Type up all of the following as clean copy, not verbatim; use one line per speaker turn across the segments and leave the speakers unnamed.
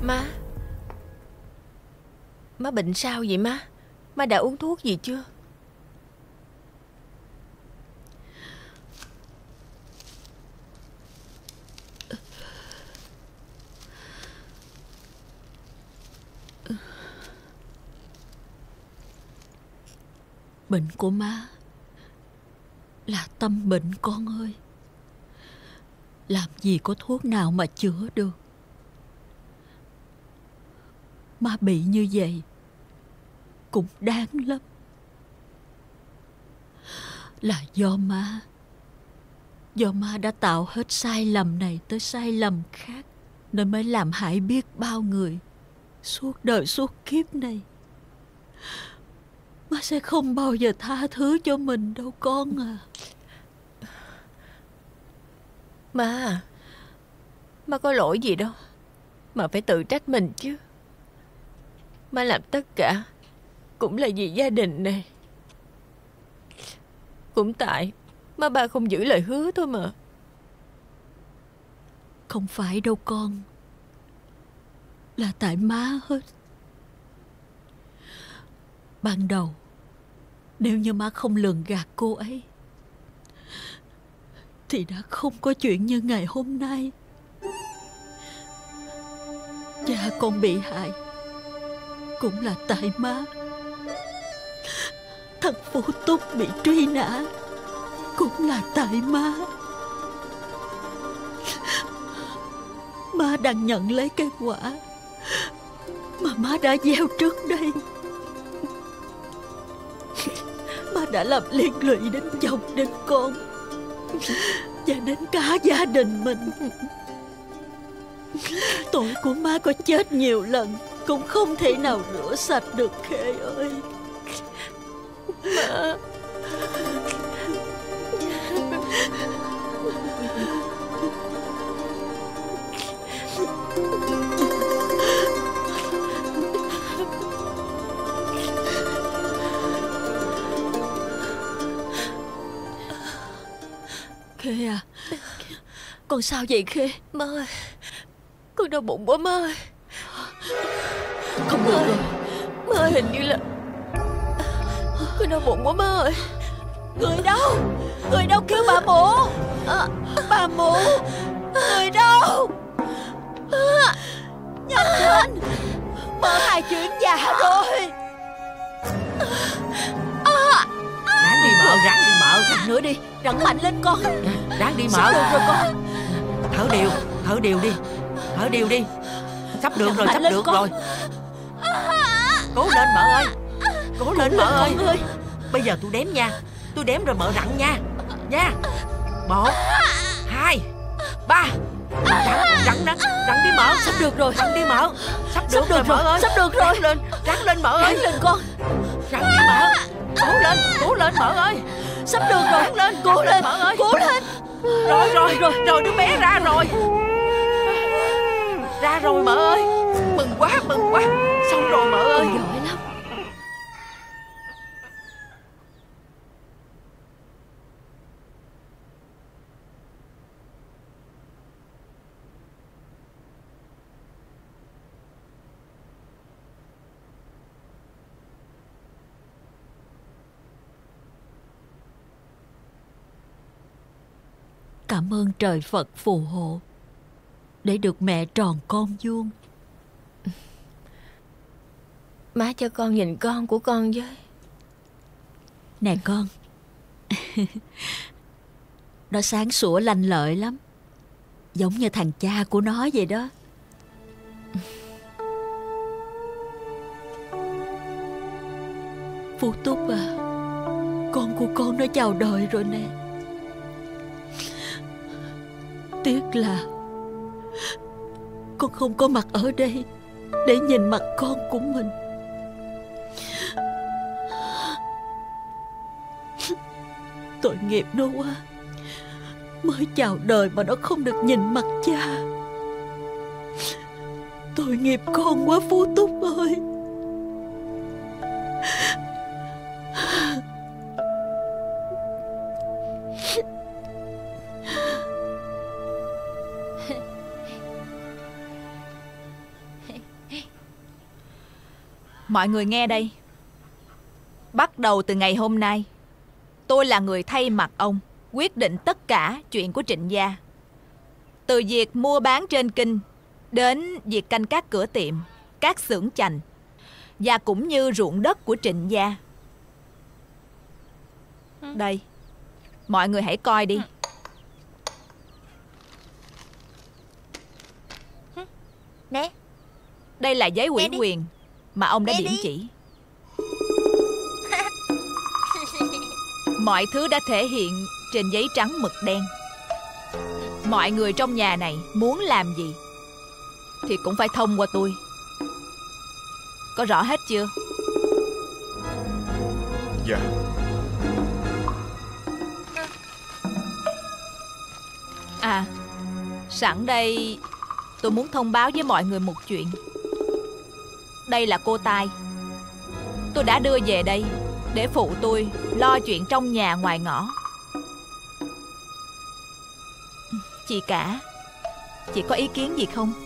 Má, má bệnh sao vậy má? Má đã uống thuốc gì chưa?
Bệnh của má là tâm bệnh con ơi. Làm gì có thuốc nào mà chữa được. Má bị như vậy cũng đáng lắm. Là do má đã tạo hết sai lầm này tới sai lầm khác, nên mới làm hại biết bao người suốt đời suốt kiếp này. Má sẽ không bao giờ tha thứ cho mình đâu con à.
Má có lỗi gì đâu mà phải tự trách mình chứ. Má làm tất cả cũng là vì gia đình này. Cũng tại má ba không giữ lời hứa thôi mà.
Không phải đâu con. Là tại má hết. Ban đầu nếu như má không lường gạt cô ấy thì đã không có chuyện như ngày hôm nay. Cha con bị hại cũng là tại má. Thằng Phú Túc bị truy nã cũng là tại má. Má đang nhận lấy cái quả mà má đã gieo trước đây. Má đã làm liên lụy đến chồng đến con và đến cả gia đình mình. Tội của má có chết nhiều lần cũng không thể nào rửa sạch được Khê ơi.
Má.
Khê à, con sao vậy Khê?
Má ơi, con đau bụng quá má ơi.
Không được rồi.
Má ơi, hình như là con đau bụng quá má ơi.
Người đâu? Người đâu kêu bà mụ? Bà mụ, người đâu? Nhanh lên, mợ hai chuyển dạ rồi.
Ráng đi mợ, ráng đi mợ.
Ráng nữa đi, rắn mạnh lên con.
Ráng đi
Sắp
mợ.
được rồi con.
Thở đều đi. Thở đều đi. Sắp được rồi, sắp được rồi. Cố lên mợ ơi. Cố lên mợ ơi. Bây giờ tôi đếm nha. Tôi đếm rồi mợ rặn nha. Nha. 1 2 3. Rặn đi mợ.
Sắp được rồi.
Rặn đi mợ. Sắp được rồi mợ ơi.
Sắp được rồi.
Ráng lên mợ ơi.
Ráng lên con.
Rặn đi mợ. Cố lên mợ ơi.
Sắp được rồi.
Ráng lên.
Cố lên
mợ ơi.
Cố lên.
Rồi đứa bé ra rồi. Ra rồi mợ ơi. Mừng quá. Xong rồi mợ ơi.
Giỏi lắm. Cảm ơn trời Phật phù hộ để được mẹ tròn con vuông.
Má cho con nhìn con của con với.
Nè con. Nó sáng sủa lanh lợi lắm, giống như thằng cha của nó vậy đó. Phú Túc à, con của con nó chào đời rồi nè. Tiếc là con không có mặt ở đây để nhìn mặt con của mình. Tội nghiệp nó quá. Mới chào đời mà nó không được nhìn mặt cha. Tội nghiệp con quá Phú Túc ơi.
Mọi người nghe đây. Bắt đầu từ ngày hôm nay, tôi là người thay mặt ông quyết định tất cả chuyện của Trịnh gia. Từ việc mua bán trên kinh đến việc canh các cửa tiệm, các xưởng chành và cũng như ruộng đất của Trịnh gia. Đây, mọi người hãy coi đi.
Nè,
Đây là giấy ủy quyền mà ông đã điểm chỉ. Mọi thứ đã thể hiện trên giấy trắng mực đen. Mọi người trong nhà này muốn làm gì thì cũng phải thông qua tôi. Có rõ hết chưa?
Dạ.
À, sẵn đây tôi muốn thông báo với mọi người một chuyện. Đây là cô Tai. Tôi đã đưa về đây để phụ tôi lo chuyện trong nhà ngoài ngõ. Chị cả, chị có ý kiến gì không?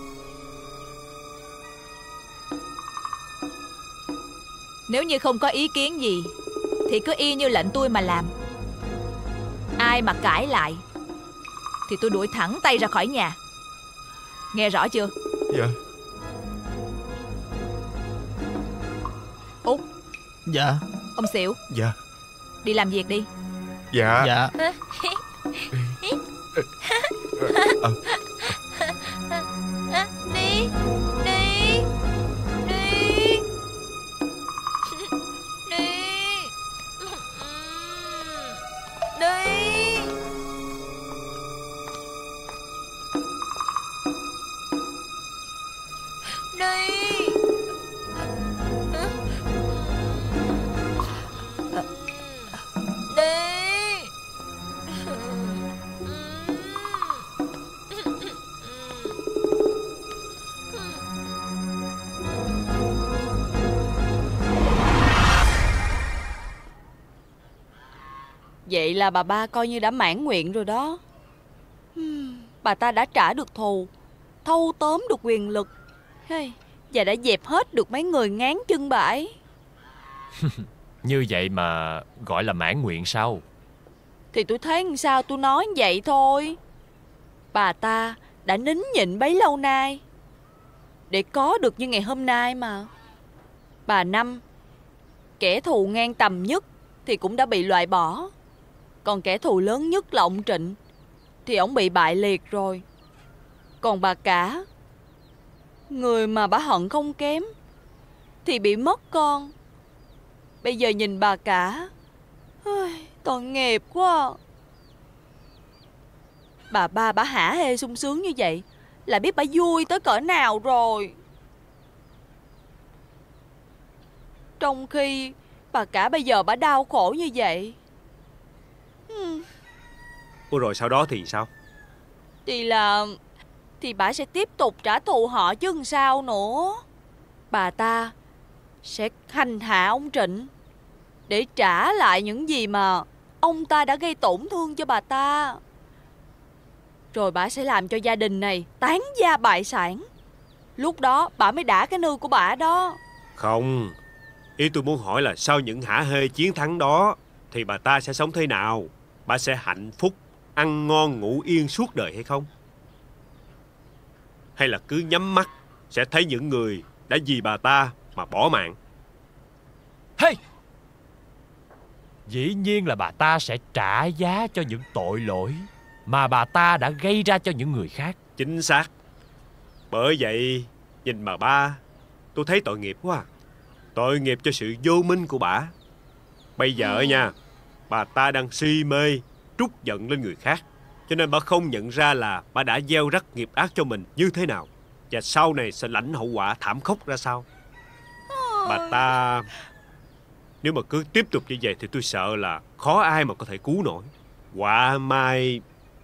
Nếu như không có ý kiến gì thì cứ y như lệnh tôi mà làm. Ai mà cãi lại thì tôi đuổi thẳng tay ra khỏi nhà. Nghe rõ chưa?
Dạ.
Út.
Dạ.
Ông Xỉu.
Dạ.
Đi làm việc đi.
Dạ.
Dạ.
Đi, đi, đi, đi, đi.
Vậy là bà ba coi như đã mãn nguyện rồi đó. Bà ta đã trả được thù, thâu tóm được quyền lực, và đã dẹp hết được mấy người ngán chân bà ấy.
Như vậy mà gọi là mãn nguyện sao?
Thì tôi thấy làm sao tôi nói vậy thôi. Bà ta đã nín nhịn bấy lâu nay để có được như ngày hôm nay mà. Bà Năm, kẻ thù ngang tầm nhất thì cũng đã bị loại bỏ. Còn kẻ thù lớn nhất là ông Trịnh thì ổng bị bại liệt rồi. Còn bà Cả, người mà bà hận không kém, thì bị mất con. Bây giờ nhìn bà Cả, tội nghiệp quá. Bà ba bà hả hê sung sướng như vậy là biết bà vui tới cỡ nào rồi. Trong khi bà Cả bây giờ bà đau khổ như vậy.
Ủa rồi sau đó thì sao?
Thì bà sẽ tiếp tục trả thù họ chứ làm sao nữa. Bà ta sẽ hành hạ ông Trịnh để trả lại những gì mà ông ta đã gây tổn thương cho bà ta. Rồi bà sẽ làm cho gia đình này tán gia bại sản. Lúc đó bà mới đả cái nư của bà đó.
Không, ý tôi muốn hỏi là sau những hả hê chiến thắng đó thì bà ta sẽ sống thế nào? Bà sẽ hạnh phúc, ăn ngon ngủ yên suốt đời hay không? Hay là cứ nhắm mắt sẽ thấy những người đã vì bà ta mà bỏ mạng?
Hey! Dĩ nhiên là bà ta sẽ trả giá cho những tội lỗi mà bà ta đã gây ra cho những người khác.
Chính xác. Bởi vậy nhìn bà ba, tôi thấy tội nghiệp quá. Tội nghiệp cho sự vô minh của bà. Bây giờ nha, bà ta đang si mê trút giận lên người khác, cho nên bà không nhận ra là bà đã gieo rắc nghiệp ác cho mình như thế nào, và sau này sẽ lãnh hậu quả thảm khốc ra sao. Bà ta nếu mà cứ tiếp tục như vậy thì tôi sợ là khó ai mà có thể cứu nổi. Quả mai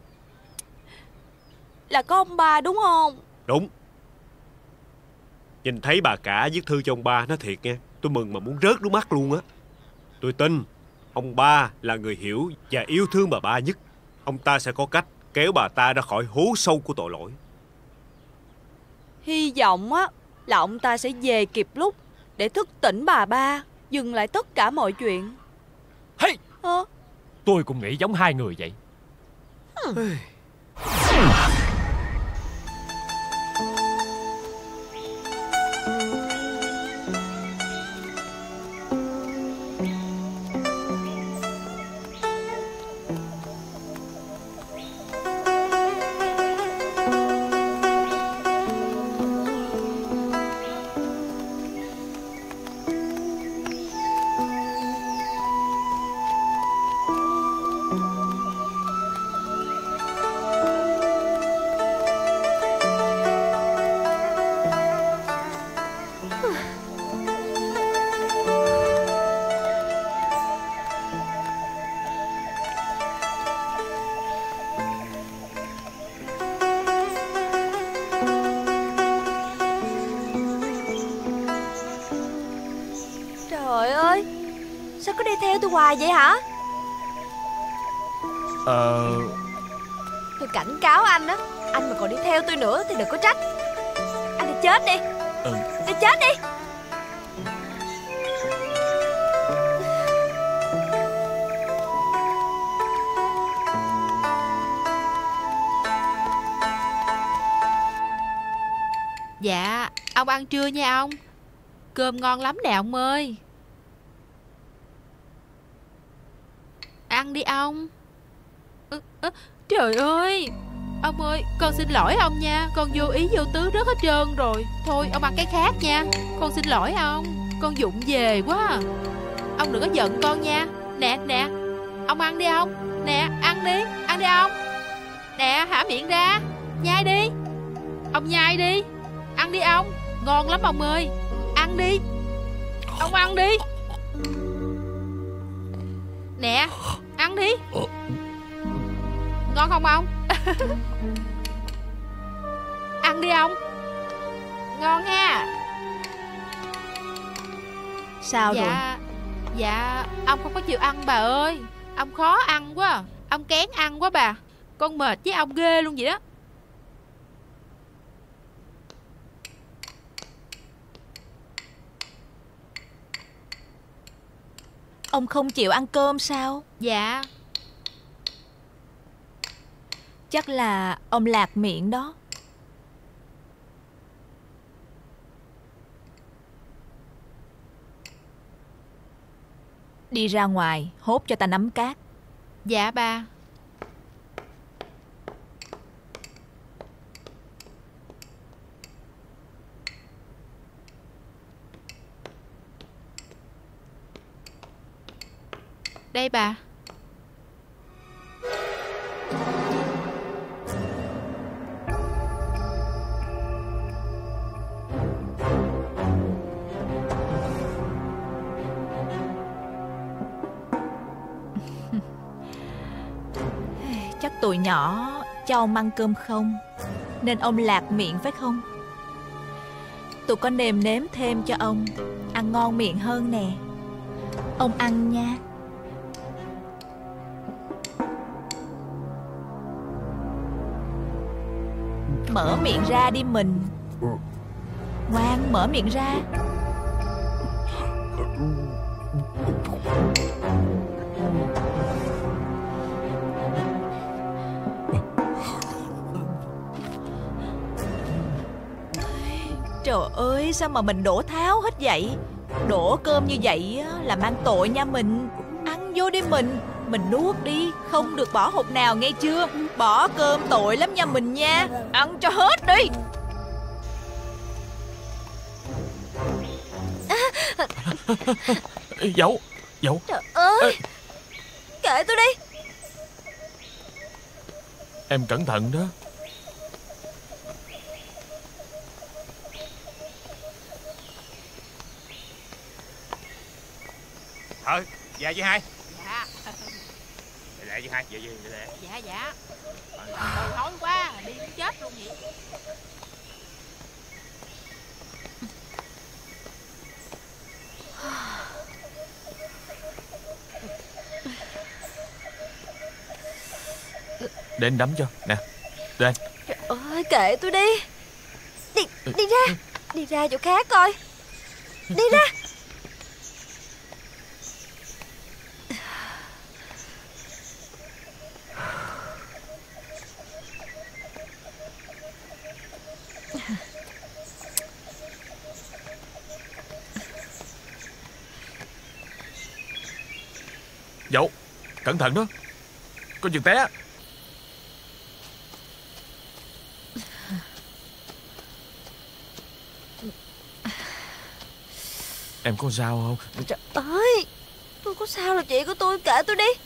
là có ông ba đúng không?
Đúng. Nhìn thấy bà Cả viết thư cho ông ba, nói thiệt nghe, tôi mừng mà muốn rớt nước mắt luôn á. Tôi tin ông ba là người hiểu và yêu thương bà ba nhất. Ông ta sẽ có cách kéo bà ta ra khỏi hố sâu của tội lỗi.
Hy vọng á là ông ta sẽ về kịp lúc để thức tỉnh bà ba, dừng lại tất cả mọi chuyện.
Hey! Tôi cũng nghĩ giống hai người vậy.
Trời ơi, sao cứ đi theo tôi hoài vậy hả? Tôi cảnh cáo anh á, anh mà còn đi theo tôi nữa thì đừng có trách. Anh đi chết đi. Đi chết đi.
Dạ, ông ăn trưa nha ông. Cơm ngon lắm nè ông ơi. Ăn đi ông. Trời ơi, ông ơi, con xin lỗi ông nha. Con vô ý vô tứ rớt hết trơn rồi. Thôi ông ăn cái khác nha. Con xin lỗi ông. Con vụng về quá à. Ông đừng có giận con nha. Nè nè, ông ăn đi ông. Nè, ăn đi ông. Nè, hả miệng ra. Nhai đi. Ông nhai đi. Ăn đi ông. Ngon lắm ông ơi. Ăn đi. Ông ăn đi. Nè, ăn đi. Ngon không ông? Ăn đi ông. Ngon ha.
Sao rồi?
Dạ, ông không có chịu ăn bà ơi. Ông khó ăn quá. Ông kén ăn quá bà. Con mệt với ông ghê luôn vậy đó.
Ông không chịu ăn cơm sao?
Dạ.
Chắc là ông lạc miệng đó. Đi ra ngoài hốt cho ta nắm cát.
Dạ ba. Đây bà.
Chắc tụi nhỏ cho ông ăn cơm không, nên ông lạc miệng phải không? Tụi con nêm nếm thêm cho ông, ăn ngon miệng hơn nè. Ông ăn nha. Mở miệng ra đi mình. Ngoan, mở miệng ra. Trời ơi, sao mà mình đổ tháo hết vậy? Đổ cơm như vậy là mang tội nha mình. Ăn vô đi mình. Mình nuốt đi, không được bỏ hột nào nghe chưa? Bỏ cơm tội lắm nha mình nha. Ăn cho hết đi.
Dẫu.
Trời ơi, kệ tôi đi.
Em cẩn thận đó.
Dạ chị hai.
Dạ.
Dạ chị hai.
Dạ. Trời thối quá, đi cũng chết luôn vậy.
Để anh đấm cho. Nè, đây.
Trời ơi, kệ tôi đi. Đi ra chỗ khác coi. Đi ra.
Dậu, cẩn thận đó, có chừng té. Em có sao không?
Trời ơi, tôi có sao là chuyện của tôi, kệ tôi đi.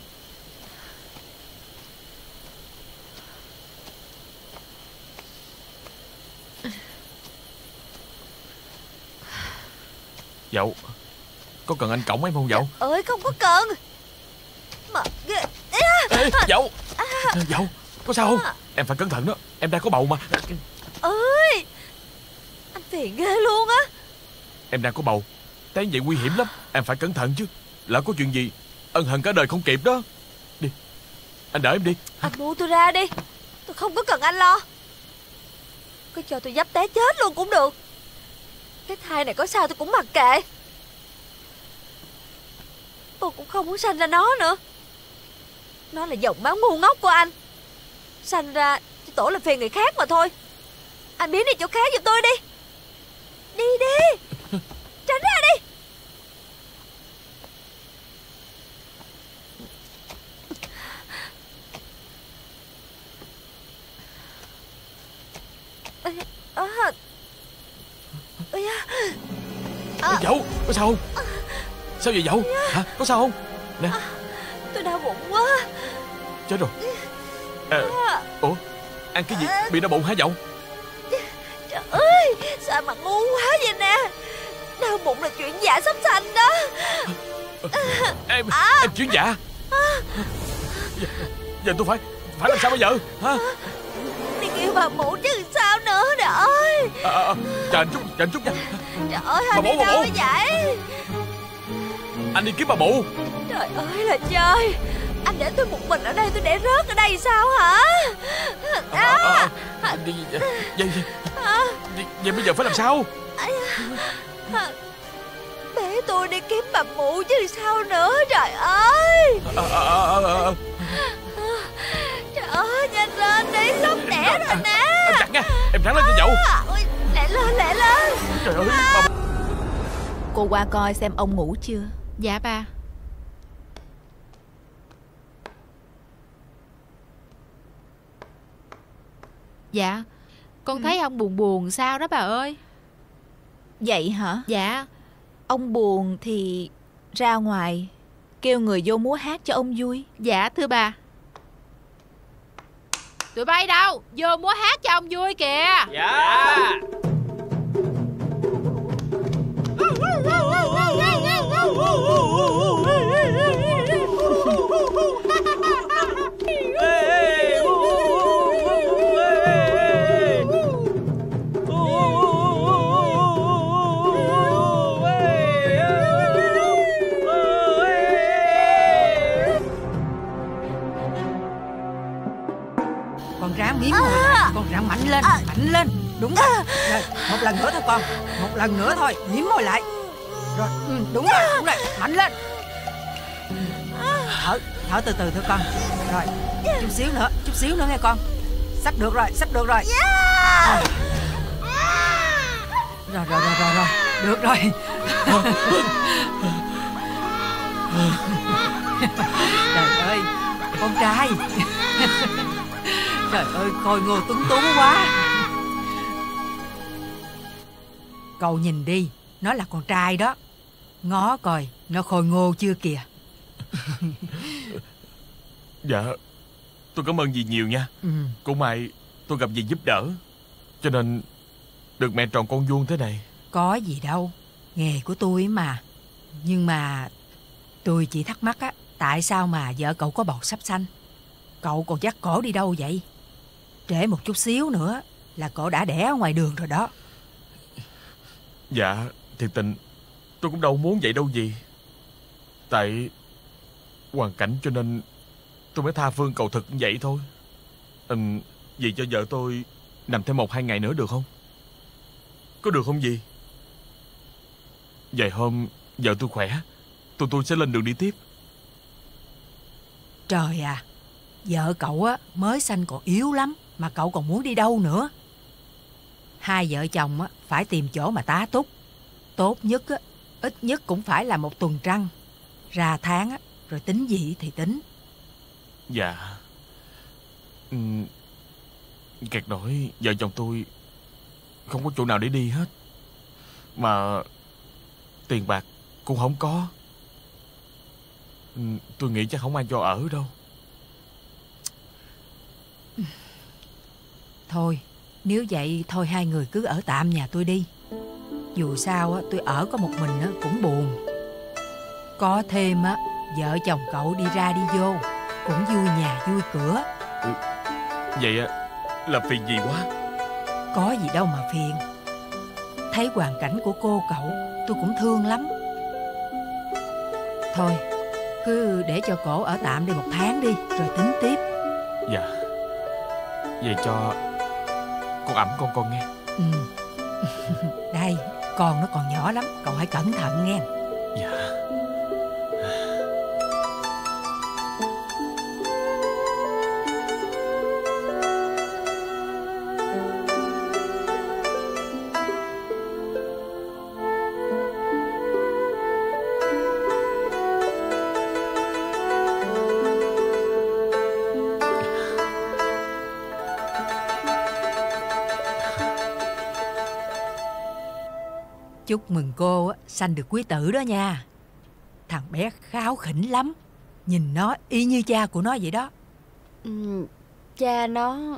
Dậu, có cần anh cõng em không Dậu?
Ơi không có cần. Mà ghê.
Ê, Dậu, Dậu, có sao không? Em phải cẩn thận đó, em đang có bầu mà.
Ơi, anh phiền ghê luôn á.
Em đang có bầu, té vậy nguy hiểm lắm. Em phải cẩn thận chứ, lỡ có chuyện gì ân hận cả đời không kịp đó. Đi, anh đợi em đi.
Anh buông tôi ra đi, tôi không có cần anh lo. Cứ cho tôi dấp té chết luôn cũng được. Cái thai này có sao tôi cũng mặc kệ. Tôi cũng không muốn sanh ra nó nữa. Nó là dòng máu ngu ngốc của anh. Sanh ra chỉ tổ làm phiền người khác mà thôi. Anh biến đi chỗ khác giùm tôi đi. Đi đi, tránh ra đi.
Dậu, có sao không? Sao vậy Dậu? Hả? Có sao không? Nè,
Tôi đau bụng quá.
chết rồi. Ủa, ăn cái gì? Bị đau bụng hả Dậu?
Trời ơi, sao mà ngu quá vậy nè. Đau bụng là chuyện giả sắp sanh đó.
Em chuyển dạ. Giờ tôi phải làm sao bây giờ? Hả?
Đi kêu bà mụ chứ sao nữa trời ơi.
Chờ anh chút nha.
Trời ơi,
Bà
anh đi
mụ, bà
đâu
mụ.
vậy?
Anh đi kiếm bà mụ.
Trời ơi là trời. Anh để tôi một mình ở đây, tôi để rớt ở đây sao hả?
Vậy bây giờ phải làm sao?
Bế tôi đi kiếm bà mụ chứ sao nữa trời ơi. Trời ơi, nhanh lên đi, sắp đẻ rồi nè.
Em chặt nha, em ráng lên cho Dậu.
Lẹ lên.
Trời ơi, bà...
Cô qua coi xem ông ngủ chưa.
Dạ ba. Dạ, con thấy ông buồn buồn sao đó bà ơi.
Vậy hả?
Dạ.
Ông buồn thì ra ngoài kêu người vô múa hát cho ông vui.
Dạ thưa bà. Tụi bay đâu? Vô múa hát cho ông vui kìa.
Dạ.
Con ráng miếng mồi lại, con ráng mạnh lên, đúng rồi. Rồi, một lần nữa thôi con, một lần nữa thôi, miếm môi lại. Rồi, đúng rồi, mạnh lên. Thở từ từ thôi con. Rồi, chút xíu nữa nghe con. Sắp được rồi. Rồi, được rồi. Trời ơi, con trai. Trời ơi, khôi ngô tuấn tú quá. Cậu nhìn đi, nó là con trai đó. Ngó coi, nó khôi ngô chưa kìa.
Dạ, tôi cảm ơn dì nhiều nha. Cũng may tôi gặp dì giúp đỡ, cho nên được mẹ tròn con vuông thế này.
Có gì đâu, nghề của tôi mà. Nhưng mà tôi chỉ thắc mắc á, tại sao mà vợ cậu có bầu sắp sanh, cậu còn dắt cổ đi đâu vậy? Trễ một chút xíu nữa là cổ đã đẻ ở ngoài đường rồi đó.
Dạ, thiệt tình tôi cũng đâu muốn vậy đâu dì. Tại hoàn cảnh cho nên tôi mới tha phương cầu thực như vậy thôi. Dì cho vợ tôi nằm thêm 1-2 ngày nữa được không? Có được không dì? Vài hôm vợ tôi khỏe, tôi sẽ lên đường đi tiếp.
Trời à, vợ cậu á mới sanh còn yếu lắm, mà cậu còn muốn đi đâu nữa? Hai vợ chồng á phải tìm chỗ mà tá túc. Tốt nhất á, ít nhất cũng phải là 1 tuần trăng. Ra tháng á, rồi tính gì thì tính.
Dạ. Kẹt nổi vợ chồng tôi không có chỗ nào để đi hết, mà tiền bạc cũng không có. Tôi nghĩ chắc không ai cho ở đâu.
Thôi, nếu vậy thôi hai người cứ ở tạm nhà tôi đi. Dù sao á, tôi ở có một mình á, cũng buồn. Có thêm á, vợ chồng cậu đi ra đi vô cũng vui nhà vui cửa.
Vậy á, là phiền gì quá.
Có gì đâu mà phiền. Thấy hoàn cảnh của cô cậu tôi cũng thương lắm. Thôi, cứ để cho cổ ở tạm đây 1 tháng đi, rồi tính tiếp.
Dạ. Vậy cho con ẵm con nghe.
Đây, con nó còn nhỏ lắm, cậu hãy cẩn thận nghe.
Dạ.
Chúc mừng cô á, sanh được quý tử đó nha. Thằng bé kháu khỉnh lắm. Nhìn nó y như cha của nó vậy đó.
Cha nó...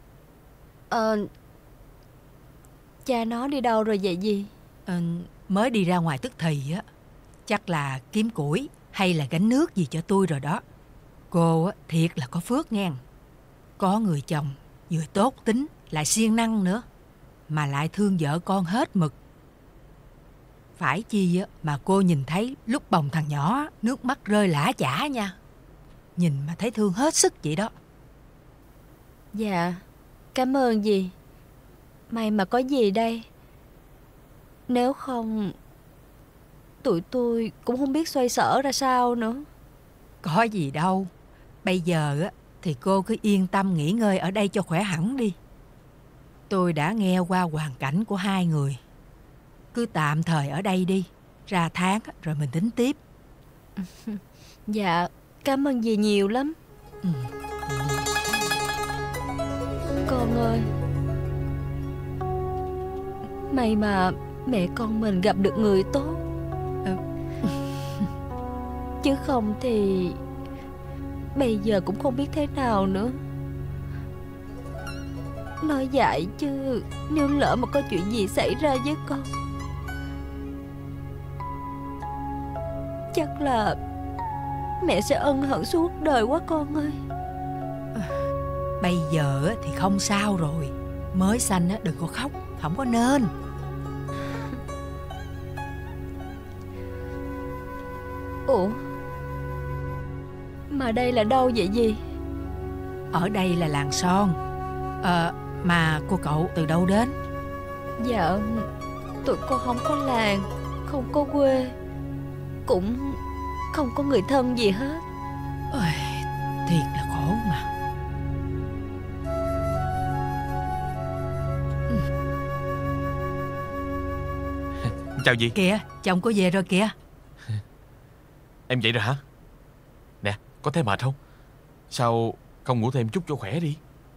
cha nó đi đâu rồi vậy gì?
Mới đi ra ngoài tức thì á. Chắc là kiếm củi hay là gánh nước gì cho tôi rồi đó. Cô á, thiệt là có phước nghe. Có người chồng vừa tốt tính lại siêng năng nữa, mà lại thương vợ con hết mực. Phải chi á, mà cô nhìn thấy lúc bồng thằng nhỏ nước mắt rơi lã chã nha. Nhìn mà thấy thương hết sức vậy đó.
Dạ, cảm ơn dì. May mà có dì đây. Nếu không, tụi tôi cũng không biết xoay sở ra sao nữa.
Có gì đâu. Bây giờ á, thì cô cứ yên tâm nghỉ ngơi ở đây cho khỏe hẳn đi. Tôi đã nghe qua hoàn cảnh của hai người. Cứ tạm thời ở đây đi. Ra tháng rồi mình tính tiếp.
Dạ, cảm ơn dì nhiều lắm. Con ơi, may mà mẹ con mình gặp được người tốt. Chứ không thì bây giờ cũng không biết thế nào nữa. Nói dại chứ nếu lỡ mà có chuyện gì xảy ra với con, chắc là mẹ sẽ ân hận suốt đời quá con ơi.
Bây giờ thì không sao rồi. Mới sanh đừng có khóc, không có nên.
Ủa, mà đây là đâu vậy dì?
Ở đây là làng Son. Mà cô cậu từ đâu đến?
Dạ, tụi con không có làng, không có quê, cũng không có người thân gì hết.
Ôi, thiệt là khổ mà.
Chào dì.
Kìa, chồng cô về rồi kìa.
Em dậy rồi hả? Nè, có thấy mệt không? Sao không ngủ thêm chút cho khỏe đi?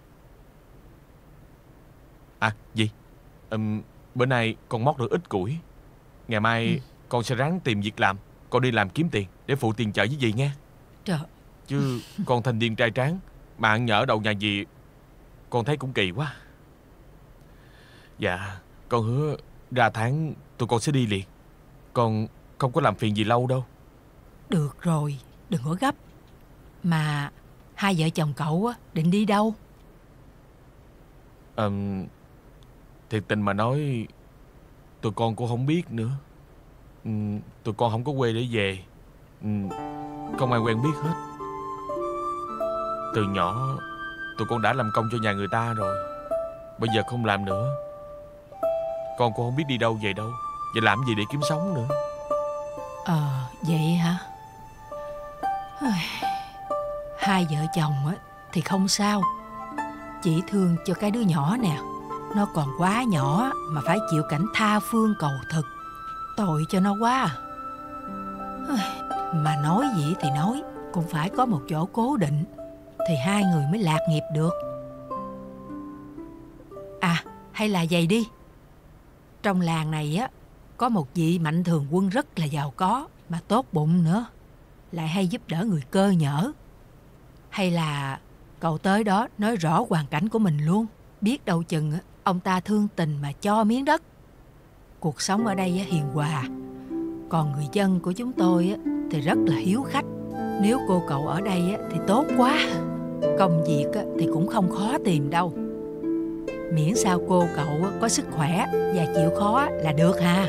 À, dì, bữa nay con móc được ít củi. Ngày mai con sẽ ráng tìm việc làm. Con đi làm kiếm tiền để phụ tiền chợ với dì nghe.
Trời.
Chứ con thanh niên trai tráng mà ăn nhỡ đầu nhà dì, con thấy cũng kỳ quá. Dạ, con hứa ra tháng tụi con sẽ đi liền. Con không có làm phiền gì lâu đâu.
Được rồi, đừng có gấp. Mà hai vợ chồng cậu định đi đâu?
Thiệt tình mà nói, tụi con cũng không biết nữa. Tụi con không có quê để về. Không ai quen biết hết. Từ nhỏ tụi con đã làm công cho nhà người ta rồi. Bây giờ không làm nữa, con cũng không biết đi đâu về đâu. Vậy làm gì để kiếm sống nữa?
Vậy hả? Hai vợ chồng á thì không sao, chỉ thương cho cái đứa nhỏ nè. Nó còn quá nhỏ mà phải chịu cảnh tha phương cầu thực, tội cho nó quá. Mà nói gì thì nói, cũng phải có một chỗ cố định thì hai người mới lạc nghiệp được. Hay là vậy đi, trong làng này á có một vị mạnh thường quân rất là giàu có mà tốt bụng nữa, lại hay giúp đỡ người cơ nhỡ. Hay là cậu tới đó nói rõ hoàn cảnh của mình luôn, biết đâu chừng ông ta thương tình mà cho miếng đất. Cuộc sống ở đây hiền hòa, còn người dân của chúng tôi thì rất là hiếu khách. Nếu cô cậu ở đây thì tốt quá. Công việc thì cũng không khó tìm đâu, miễn sao cô cậu có sức khỏe và chịu khó là được ha.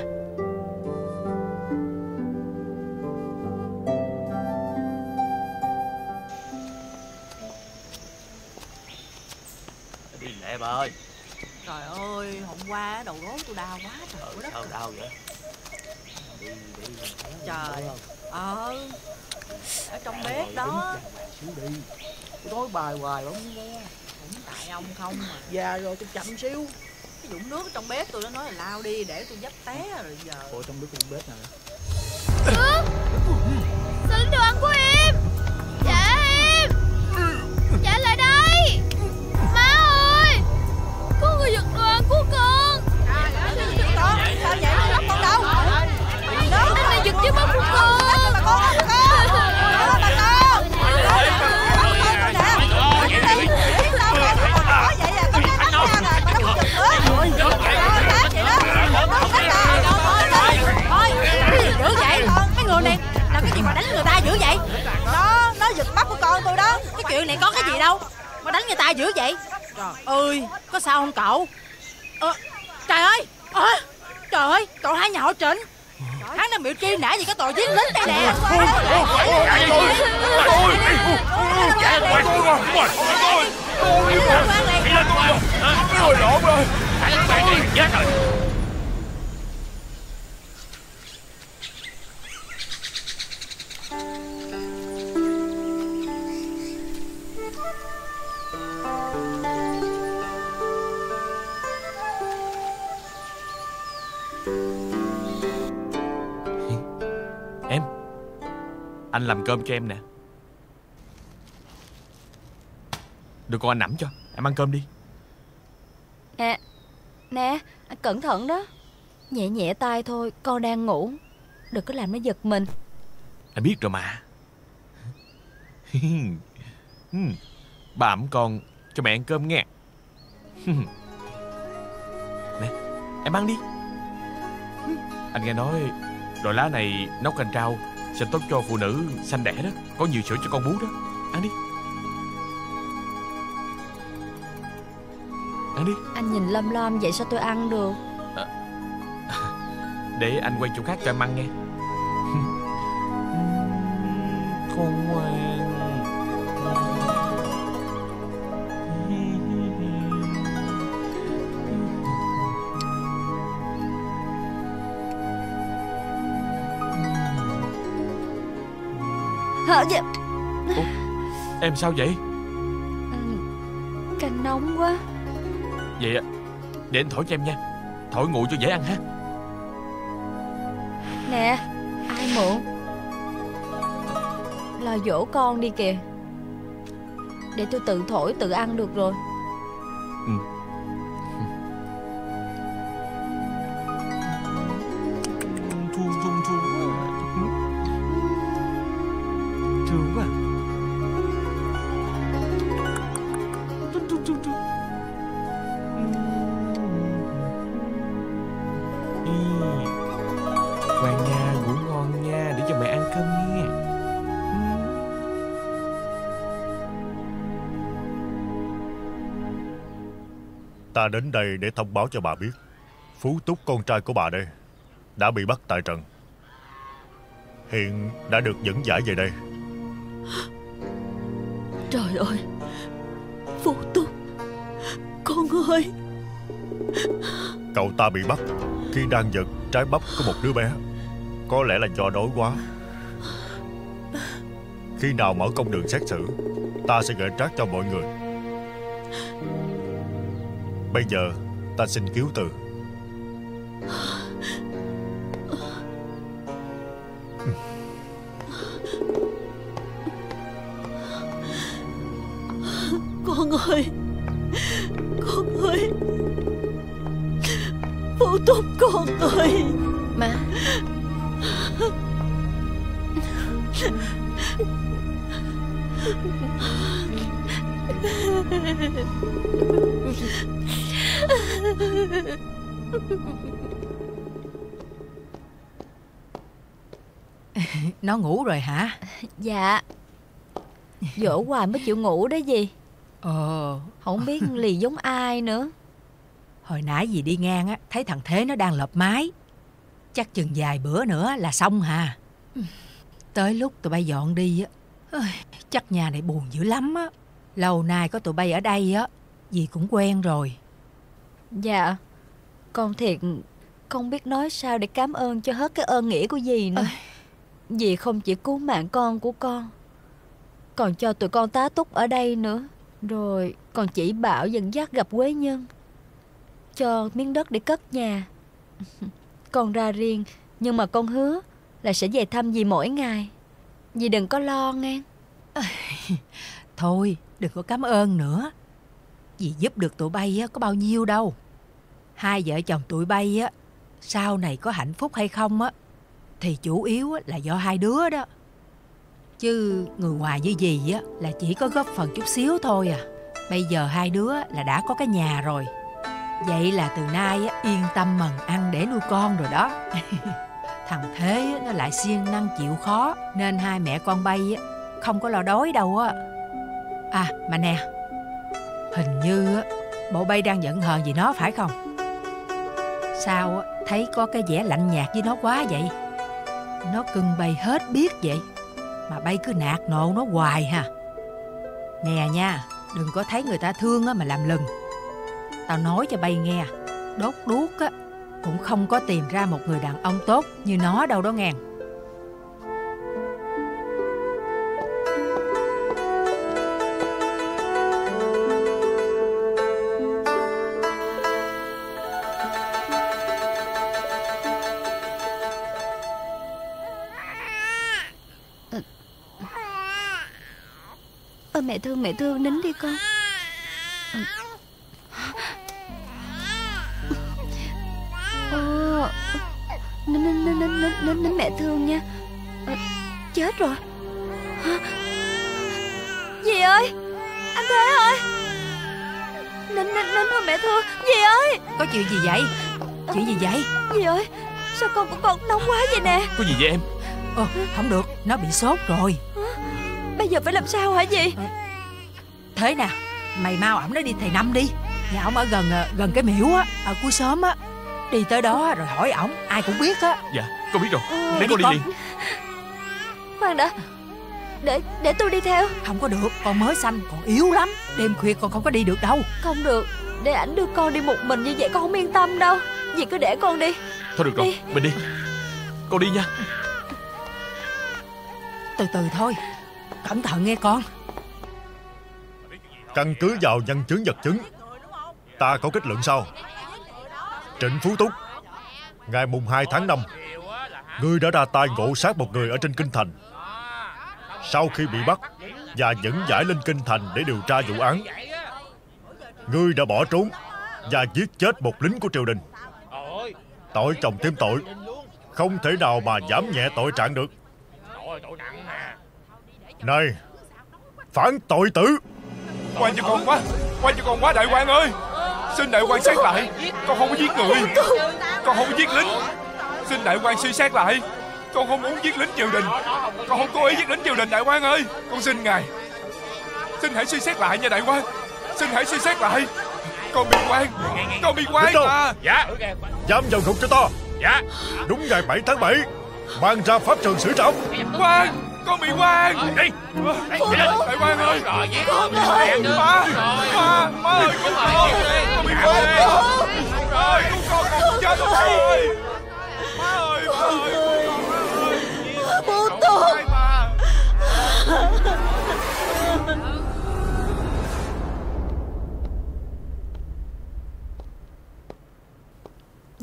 Đi lẹ bà ơi.
Trời ơi, hôm qua đầu gối tôi đau quá trời đất.
Sao đau vậy? Đi.
Trời. Ở trong bếp đó. Tôi nói bài hoài ông không nghe. Cũng tại ông không mà. Già rồi tôi chậm xíu. Cái vũng nước trong bếp tôi nó nói là lao đi để tôi dấp té rồi giờ. Ôi trong nước trong bếp nè.
Sao lính đồ ăn của em? Trả em! Trả lại đây! Má ơi! Có người giật đồ ăn của con!
Sao vậy? Con đâu?
Anh này giật chiếc bắp của con!
Dữ vậy? Mấy người này làm cái gì mà đánh người ta dữ vậy?
Nó giật bắp của con tôi đó.
Cái chuyện này có cái gì đâu mà đánh người ta dữ vậy? Trời ơi, có sao không cậu? Trời ơi, trời ơi, cậu hai nhà họ Trịnh, hắn đang bị truy nã vì cái tội giết lính đây nè.
Em, anh làm cơm cho em nè. Được, con anh nằm cho. Em ăn cơm đi.
Nè, anh cẩn thận đó. Nhẹ nhẹ tay thôi, con đang ngủ, đừng có làm nó giật mình.
Anh biết rồi mà. Bà ẵm con cho mẹ ăn cơm nghe. Nè, em ăn đi. Anh nghe nói loại lá này nấu canh rau sẽ tốt cho phụ nữ sanh đẻ đó, có nhiều sữa cho con bú đó. Ăn đi. Ăn đi.
Anh nhìn lom lom vậy sao tôi ăn được?
Để anh quay chỗ khác cho em ăn nghe. Con ngoan.
Dạ.
Ủa, em sao vậy?
Canh nóng quá.
Vậy để anh thổi cho em nha. Thổi nguội cho dễ ăn ha.
Nè, ai mượn? Lo dỗ con đi kìa. Để tôi tự thổi tự ăn được rồi.
Thương quá. Ngoan nha, ngủ ngon nha, để cho mẹ ăn cơm nghe.
Ta đến đây để thông báo cho bà biết, Phú Túc con trai của bà đây đã bị bắt tại trận, hiện đã được dẫn giải về đây.
Trời ơi, Phú Túc, con ơi.
Cậu ta bị bắt khi đang giật trái bắp của một đứa bé. Có lẽ là do đói quá. Khi nào mở công đường xét xử, ta sẽ gửi trác cho mọi người. Bây giờ ta xin cứu từ.
Con ơi, con ơi, Phú Túc con ơi.
Má.
Nó ngủ rồi hả?
Dạ. Dỗ hoài mới chịu ngủ đó gì. Không biết lì giống ai nữa.
Hồi nãy dì đi ngang á, thấy thằng Thế nó đang lợp mái. Chắc chừng vài bữa nữa là xong hà. Tới lúc tụi bay dọn đi á, chắc nhà này buồn dữ lắm á. Lâu nay có tụi bay ở đây á, dì cũng quen rồi.
Dạ. Con thiệt không biết nói sao để cảm ơn cho hết cái ơn nghĩa của dì nữa. Dì không chỉ cứu mạng con của con, còn cho tụi con tá túc ở đây nữa. Rồi còn chỉ bảo dẫn dắt gặp quế nhân, cho miếng đất để cất nhà. Con ra riêng, nhưng mà con hứa là sẽ về thăm dì mỗi ngày. Dì đừng có lo nghe.
Thôi đừng có cảm ơn nữa. Dì giúp được tụi bay á, có bao nhiêu đâu. Hai vợ chồng tụi bay á, sau này có hạnh phúc hay không á, thì chủ yếu á, là do hai đứa đó. Chứ người ngoài như dì á, là chỉ có góp phần chút xíu thôi à. Bây giờ hai đứa là đã có cái nhà rồi. Vậy là từ nay á, yên tâm mần ăn để nuôi con rồi đó. Thằng Thế á, nó lại siêng năng chịu khó, nên hai mẹ con bay á, không có lo đói đâu á. À mà nè, hình như á, bộ bay đang giận hờn gì nó phải không? Sao á, thấy có cái vẻ lạnh nhạt với nó quá vậy? Nó cưng bay hết biết vậy, mà bay cứ nạt nộ nó hoài ha. Nè nha, đừng có thấy người ta thương á mà làm lừng. Tao nói cho bay nghe, đốt đuốc á cũng không có tìm ra một người đàn ông tốt như nó đâu đó ngàn.
Mẹ thương, nín đi con. Nín mẹ thương nha. Chết rồi. Dì ơi, anh Thế ơi. Nín thôi mẹ thương. Dì ơi.
Có chuyện gì vậy? Chuyện gì vậy?
Dì ơi, sao con của con nóng quá vậy nè?
Có gì vậy em?
Không được, nó bị sốt rồi.
Bây giờ phải làm sao hả dì?
Thế nè, mày mau ẵm nó đi thầy Năm đi. Nhà ổng ở gần cái miễu á, ở cuối xóm á. Đi tới đó rồi hỏi ổng, ai cũng biết á.
Dạ, con biết rồi. Để con đi liền.
Khoan đã, để tôi đi theo.
Không có được, con mới sanh còn yếu lắm. Đêm khuya con không có đi được đâu.
Không được, để ảnh đưa con đi một mình như vậy con không yên tâm đâu. Dì cứ để con đi.
Thôi được rồi, mình đi. Con đi nha.
Từ từ thôi, cẩn thận nghe con.
Căn cứ vào nhân chứng vật chứng, ta có kết luận sau. Trịnh Phú Túc, ngày mùng 2 tháng 5, ngươi đã ra tay ngộ sát một người ở trên kinh thành. Sau khi bị bắt và dẫn giải lên kinh thành để điều tra vụ án, ngươi đã bỏ trốn và giết chết một lính của triều đình. Tội chồng thêm tội, không thể nào mà giảm nhẹ tội trạng được. Này, phản tội tử.
Quan cho con quá đại quan ơi. Xin đại quan xét lại, con không có giết người, con không có giết lính. Xin đại quan suy xét lại, con không muốn giết lính triều đình, con không cố ý giết lính triều đình đại quan ơi. Con xin ngài, xin hãy suy xét lại nha đại quan. Xin hãy suy xét lại. Con bị quan mà.
Dạ. Dám vào ngục cho to.
Dạ.
Đúng ngày 7 tháng 7, mang ra pháp trường xử trọng.
Quan, con bị quan. Đi. Đại quan ơi. Con ơi. Má ơi, con bị quan. Ơi, con chết rồi.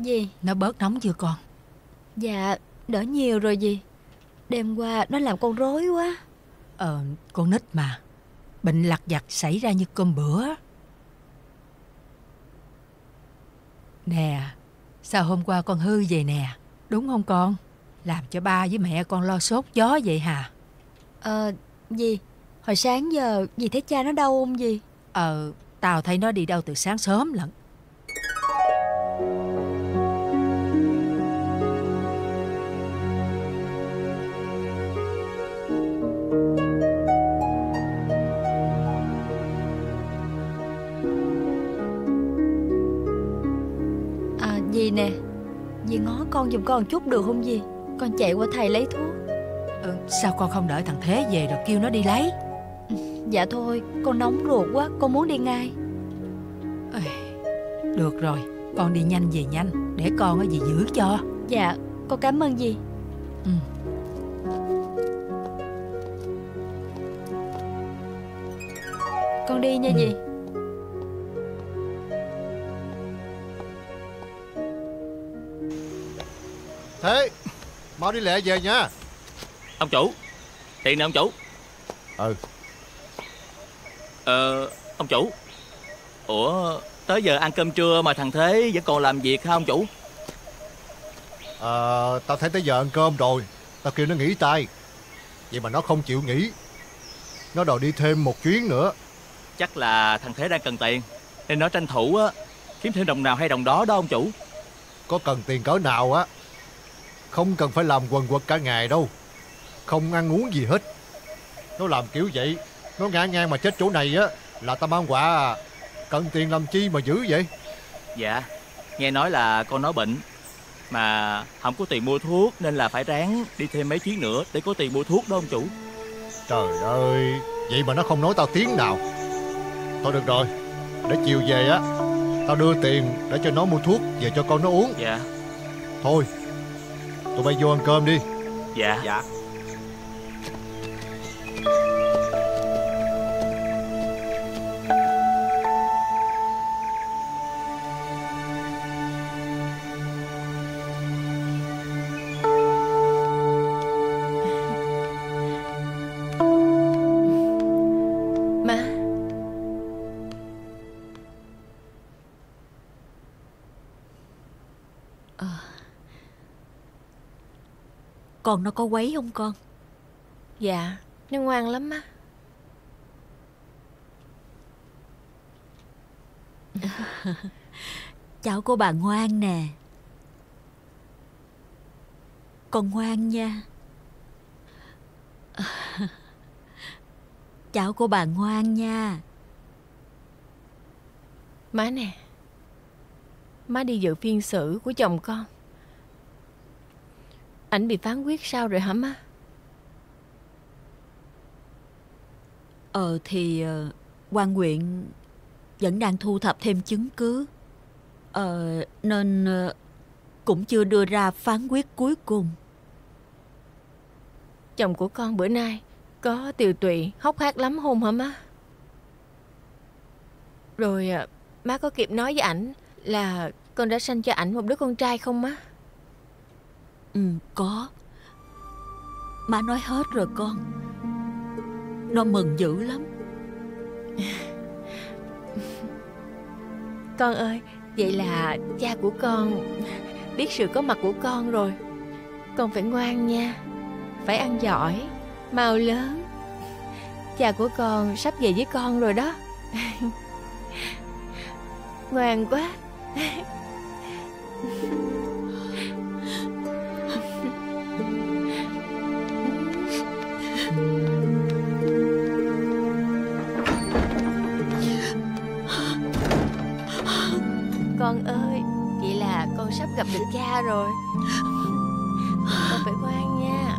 Gì?
Nó bớt nóng chưa con?
Dạ, đỡ nhiều rồi dì. Đêm qua nó làm con rối quá.
Con nít mà. Bệnh lặt vặt xảy ra như cơm bữa. Nè, sao hôm qua con hư vậy nè? Đúng không con? Làm cho ba với mẹ con lo sốt gió vậy hả?
Dì, hồi sáng giờ dì thấy cha nó đâu không dì?
Tao thấy nó đi đâu từ sáng sớm lận.
Dì nè, dì ngó con giùm con một chút được không dì? Con chạy qua thầy lấy thuốc.
Sao con không đợi thằng Thế về rồi kêu nó đi lấy?
Dạ thôi, con nóng ruột quá, con muốn đi ngay.
Được rồi, con đi nhanh về nhanh, để con ở dì giữ cho.
Dạ, con cảm ơn dì. Con đi nha dì.
Thế, mau đi lẹ về nha.
Ông chủ, tiền nè ông chủ. Ông chủ. Ủa, tới giờ ăn cơm trưa mà thằng Thế vẫn còn làm việc hả ông chủ?
Tao thấy tới giờ ăn cơm rồi. Tao kêu nó nghỉ tay, vậy mà nó không chịu nghỉ. Nó đòi đi thêm một chuyến nữa.
Chắc là thằng Thế đang cần tiền, nên nó tranh thủ á, kiếm thêm đồng nào hay đồng đó đó ông chủ.
Có cần tiền cỡ nào á, không cần phải làm quần quật cả ngày đâu. Không ăn uống gì hết. Nó làm kiểu vậy, nó ngã ngang mà chết chỗ này á là tao mang họa à. Cần tiền làm chi mà giữ vậy?
Dạ, nghe nói là con nó bệnh, mà không có tiền mua thuốc, nên là phải ráng đi thêm mấy chuyến nữa để có tiền mua thuốc đó ông chủ.
Trời ơi, vậy mà nó không nói tao tiếng nào. Thôi được rồi, để chiều về á, tao đưa tiền để cho nó mua thuốc về cho con nó uống.
Dạ.
Thôi, tụi bay vô ăn cơm đi.
Dạ. Dạ.
Con nó có quấy không con?
Dạ, nó ngoan lắm á.
Cháu của bà ngoan nè. Con ngoan nha. Cháu của bà ngoan nha.
Má nè, má đi dự phiên xử của chồng con. Ảnh bị phán quyết sao rồi hả má?
Thì quan huyện vẫn đang thu thập thêm chứng cứ, nên cũng chưa đưa ra phán quyết cuối cùng.
Chồng của con bữa nay có tiều tụy, hốc hác lắm không hả má? Rồi má có kịp nói với ảnh là con đã sanh cho ảnh một đứa con trai không má?
Có. Má nói hết rồi con. Nó mừng dữ lắm.
Con ơi, vậy là cha của con biết sự có mặt của con rồi. Con phải ngoan nha, phải ăn giỏi, mau lớn. Cha của con sắp về với con rồi đó. Ngoan quá. Con ơi, vậy là con sắp gặp được cha rồi. Con phải ngoan nha.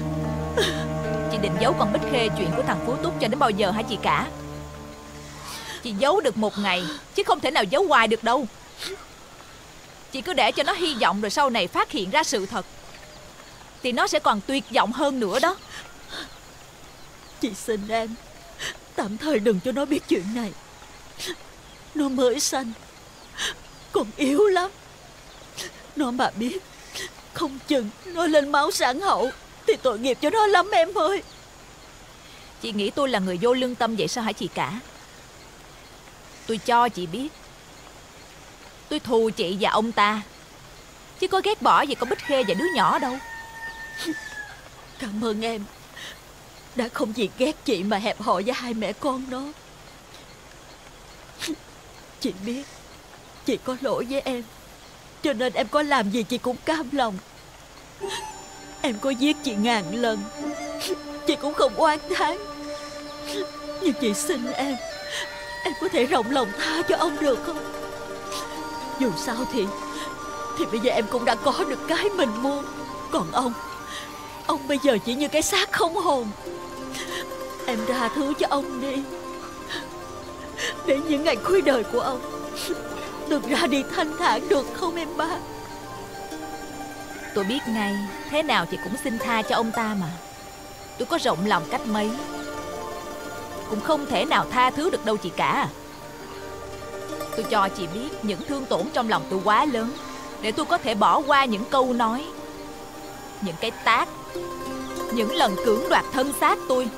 Chị định giấu con Bích Khê chuyện của thằng Phú Túc cho đến bao giờ hả chị cả? Chị giấu được một ngày, chứ không thể nào giấu hoài được đâu. Chị cứ để cho nó hy vọng, rồi sau này phát hiện ra sự thật thì nó sẽ còn tuyệt vọng hơn nữa đó.
Chị xin em tạm thời đừng cho nó biết chuyện này. Nó mới sanh, còn yếu lắm. Nó mà biết, không chừng nó lên máu sản hậu thì tội nghiệp cho nó lắm em ơi.
Chị nghĩ tôi là người vô lương tâm vậy sao hả chị cả? Tôi cho chị biết, tôi thù chị và ông ta, chứ có ghét bỏ gì con Bích Khê và đứa nhỏ đâu.
Cảm ơn em đã không vì ghét chị mà hẹp hòi với hai mẹ con nó. Chị biết chị có lỗi với em, cho nên em có làm gì chị cũng cam lòng. Em có giết chị ngàn lần, chị cũng không oán thán. Nhưng chị xin em có thể rộng lòng tha cho ông được không? Dù sao thì bây giờ em cũng đã có được cái mình muốn. Còn ông bây giờ chỉ như cái xác không hồn. Em tha thứ cho ông đi, để những ngày cuối đời của ông được ra đi thanh thản, được không em ba?
Tôi biết ngay, thế nào chị cũng xin tha cho ông ta mà. Tôi có rộng lòng cách mấy cũng không thể nào tha thứ được đâu chị cả. Tôi cho chị biết những thương tổn trong lòng tôi quá lớn để tôi có thể bỏ qua những câu nói, những cái tát, những lần cưỡng đoạt thân xác tôi.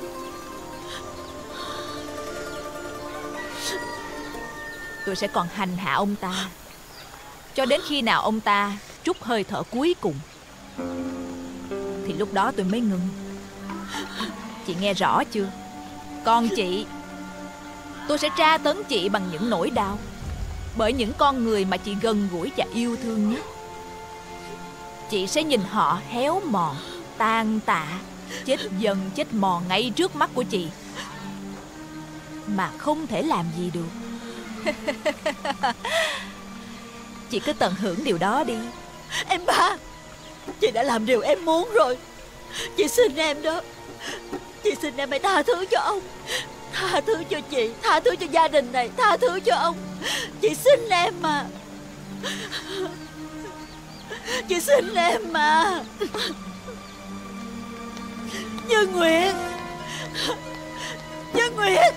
Tôi sẽ còn hành hạ ông ta cho đến khi nào ông ta trút hơi thở cuối cùng, thì lúc đó tôi mới ngừng. Chị nghe rõ chưa? Còn chị, tôi sẽ tra tấn chị bằng những nỗi đau bởi những con người mà chị gần gũi và yêu thương nhất. Chị sẽ nhìn họ héo mòn, tan tạ, chết dần chết mòn ngay trước mắt của chị mà không thể làm gì được. Chị cứ tận hưởng điều đó đi.
Em ba, chị đã làm điều em muốn rồi. Chị xin em đó, chị xin em hãy tha thứ cho ông, tha thứ cho chị, tha thứ cho gia đình này, tha thứ cho ông. Chị xin em mà, chị xin em mà. Như Nguyệt, Như Nguyệt.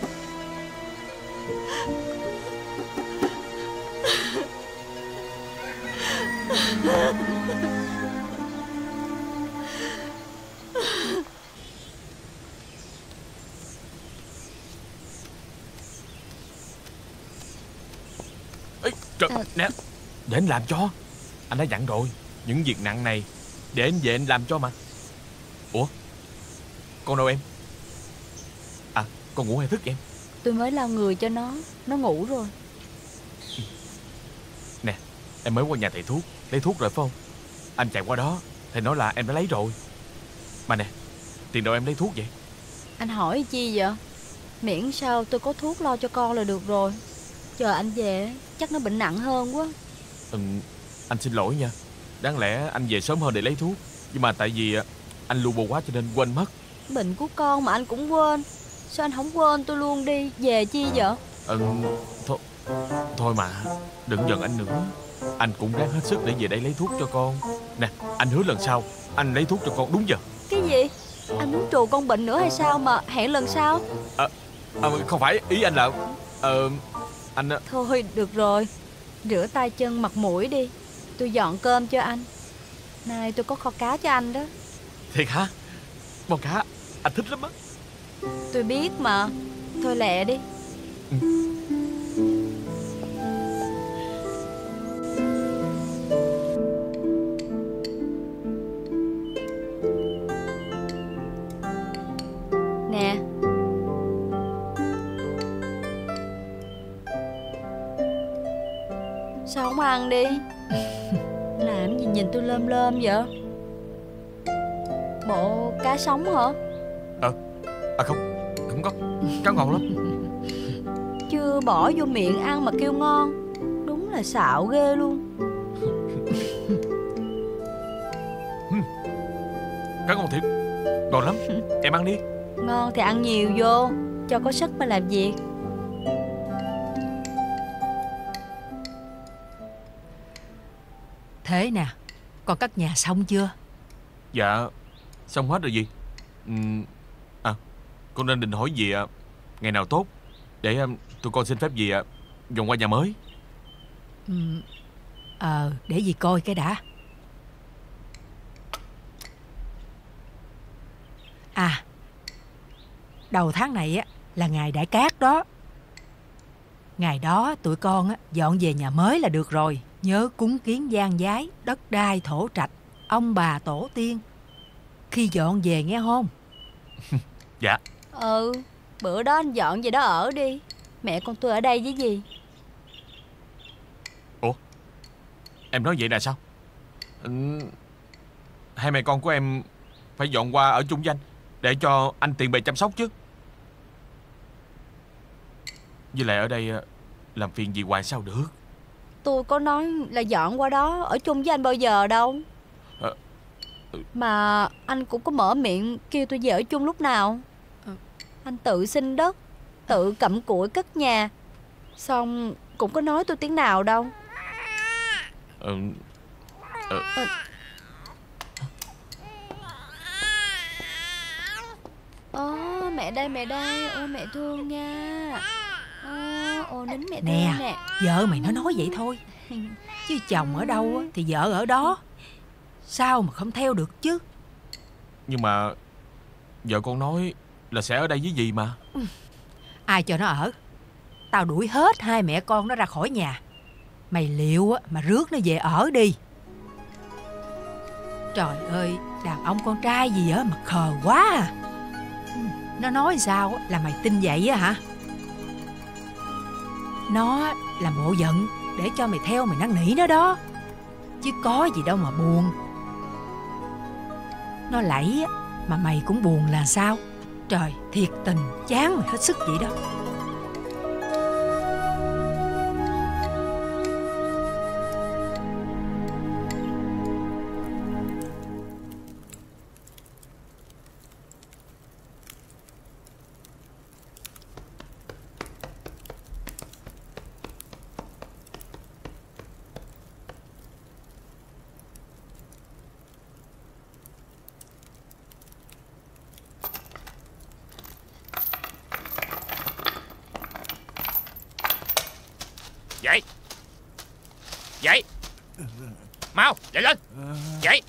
Ê, trời, nè, để anh làm cho. Anh đã dặn rồi, những việc nặng này để anh về anh làm cho mà. Ủa, con đâu em? À, con ngủ hay thức em?
Tôi mới lau người cho nó ngủ rồi.
Nè, em mới qua nhà thầy thuốc lấy thuốc rồi phải không? Anh chạy qua đó, thầy nói là em đã lấy rồi. Mà nè, tiền đâu em lấy thuốc vậy?
Anh hỏi chi vậy? Miễn sao tôi có thuốc lo cho con là được rồi. Chờ anh về chắc nó bệnh nặng hơn quá.
Anh xin lỗi nha. Đáng lẽ anh về sớm hơn để lấy thuốc, nhưng mà tại vì anh lu bù quá cho nên quên mất.
Bệnh của con mà anh cũng quên. Sao anh không quên tôi luôn đi? Về chi vậy?
Thôi mà, đừng giận anh nữa. Anh cũng ráng hết sức để về đây lấy thuốc cho con. Nè, anh hứa lần sau anh lấy thuốc cho con đúng giờ.
Cái gì? Anh muốn trù con bệnh nữa hay sao mà hẹn lần sau?
Không phải, ý anh là anh...
Thôi được rồi, rửa tay chân mặt mũi đi. Tôi dọn cơm cho anh. Nay tôi có kho cá cho anh đó.
Thiệt hả? Con cá anh thích lắm á.
Tôi biết mà. Thôi lẹ đi. Nè. Sao không ăn đi? Làm gì nhìn tôi lơm lơm vậy? Bộ cá sống hả?
Không có. Cá ngon lắm.
Chưa bỏ vô miệng ăn mà kêu ngon. Đúng là xạo ghê luôn.
Cá ngon thiệt. Ngon lắm. Em ăn đi.
Ngon thì ăn nhiều vô, cho có sức mà làm việc.
Thế nè, con cất nhà xong chưa?
Dạ xong hết rồi gì. Con nên định hỏi gì ngày nào tốt để tụi con xin phép gì dọn qua nhà mới.
Để dì coi cái đã. Đầu tháng này á là ngày đại cát đó. Ngày đó tụi con á dọn về nhà mới là được rồi. Nhớ cúng kiến giang giái, đất đai thổ trạch, ông bà tổ tiên khi dọn về nghe không?
Dạ.
Bữa đó anh dọn về đó ở đi. Mẹ con tôi ở đây với gì?
Ủa, em nói vậy là sao? Hai mẹ con của em phải dọn qua ở chung với anh để cho anh tiện bề chăm sóc chứ. Với lại ở đây làm phiền gì hoài sao được.
Tôi có nói là dọn qua đó ở chung với anh bao giờ đâu. Mà anh cũng có mở miệng kêu tôi về ở chung lúc nào. Anh tự xin đất, tự cặm cụi cất nhà, xong cũng có nói tôi tiếng nào đâu. Mẹ đây, mẹ đây. Ôi mẹ thương nha. Nín mẹ thương nè.
Vợ mày nó nói vậy thôi, chứ chồng ở đâu á thì vợ ở đó. Sao mà không theo được chứ?
Nhưng mà vợ con nói là sẽ ở đây với dì mà.
Ai cho nó ở? Tao đuổi hết hai mẹ con nó ra khỏi nhà. Mày liệu á mà rước nó về ở đi. Trời ơi, đàn ông con trai gì á mà khờ quá à. Nó nói sao là mày tin vậy á hả? Nó là bộ giận để cho mày theo mày năn nỉ nó đó, chứ có gì đâu mà buồn. Nó lẫy mà mày cũng buồn là sao? Trời, thiệt tình chán mày hết sức vậy đó.
Dậy, dậy, mau dậy lên, dậy.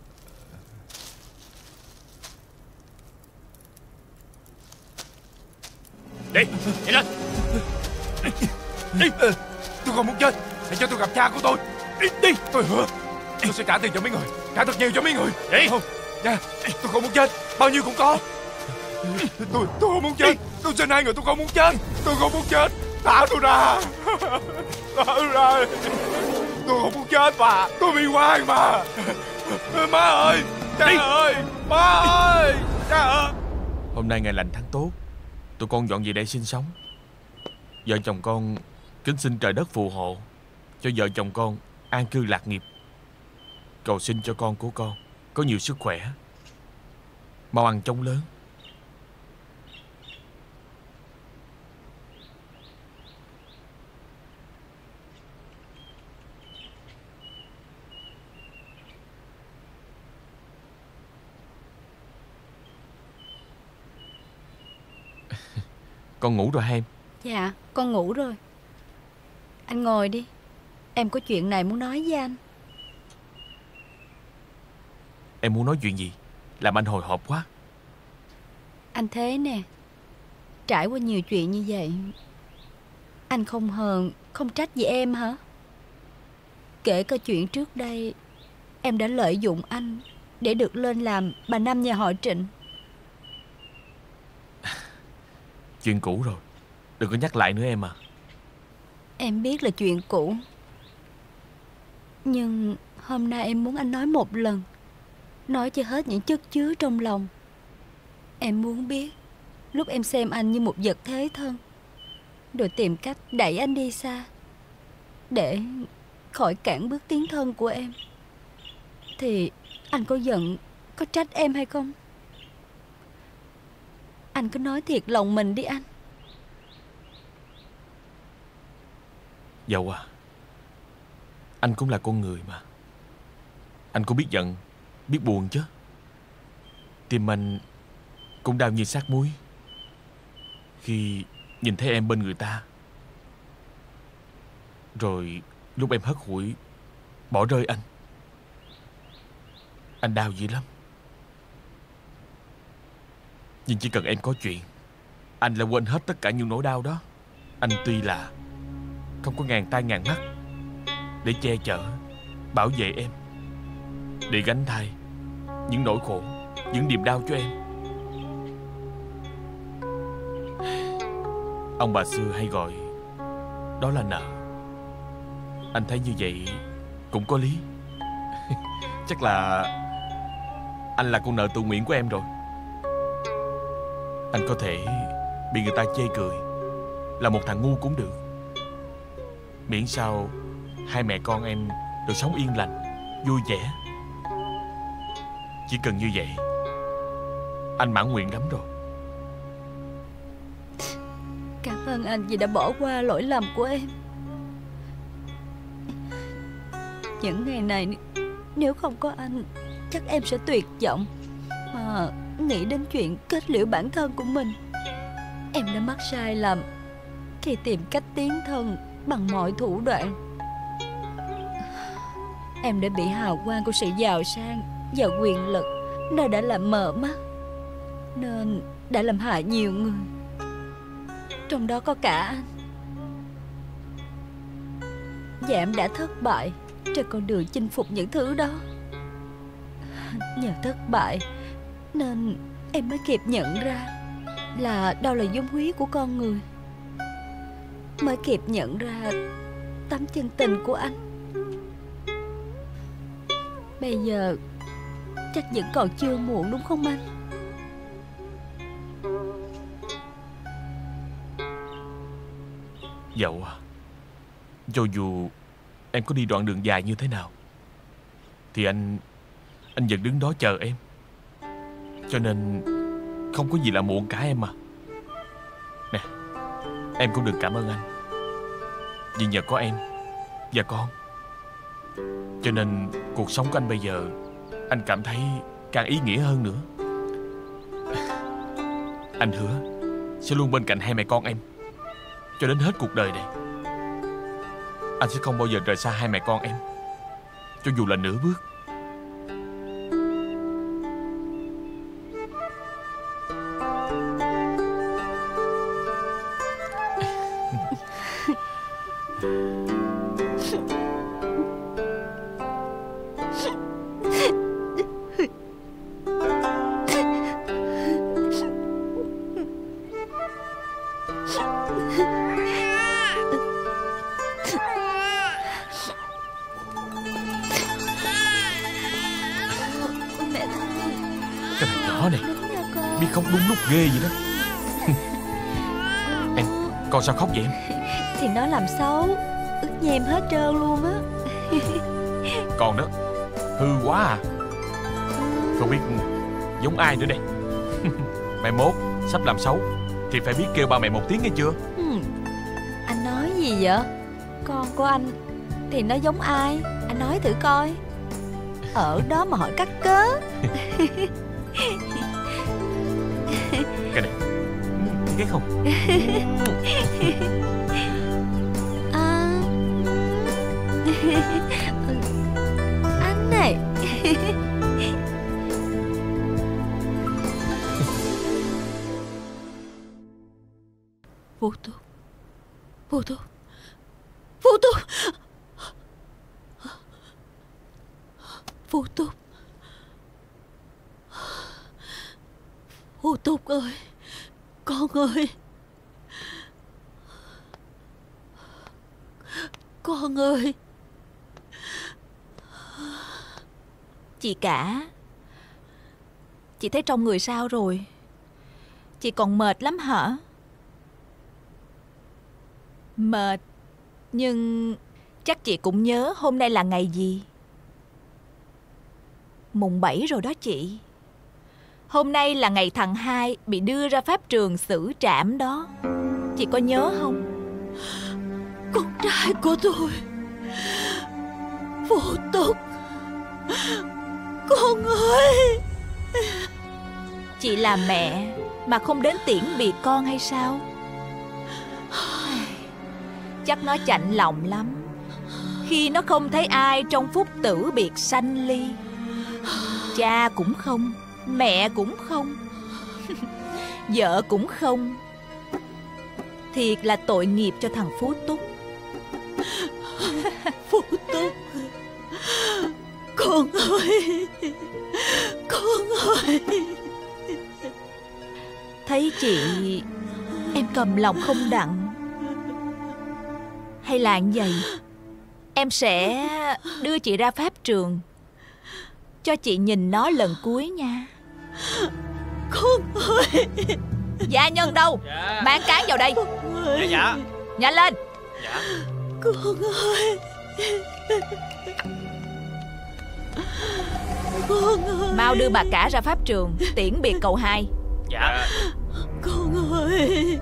Đi, dậy lên. Đi.
Tôi không muốn chết. Hãy cho tôi gặp cha của tôi. Đi. Tôi hứa tôi sẽ trả tiền cho mấy người, trả thật nhiều cho mấy người.
Đi.
Không, dạ, tôi không muốn chết. Bao nhiêu cũng có. Tôi không muốn chết. Tôi xin hai người, tôi không muốn chết. Tôi không muốn chết. Thả tôi ra. Thả tôi ra. Tôi không muốn chết mà. Tôi bị oan mà. Má ơi, cha ơi, má ơi, cha ơi.
Hôm nay ngày lành tháng tốt, tụi con dọn về đây sinh sống. Vợ chồng con kính xin trời đất phù hộ cho vợ chồng con an cư lạc nghiệp. Cầu xin cho con của con có nhiều sức khỏe, mau ăn chóng lớn. Con ngủ rồi hả em?
Dạ, con ngủ rồi. Anh ngồi đi. Em có chuyện này muốn nói với anh.
Em muốn nói chuyện gì? Làm anh hồi hộp quá.
Anh Thế nè, trải qua nhiều chuyện như vậy, anh không hờn, không trách gì em hả? Kể cả chuyện trước đây em đã lợi dụng anh để được lên làm bà Năm nhà họ Trịnh.
Chuyện cũ rồi, đừng có nhắc lại nữa em à.
Em biết là chuyện cũ, nhưng hôm nay em muốn anh nói một lần, nói cho hết những chất chứa trong lòng. Em muốn biết lúc em xem anh như một vật thế thân, rồi tìm cách đẩy anh đi xa để khỏi cản bước tiến thân của em, thì anh có giận, có trách em hay không? Anh cứ nói thiệt lòng mình đi anh.
Dẫu à, anh cũng là con người mà. Anh cũng biết giận, biết buồn chứ. Tim anh cũng đau như xác muối khi nhìn thấy em bên người ta. Rồi lúc em hất hủi bỏ rơi anh đau dữ lắm. Nhưng chỉ cần em có chuyện, anh lại quên hết tất cả những nỗi đau đó. Anh tuy là không có ngàn tay ngàn mắt để che chở, bảo vệ em, để gánh thay những nỗi khổ, những niềm đau cho em. Ông bà xưa hay gọi đó là nợ. Anh thấy như vậy cũng có lý. Chắc là anh là con nợ tự nguyện của em rồi. Anh có thể bị người ta chê cười là một thằng ngu cũng được, miễn sao hai mẹ con em được sống yên lành, vui vẻ. Chỉ cần như vậy, anh mãn nguyện lắm rồi.
Cảm ơn anh vì đã bỏ qua lỗi lầm của em. Những ngày này nếu không có anh, chắc em sẽ tuyệt vọng mà nghĩ đến chuyện kết liễu bản thân của mình. Em đã mắc sai lầm khi tìm cách tiến thân bằng mọi thủ đoạn. Em đã bị hào quang của sự giàu sang và quyền lực nó đã làm mờ mắt, nên đã làm hại nhiều người, trong đó có cả anh. Và em đã thất bại trên con đường chinh phục những thứ đó. Nhờ thất bại nên em mới kịp nhận ra là đâu là vốn quý của con người, mới kịp nhận ra tấm chân tình của anh. Bây giờ chắc vẫn còn chưa muộn, đúng không anh?
Dẫu cho dù em có đi đoạn đường dài như thế nào thì anh vẫn đứng đó chờ em. Cho nên không có gì là muộn cả em mà. Nè, em cũng đừng cảm ơn anh, vì nhờ có em và con, cho nên cuộc sống của anh bây giờ anh cảm thấy càng ý nghĩa hơn nữa. Anh hứa sẽ luôn bên cạnh hai mẹ con em cho đến hết cuộc đời này. Anh sẽ không bao giờ rời xa hai mẹ con em, cho dù là nửa bước. Cái thằng nhỏ này biết khóc đúng lúc ghê vậy đó. Em, con sao khóc vậy em?
Thì nó làm xấu, ướt nhem hết trơn luôn á.
Con đó hư quá à. Không biết giống ai nữa đây. Mai mốt sắp làm xấu thì phải biết kêu ba mẹ một tiếng nghe chưa?
Anh nói gì vậy? Con của anh thì nó giống ai? Anh nói thử coi. Ở đó mà hỏi cắt cớ.
Cái này ghét không?
Anh này.
Vô Túc, Vô Túc, Vô Túc, Vô Túc, Vô Túc ơi, con ơi, con ơi.
Chị cả, chị thấy trong người sao rồi? Chị còn mệt lắm hả? Mệt, nhưng chắc chị cũng nhớ hôm nay là ngày gì. Mùng 7 rồi đó chị. Hôm nay là ngày thằng Hai bị đưa ra pháp trường xử trảm đó. Chị có nhớ không?
Con trai của tôi, Vô Túc. Con ơi!
Chị là mẹ mà không đến tiễn biệt con hay sao? Chắc nó chạnh lòng lắm khi nó không thấy ai trong phút tử biệt sanh ly. Cha cũng không, mẹ cũng không, vợ cũng không. Thiệt là tội nghiệp cho thằng Phú Túc.
Phú Túc, con ơi, con ơi.
Thấy chị em cầm lòng không đặng. Hay là vậy, em sẽ đưa chị ra pháp trường cho chị nhìn nó lần cuối nha.
Con ơi.
Gia nhân đâu?
Dạ.
Mang cán vào đây.
Dạ.
Nhanh lên.
Dạ.
Con ơi. Con ơi.
Mau đưa bà cả ra pháp trường tiễn biệt cậu hai.
Dạ.
Con ơi.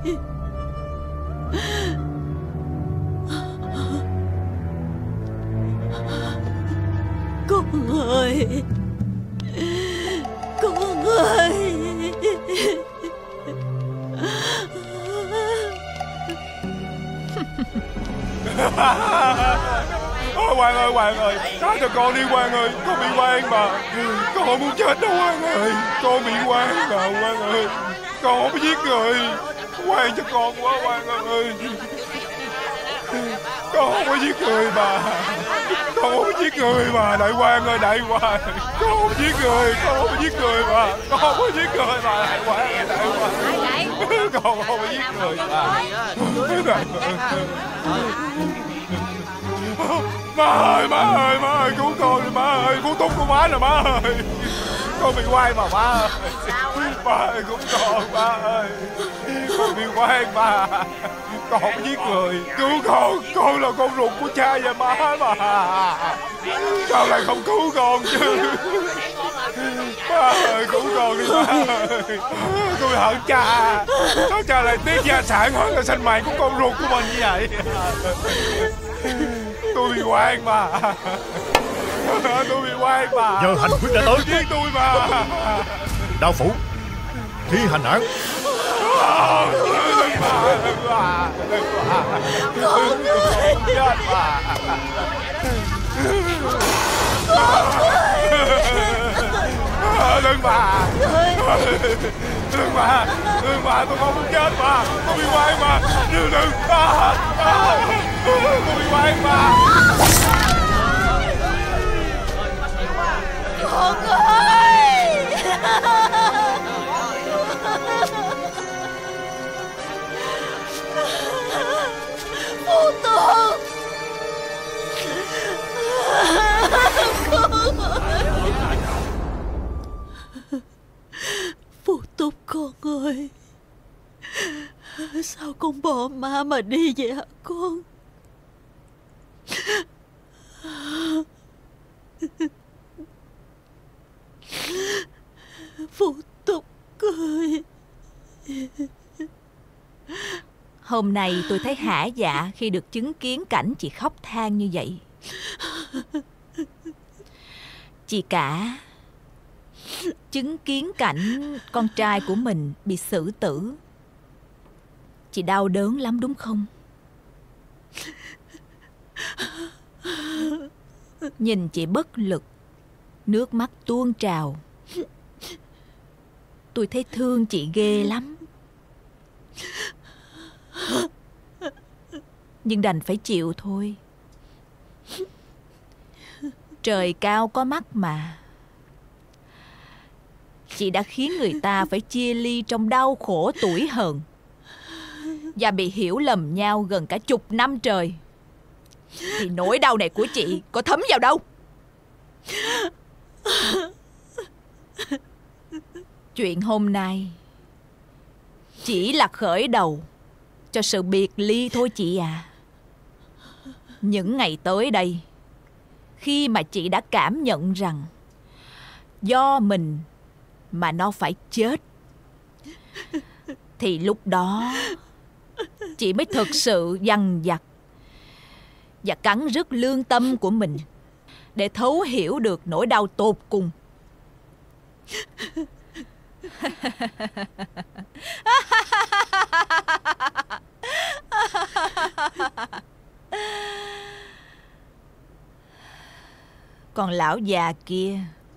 Con ơi. Con ơi.
Hoàng ơi, Hoàng ơi, tha cho con đi Hoàng ơi, con bị quan mà. Con không muốn chết đâu Hoàng ơi, con bị quan mà Hoàng ơi. Con không có giết người, quan cho con quá Hoàng ơi. Con không có giết người mà. Con không có giết người mà, đại quan ơi, đại quan. Con không có giết người, con không có giết người mà. Con không có giết người mà, đại quan ơi, đại quan. Con không có giết người mà. Má ơi, cứu con đi má ơi, cứu Túc của má nè má ơi. Con bị quay mà má ơi. Má ơi, cứu con má ơi. Con bị quay mà. Con không giết người. Cứu con là con ruột của cha và má mà. Sao lại không cứu con chứ? Má ơi, cứu con đi má ơi. Tôi hận cha. Sao cha lại tiếc gia sản hơn là sinh mạng của con ruột của mình như vậy? Tôi bị quan mà. Tôi bị quan mà.
Giờ hành quyết đã tới.
Giết tôi mà.
Đao phủ thi hành án.
Đừng mà. Con ơi. Chết mà. Đừng mà. Đừng mà, tôi không muốn chết mà. Tôi bị quan mà. Đừng. Tôi bị quan mà.
Con ơi. Phú Túc. Con ơi. Phú Túc con ơi. Sao con bỏ má mà đi vậy hả con? Phú Túc ơi.
Hôm nay tôi thấy hả dạ khi được chứng kiến cảnh chị khóc than như vậy. Chị cả chứng kiến cảnh con trai của mình bị xử tử, chị đau đớn lắm đúng không? Nhìn chị bất lực, nước mắt tuôn trào. Tôi thấy thương chị ghê lắm. Nhưng đành phải chịu thôi. Trời cao có mắt mà. Chị đã khiến người ta phải chia ly trong đau khổ tủi hờn, và bị hiểu lầm nhau gần cả 10 năm trời. Thì nỗi đau này của chị có thấm vào đâu? Chuyện hôm nay chỉ là khởi đầu cho sự biệt ly thôi chị à. Những ngày tới đây, khi mà chị đã cảm nhận rằng do mình mà nó phải chết, thì lúc đó chị mới thực sự dằn vặt và cắn rứt lương tâm của mình để thấu hiểu được nỗi đau tột cùng. Còn lão già kia,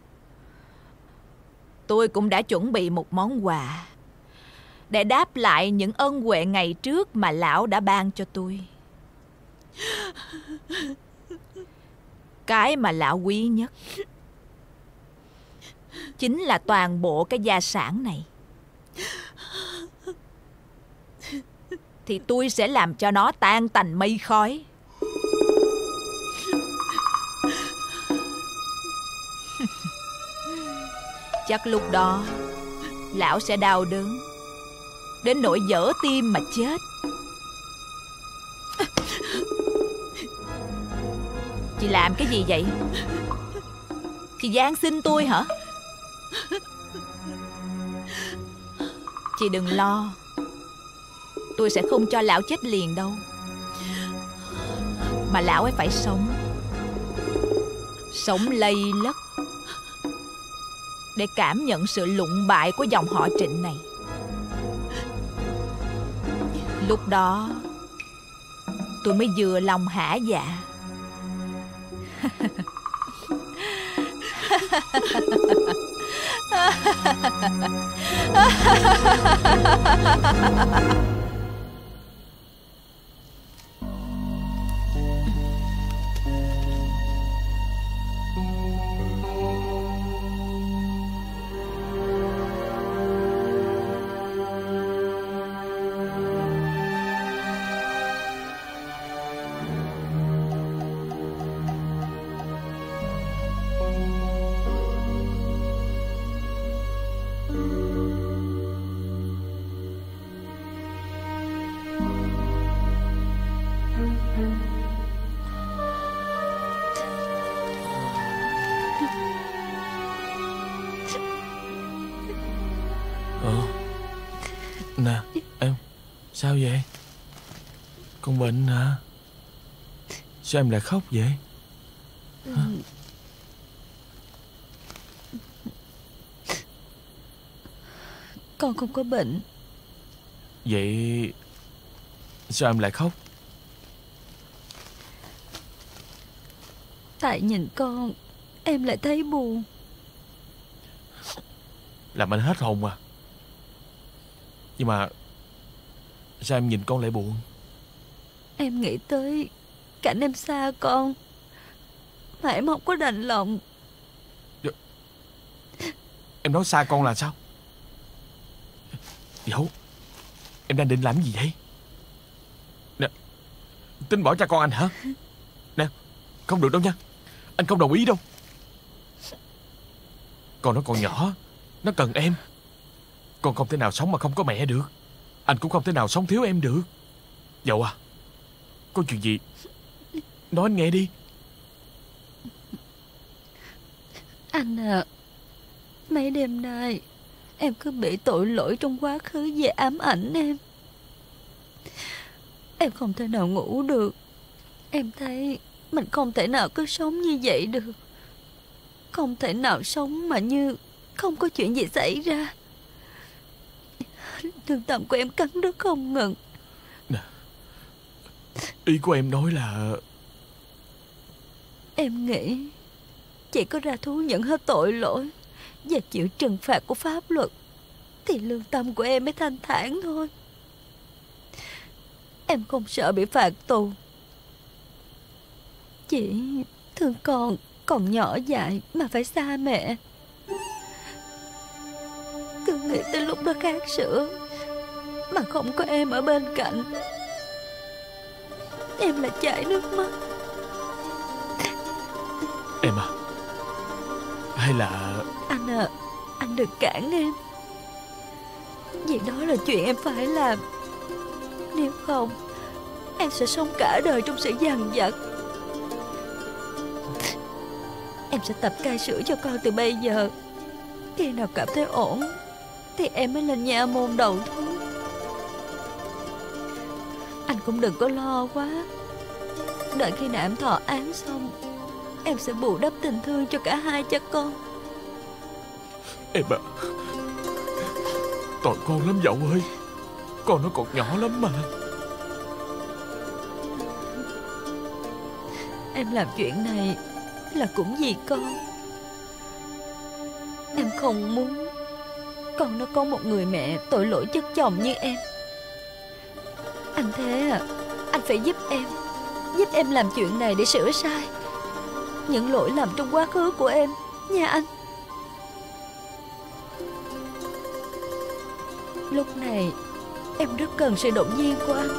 tôi cũng đã chuẩn bị một món quà để đáp lại những ân huệ ngày trước mà lão đã ban cho tôi. Cái mà lão quý nhất chính là toàn bộ cái gia sản này. Thì tôi sẽ làm cho nó tan tành mây khói. Chắc lúc đó lão sẽ đau đớn đến nỗi vỡ tim mà chết. Chị làm cái gì vậy? Chị van xin tôi hả? Chị đừng lo, tôi sẽ không cho lão chết liền đâu. Mà lão ấy phải sống, sống lây lất để cảm nhận sự lụng bại của dòng họ Trịnh này. Lúc đó tôi mới vừa lòng hả dạ.
Nè em, sao vậy? Con bệnh hả? Sao em lại khóc vậy? Hả?
Con không có bệnh.
Vậy sao em lại khóc?
Tại nhìn con, em lại thấy buồn.
Làm anh hết hồn à. Nhưng mà sao em nhìn con lại buồn?
Em nghĩ tới cảnh em xa con mà em không có đành lòng.
Em nói xa con là sao? Dẫu em đang định làm gì vậy? Nè, tính bỏ cha con anh hả? Nè, không được đâu nha. Anh không đồng ý đâu. Con nó còn nhỏ, nó cần em. Con không thể nào sống mà không có mẹ được. Anh cũng không thể nào sống thiếu em được. Dậu à, có chuyện gì nói anh nghe đi.
Anh à, mấy đêm nay em cứ bị tội lỗi trong quá khứ về ám ảnh em. Em không thể nào ngủ được. Em thấy mình không thể nào cứ sống như vậy được. Không thể nào sống mà như không có chuyện gì xảy ra. Lương tâm của em cắn đứt không ngừng.
Nè, ý của em nói là...
Em nghĩ chỉ có ra thú nhận hết tội lỗi và chịu trừng phạt của pháp luật thì lương tâm của em mới thanh thản thôi. Em không sợ bị phạt tù. Chỉ thương con còn nhỏ dại mà phải xa mẹ. Cứ nghĩ tới lúc đó khát sữa mà không có em ở bên cạnh, em lại chảy nước mắt.
Em à, hay là...
Anh à, anh đừng cản em. Vì đó là chuyện em phải làm. Nếu không, em sẽ sống cả đời trong sự dằn vặt. Em sẽ tập cai sữa cho con từ bây giờ. Khi nào cảm thấy ổn thì em mới lên nha môn đầu thú. Anh cũng đừng có lo quá. Đợi khi nào em thọ án xong em sẽ bù đắp tình thương cho cả hai cha con.
Em à, tội con lắm dậu ơi. Con nó còn nhỏ lắm mà.
Em làm chuyện này là cũng vì con. Em không muốn con nó có một người mẹ tội lỗi chất chồng như em. Anh thế à, anh phải giúp em làm chuyện này để sửa sai những lỗi lầm trong quá khứ của em nha anh. Lúc này em rất cần sự động viên của anh.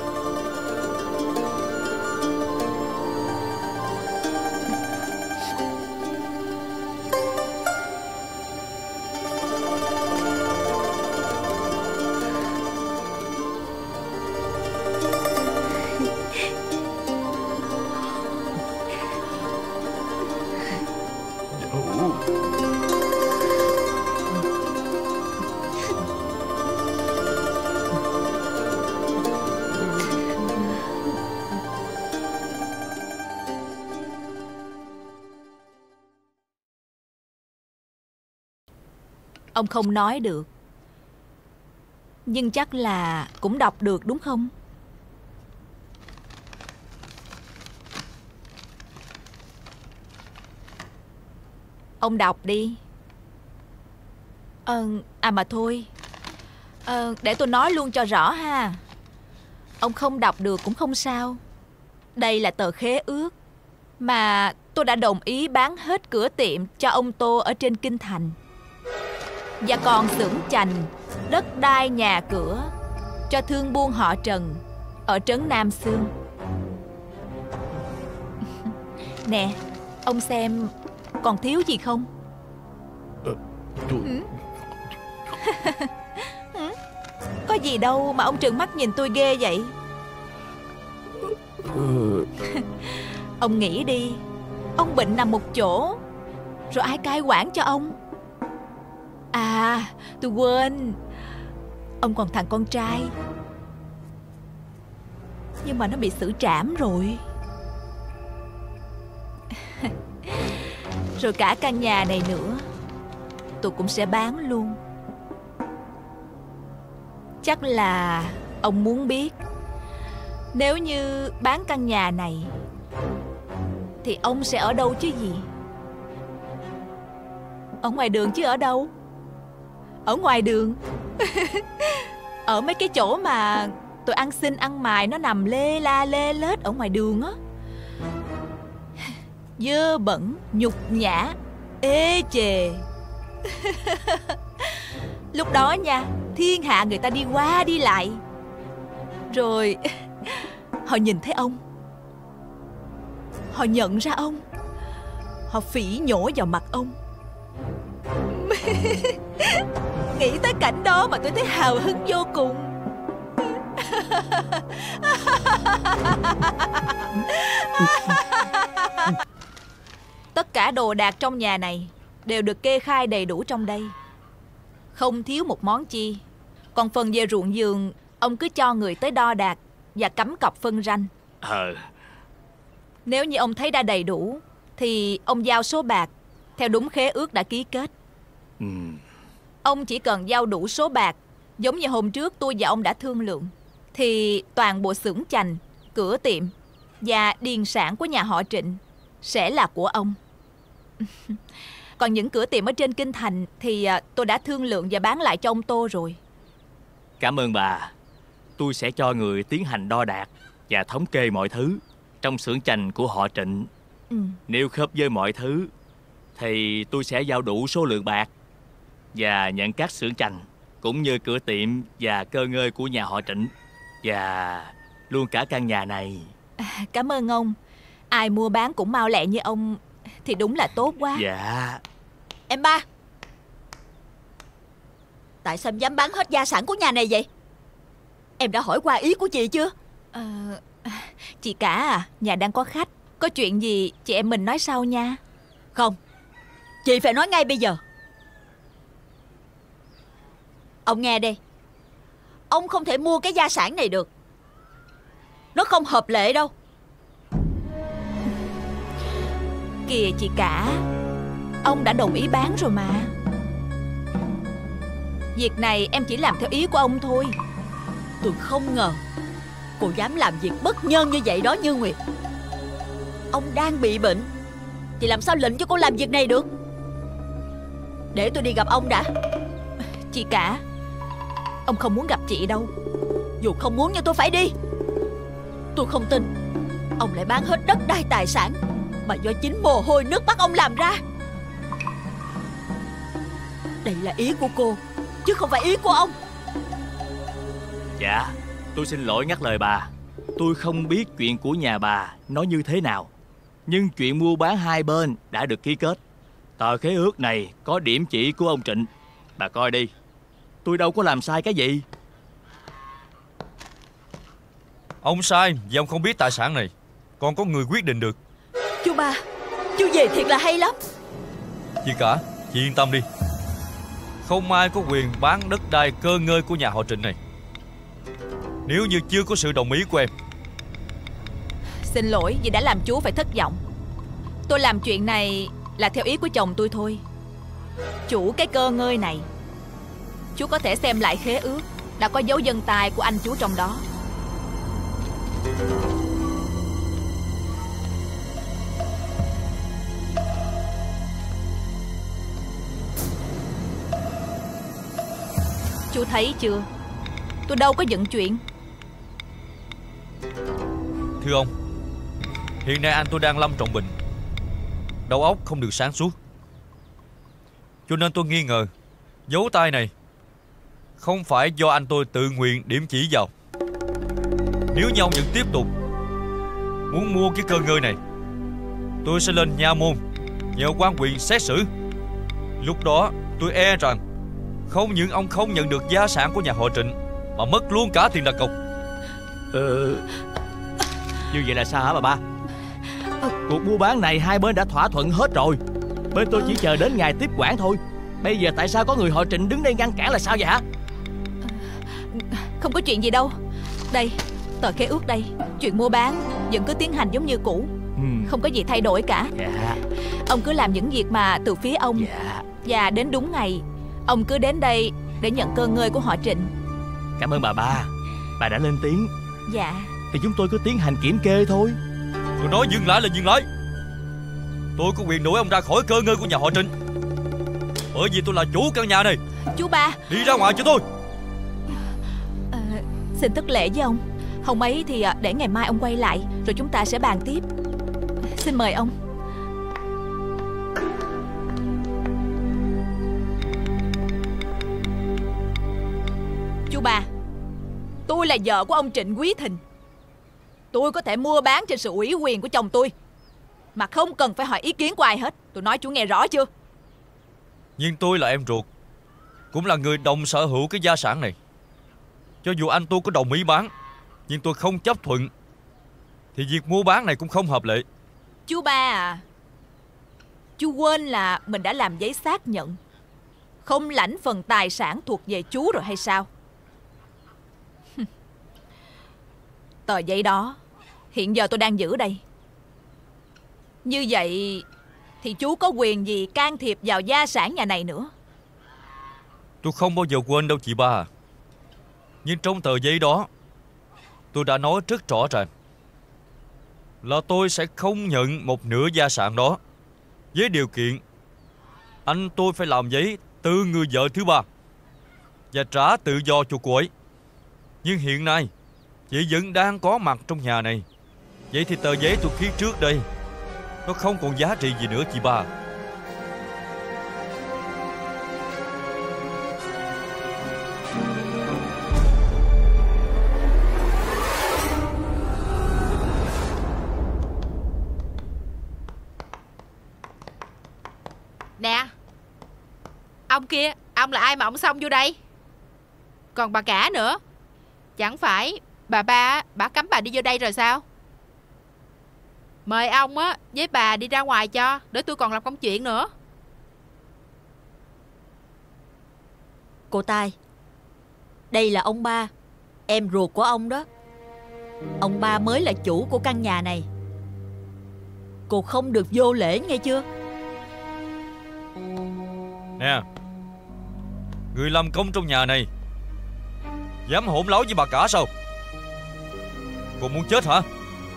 Ông không nói được, nhưng chắc là cũng đọc được đúng không? Ông đọc đi. Mà thôi, để tôi nói luôn cho rõ ha. Ông không đọc được cũng không sao. Đây là tờ khế ước mà tôi đã đồng ý bán hết cửa tiệm cho ông Tô ở trên Kinh Thành, và còn xưởng chành, đất đai nhà cửa cho thương buôn họ Trần ở trấn Nam Xương. Nè, ông xem còn thiếu gì không? Có gì đâu mà ông trừng mắt nhìn tôi ghê vậy? Ông nghĩ đi, ông bệnh nằm một chỗ, rồi ai cai quản cho ông? À, tôi quên, ông còn thằng con trai, nhưng mà nó bị xử trảm rồi. Rồi cả căn nhà này nữa tôi cũng sẽ bán luôn. Chắc là ông muốn biết, nếu như bán căn nhà này thì ông sẽ ở đâu chứ gì? Ở ngoài đường chứ ở đâu? Ở ngoài đường. Ở mấy cái chỗ mà tôi ăn xin ăn mài nó nằm lê la lê lết ở ngoài đường á. Dơ bẩn, nhục nhã, ê chề. Lúc đó nha, thiên hạ người ta đi qua đi lại, rồi họ nhìn thấy ông, họ nhận ra ông, họ phỉ nhổ vào mặt ông. Nghĩ tới cảnh đó mà tôi thấy hào hứng vô cùng. Tất cả đồ đạc trong nhà này đều được kê khai đầy đủ trong đây, không thiếu một món chi. Còn phần về ruộng vườn, ông cứ cho người tới đo đạc và cắm cọc phân ranh. Nếu như ông thấy đã đầy đủ thì ông giao số bạc theo đúng khế ước đã ký kết. Ông chỉ cần giao đủ số bạc, giống như hôm trước tôi và ông đã thương lượng, thì toàn bộ xưởng chành, cửa tiệm và điền sản của nhà họ Trịnh sẽ là của ông. Còn những cửa tiệm ở trên Kinh Thành thì tôi đã thương lượng và bán lại cho ông Tô rồi.
Cảm ơn bà. Tôi sẽ cho người tiến hành đo đạc và thống kê mọi thứ trong xưởng chành của họ Trịnh. Nếu khớp với mọi thứ thì tôi sẽ giao đủ số lượng bạc và nhận các xưởng chành cũng như cửa tiệm và cơ ngơi của nhà họ Trịnh, và luôn cả căn nhà này.
Cảm ơn ông. Ai mua bán cũng mau lẹ như ông thì đúng là tốt quá.
Dạ.
Em ba, tại sao em dám bán hết gia sản của nhà này vậy? Em đã hỏi qua ý của chị chưa?
Chị cả à, nhà đang có khách, có chuyện gì chị em mình nói sau nha.
Không, chị phải nói ngay bây giờ. Ông nghe đây, ông không thể mua cái gia sản này được. Nó không hợp lệ đâu.
Kìa chị cả, ông đã đồng ý bán rồi mà. Việc này em chỉ làm theo ý của ông thôi.
Tôi không ngờ cô dám làm việc bất nhân như vậy đó Như Nguyệt. Ông đang bị bệnh thì làm sao lệnh cho cô làm việc này được? Để tôi đi gặp ông đã.
Chị cả, ông không muốn gặp chị đâu.
Dù không muốn nhưng tôi phải đi. Tôi không tin ông lại bán hết đất đai tài sản mà do chính mồ hôi nước mắt ông làm ra. Đây là ý của cô chứ không phải ý của ông.
Dạ, tôi xin lỗi ngắt lời bà. Tôi không biết chuyện của nhà bà nó như thế nào, nhưng chuyện mua bán hai bên đã được ký kết. Tờ khế ước này có điểm chỉ của ông Trịnh. Bà coi đi, tôi đâu có làm sai cái gì.
Ông sai vì ông không biết tài sản này còn có người quyết định được.
Chú ba, chú về thiệt là hay lắm.
Chị cả, chị yên tâm đi. Không ai có quyền bán đất đai cơ ngơi của nhà họ Trịnh này nếu như chưa có sự đồng ý của em.
Xin lỗi vì đã làm chú phải thất vọng. Tôi làm chuyện này là theo ý của chồng tôi thôi. Chủ cái cơ ngơi này, chú có thể xem lại khế ước, đã có dấu vân tay của anh chú trong đó. Chú thấy chưa, tôi đâu có giận chuyện.
Thưa ông, hiện nay anh tôi đang lâm trọng bệnh, đầu óc không được sáng suốt, cho nên tôi nghi ngờ dấu tay này không phải do anh tôi tự nguyện điểm chỉ vào. Nếu như ông vẫn tiếp tục muốn mua cái cơ ngơi này, tôi sẽ lên nha môn nhờ quan huyện xét xử. Lúc đó tôi e rằng không những ông không nhận được gia sản của nhà họ Trịnh mà mất luôn cả tiền đặt cọc.
Như vậy là sao hả bà ba? Cuộc mua bán này hai bên đã thỏa thuận hết rồi. Bên tôi chỉ chờ đến ngày tiếp quản thôi. Bây giờ tại sao có người họ Trịnh đứng đây ngăn cản là sao vậy hả?
Không có chuyện gì đâu. Đây, tờ khế ước đây. Chuyện mua bán vẫn cứ tiến hành giống như cũ. Không có gì thay đổi cả.
Dạ.
Ông cứ làm những việc mà từ phía ông.
Dạ.
Và đến đúng ngày ông cứ đến đây để nhận cơ ngơi của họ Trịnh.
Cảm ơn bà ba. Bà đã lên tiếng.
Dạ.
Thì chúng tôi cứ tiến hành kiểm kê thôi.
Tôi nói dừng lại là dừng lại. Tôi có quyền đuổi ông ra khỏi cơ ngơi của nhà họ Trịnh, bởi vì tôi là chủ căn nhà này.
Chú ba,
đi ra ngoài cho tôi.
Xin thất lễ với ông. Hôm ấy thì để ngày mai ông quay lại rồi chúng ta sẽ bàn tiếp. Xin mời ông. Chú ba, tôi là vợ của ông Trịnh Quý Thịnh. Tôi có thể mua bán trên sự ủy quyền của chồng tôi mà không cần phải hỏi ý kiến của ai hết. Tôi nói chú nghe rõ chưa?
Nhưng tôi là em ruột, cũng là người đồng sở hữu cái gia sản này. Cho dù anh tôi có đồng ý bán, nhưng tôi không chấp thuận, thì việc mua bán này cũng không hợp lệ.
Chú ba à, chú quên là mình đã làm giấy xác nhận không lãnh phần tài sản thuộc về chú rồi hay sao? Tờ giấy đó hiện giờ tôi đang giữ đây. Như vậy thì chú có quyền gì can thiệp vào gia sản nhà này nữa?
Tôi không bao giờ quên đâu chị ba à. Nhưng trong tờ giấy đó tôi đã nói rất rõ ràng là tôi sẽ không nhận một nửa gia sản đó, với điều kiện anh tôi phải làm giấy từ người vợ thứ ba và trả tự do cho cô ấy. Nhưng hiện nay chị vẫn đang có mặt trong nhà này, vậy thì tờ giấy tôi ký trước đây nó không còn giá trị gì nữa chị ba.
Nè, ông kia, ông là ai mà ông xông vô đây? Còn bà cả nữa. Chẳng phải bà ba bà cấm bà đi vô đây rồi sao? Mời ông á với bà đi ra ngoài cho, để tôi còn làm công chuyện nữa.
Cô Tai, đây là ông ba, em ruột của ông đó. Ông ba mới là chủ của căn nhà này. Cô không được vô lễ nghe chưa?
Nè, người làm công trong nhà này dám hỗn láo với bà cả sao? Cô muốn chết hả?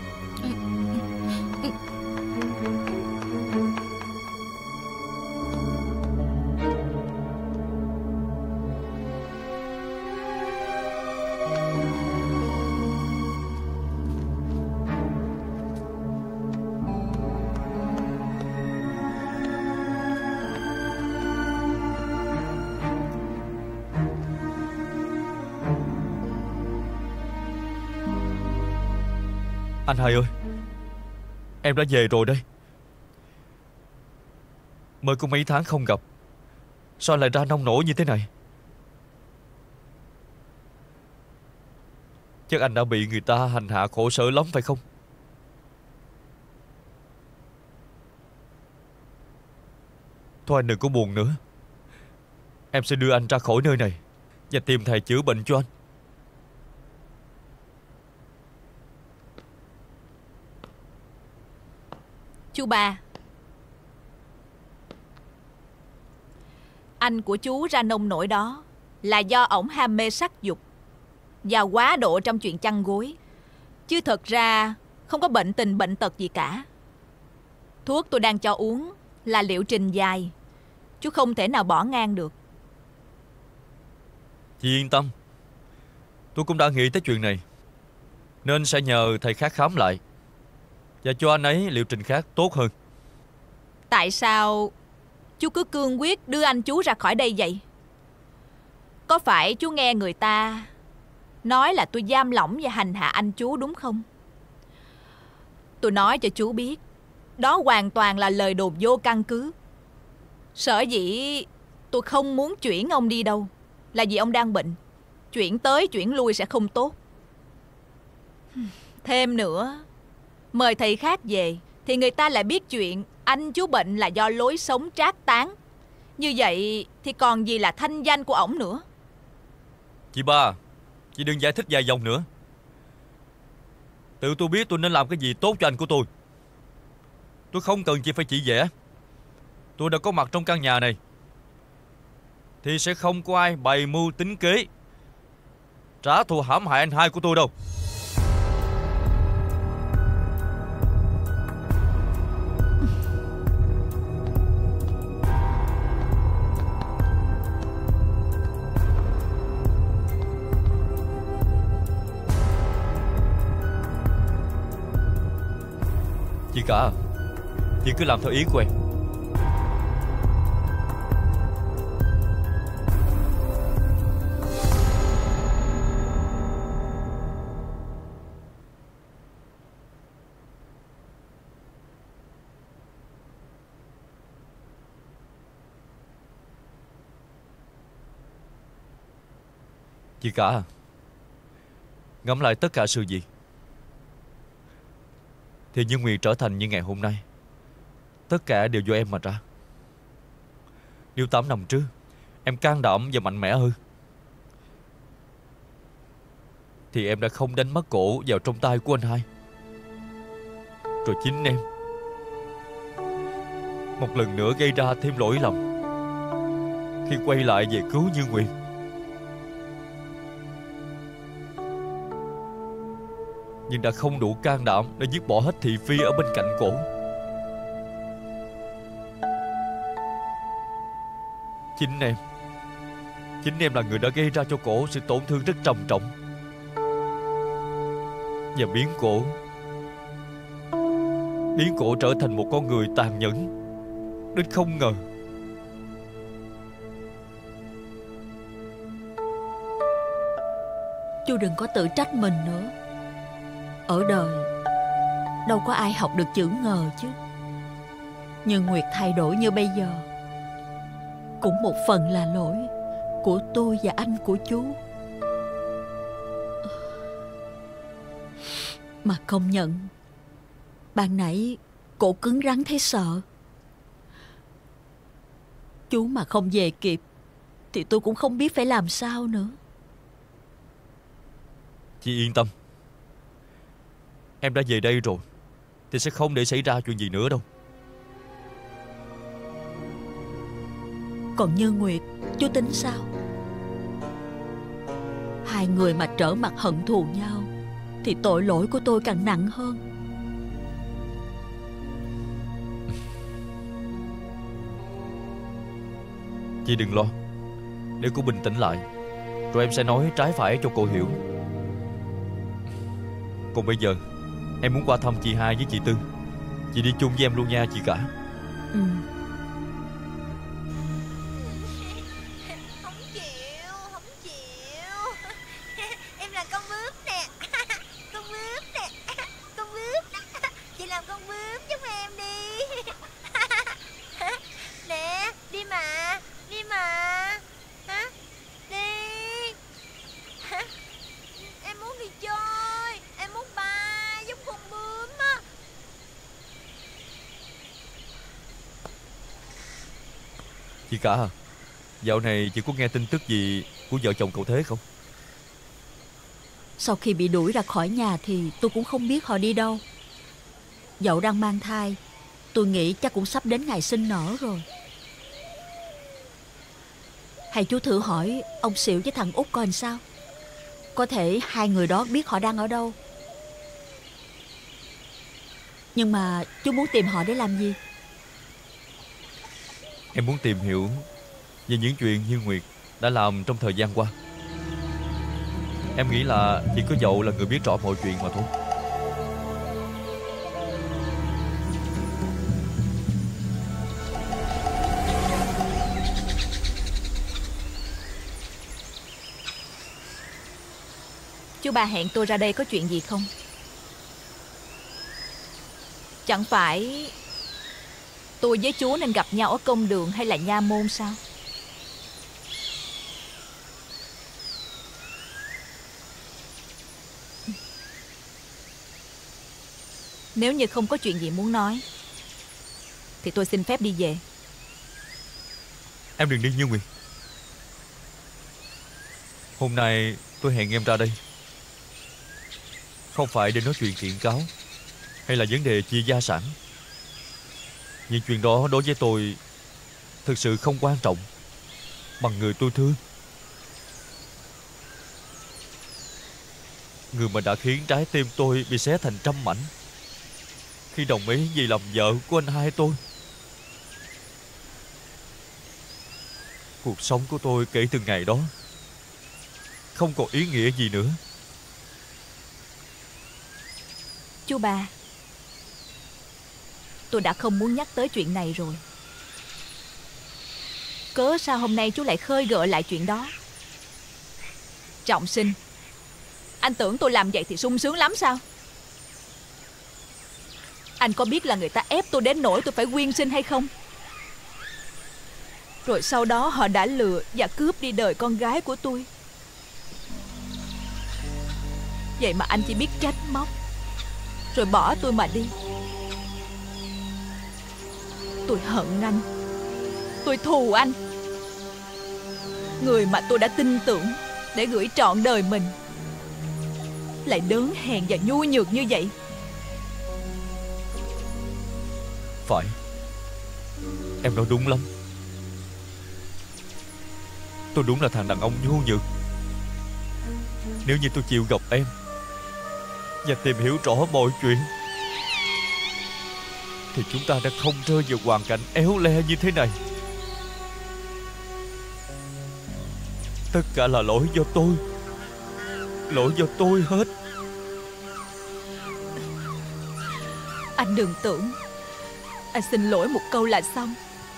Anh hai ơi, em đã về rồi đây. Mới có mấy tháng không gặp, sao lại ra nông nổi như thế này? Chắc anh đã bị người ta hành hạ khổ sở lắm phải không? Thôi anh đừng có buồn nữa. Em sẽ đưa anh ra khỏi nơi này và tìm thầy chữa bệnh cho anh.
Chú ba, anh của chú ra nông nổi đó là do ổng ham mê sắc dục và quá độ trong chuyện chăn gối, chứ thật ra không có bệnh tình bệnh tật gì cả. Thuốc tôi đang cho uống là liệu trình dài, chú không thể nào bỏ ngang được.
Chị yên tâm, tôi cũng đã nghĩ tới chuyện này, nên sẽ nhờ thầy khác khám lại và cho anh ấy liệu trình khác tốt hơn.
Tại sao chú cứ cương quyết đưa anh chú ra khỏi đây vậy? Có phải chú nghe người ta nói là tôi giam lỏng và hành hạ anh chú đúng không? Tôi nói cho chú biết, đó hoàn toàn là lời đồn vô căn cứ. Sở dĩ tôi không muốn chuyển ông đi đâu là vì ông đang bệnh, chuyển tới chuyển lui sẽ không tốt. Thêm nữa, mời thầy khác về thì người ta lại biết chuyện anh chú bệnh là do lối sống trác táng. Như vậy thì còn gì là thanh danh của ổng nữa.
Chị ba, chị đừng giải thích dài dòng nữa. Tự tôi biết tôi nên làm cái gì tốt cho anh của tôi. Tôi không cần chị phải chỉ vẽ. Tôi đã có mặt trong căn nhà này thì sẽ không có ai bày mưu tính kế trả thù hãm hại anh hai của tôi đâu. Chị cả, chị cứ làm theo ý của em. Chị cả, ngẫm lại tất cả sự việc thì những nguyện trở thành như ngày hôm nay, tất cả đều do em mà ra. Nếu 8 năm trước em can đảm và mạnh mẽ hơn thì em đã không đánh mất cổ vào trong tay của anh hai. Rồi chính em một lần nữa gây ra thêm lỗi lầm khi quay lại về cứu Như Nguyệt. Nhưng đã không đủ can đảm để dứt bỏ hết thị phi ở bên cạnh cổ. Chính em là người đã gây ra cho cổ sự tổn thương rất trầm trọng và biến cổ trở thành một con người tàn nhẫn đến không ngờ.
Chú đừng có tự trách mình nữa. Ở đời đâu có ai học được chữ ngờ chứ. Nhưng Nguyệt thay đổi như bây giờ cũng một phần là lỗi của tôi và anh của chú. Mà công nhận, ban nãy cổ cứng rắn thấy sợ. Chú mà không về kịp thì tôi cũng không biết phải làm sao nữa.
Chị yên tâm, em đã về đây rồi thì sẽ không để xảy ra chuyện gì nữa đâu.
Còn Như Nguyệt, chú tính sao? Hai người mà trở mặt hận thù nhau thì tội lỗi của tôi càng nặng hơn.
Chị đừng lo. Để cô bình tĩnh lại, rồi em sẽ nói trái phải cho cô hiểu. Còn bây giờ em muốn qua thăm chị Hai với chị Tư. Chị đi chung với em luôn nha chị cả.
Ừ.
Không chịu. Em là con bướm nè. Con bướm nè. Con bướm. Chị làm con bướm giúp em đi. Nè, đi mà. Hả? Đi. Hả? Em muốn đi chơi. Em muốn bay giống con bướm á.
Chị cả à, dạo này chị có nghe tin tức gì của vợ chồng cậu Thế không?
Sau khi bị đuổi ra khỏi nhà thì tôi cũng không biết họ đi đâu. Dậu đang mang thai, tôi nghĩ chắc cũng sắp đến ngày sinh nở rồi. Hay chú thử hỏi ông Xỉu với thằng Út coi làm sao. Có thể hai người đó biết họ đang ở đâu. Nhưng mà chú muốn tìm họ để làm gì?
Em muốn tìm hiểu về những chuyện Như Nguyệt đã làm trong thời gian qua. Em nghĩ là chỉ có Dậu là người biết rõ mọi chuyện mà thôi.
Chú ba hẹn tôi ra đây có chuyện gì không? Chẳng phải tôi với chú nên gặp nhau ở công đường hay là nha môn sao? Nếu như không có chuyện gì muốn nói thì tôi xin phép đi về.
Em đừng đi Như Nguyệt. Hôm nay tôi hẹn em ra đây không phải để nói chuyện kiện cáo hay là vấn đề chia gia sản. Những chuyện đó đối với tôi thực sự không quan trọng bằng người tôi thương. Người mà đã khiến trái tim tôi bị xé thành trăm mảnh khi đồng ý vì làm vợ của anh hai tôi. Cuộc sống của tôi kể từ ngày đó không còn ý nghĩa gì nữa.
Chú ba, tôi đã không muốn nhắc tới chuyện này rồi. Cớ sao hôm nay chú lại khơi gợi lại chuyện đó? Trọng sinh, anh tưởng tôi làm vậy thì sung sướng lắm sao? Anh có biết là người ta ép tôi đến nỗi tôi phải quyên sinh hay không? Rồi sau đó họ đã lừa và cướp đi đời con gái của tôi. Vậy mà anh chỉ biết trách móc rồi bỏ tôi mà đi. Tôi hận anh, tôi thù anh. Người mà tôi đã tin tưởng để gửi trọn đời mình lại đớn hèn và nhu nhược như vậy.
Phải, em nói đúng lắm. Tôi đúng là thằng đàn ông nhu nhược. Nếu như tôi chịu gặp em và tìm hiểu rõ mọi chuyện thì chúng ta đã không rơi vào hoàn cảnh éo le như thế này. Tất cả là lỗi do tôi. Lỗi do tôi hết.
Anh đừng tưởng anh xin lỗi một câu là xong.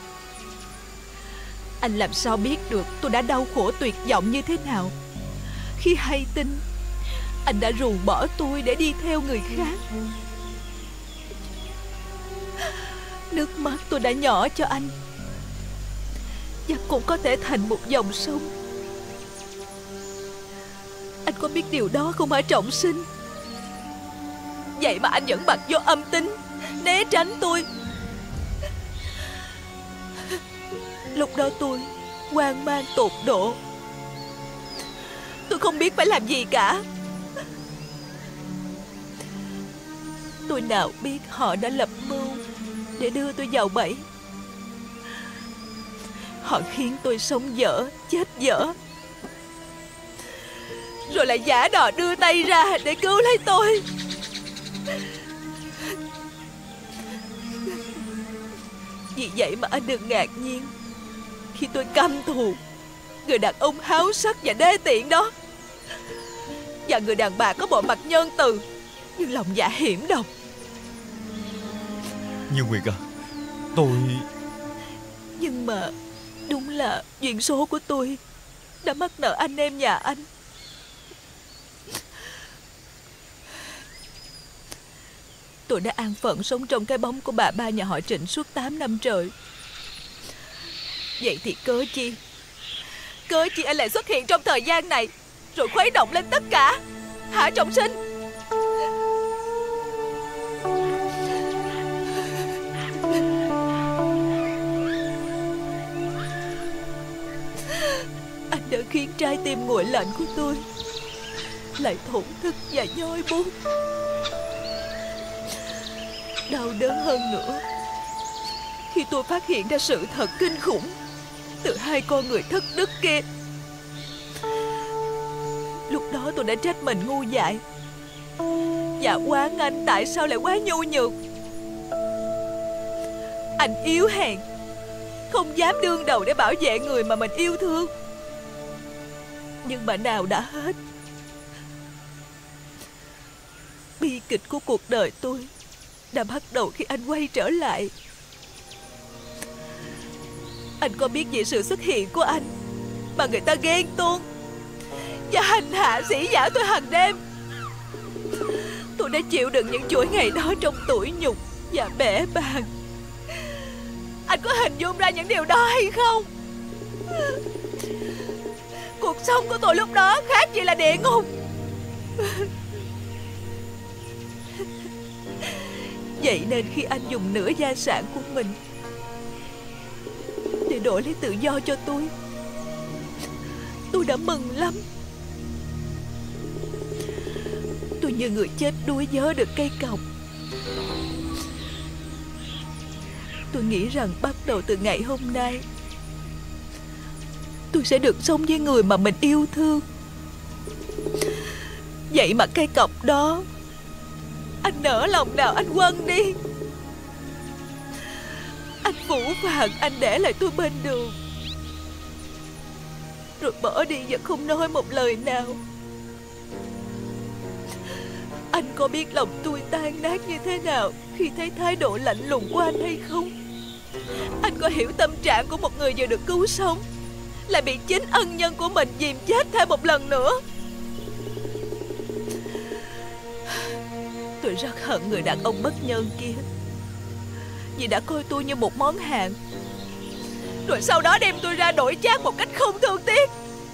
Anh làm sao biết được tôi đã đau khổ tuyệt vọng như thế nào khi hay tin anh đã ruồng bỏ tôi để đi theo người khác. Nước mắt tôi đã nhỏ cho anh và cũng có thể thành một dòng sông. Anh có biết điều đó không hả Trọng Sinh? Vậy mà anh vẫn bặt vô âm tính, né tránh tôi. Lúc đó tôi hoang mang tột độ. Tôi không biết phải làm gì cả.
Tôi nào biết họ đã lập mưu để đưa tôi vào bẫy. Họ khiến tôi sống dở, chết dở, rồi lại giả đò đưa tay ra để cứu lấy tôi. Vì vậy mà anh đừng ngạc nhiên khi tôi căm thù người đàn ông háo sắc và đê tiện đó, và người đàn bà có bộ mặt nhân từ nhưng lòng dạ hiểm độc.
Như Nguyệt à, tôi...
Nhưng mà đúng là duyên số của tôi đã mắc nợ anh em nhà anh. Tôi đã an phận sống trong cái bóng của bà ba nhà họ Trịnh suốt 8 năm trời. Vậy thì cớ chi anh lại xuất hiện trong thời gian này, rồi khuấy động lên tất cả, hả Trọng Sinh? Anh đã khiến trái tim nguội lạnh của tôi lại thổn thức và nhói buốt. Đau đớn hơn nữa khi tôi phát hiện ra sự thật kinh khủng từ hai con người thất đức kia. Lúc đó tôi đã trách mình ngu dại và oán anh tại sao lại quá nhu nhược. Anh yếu hèn, không dám đương đầu để bảo vệ người mà mình yêu thương. Nhưng mà nào đã hết. Bi kịch của cuộc đời tôi đã bắt đầu khi anh quay trở lại. Anh có biết về sự xuất hiện của anh mà người ta ghen tuông và hành hạ sỉ vả tôi hàng đêm? Tôi đã chịu đựng những chuỗi ngày đó trong tủi nhục và bẽ bàng. Anh có hình dung ra những điều đó hay không? Cuộc sống của tôi lúc đó khác gì là địa ngục. Vậy nên khi anh dùng nửa gia sản của mình để đổi lấy tự do cho tôi đã mừng lắm. Tôi như người chết đuối vớ được cây cọc. Tôi nghĩ rằng bắt đầu từ ngày hôm nay tôi sẽ được sống với người mà mình yêu thương. Vậy mà cây cọc đó anh nỡ lòng nào anh quăng đi. Anh phũ phàng, anh để lại tôi bên đường, rồi bỏ đi và không nói một lời nào. Anh có biết lòng tôi tan nát như thế nào khi thấy thái độ lạnh lùng của anh hay không? Anh có hiểu tâm trạng của một người vừa được cứu sống lại bị chính ân nhân của mình dìm chết thêm một lần nữa? Tôi rất hận người đàn ông bất nhân kia, vì đã coi tôi như một món hàng, rồi sau đó đem tôi ra đổi chác một cách không thương tiếc.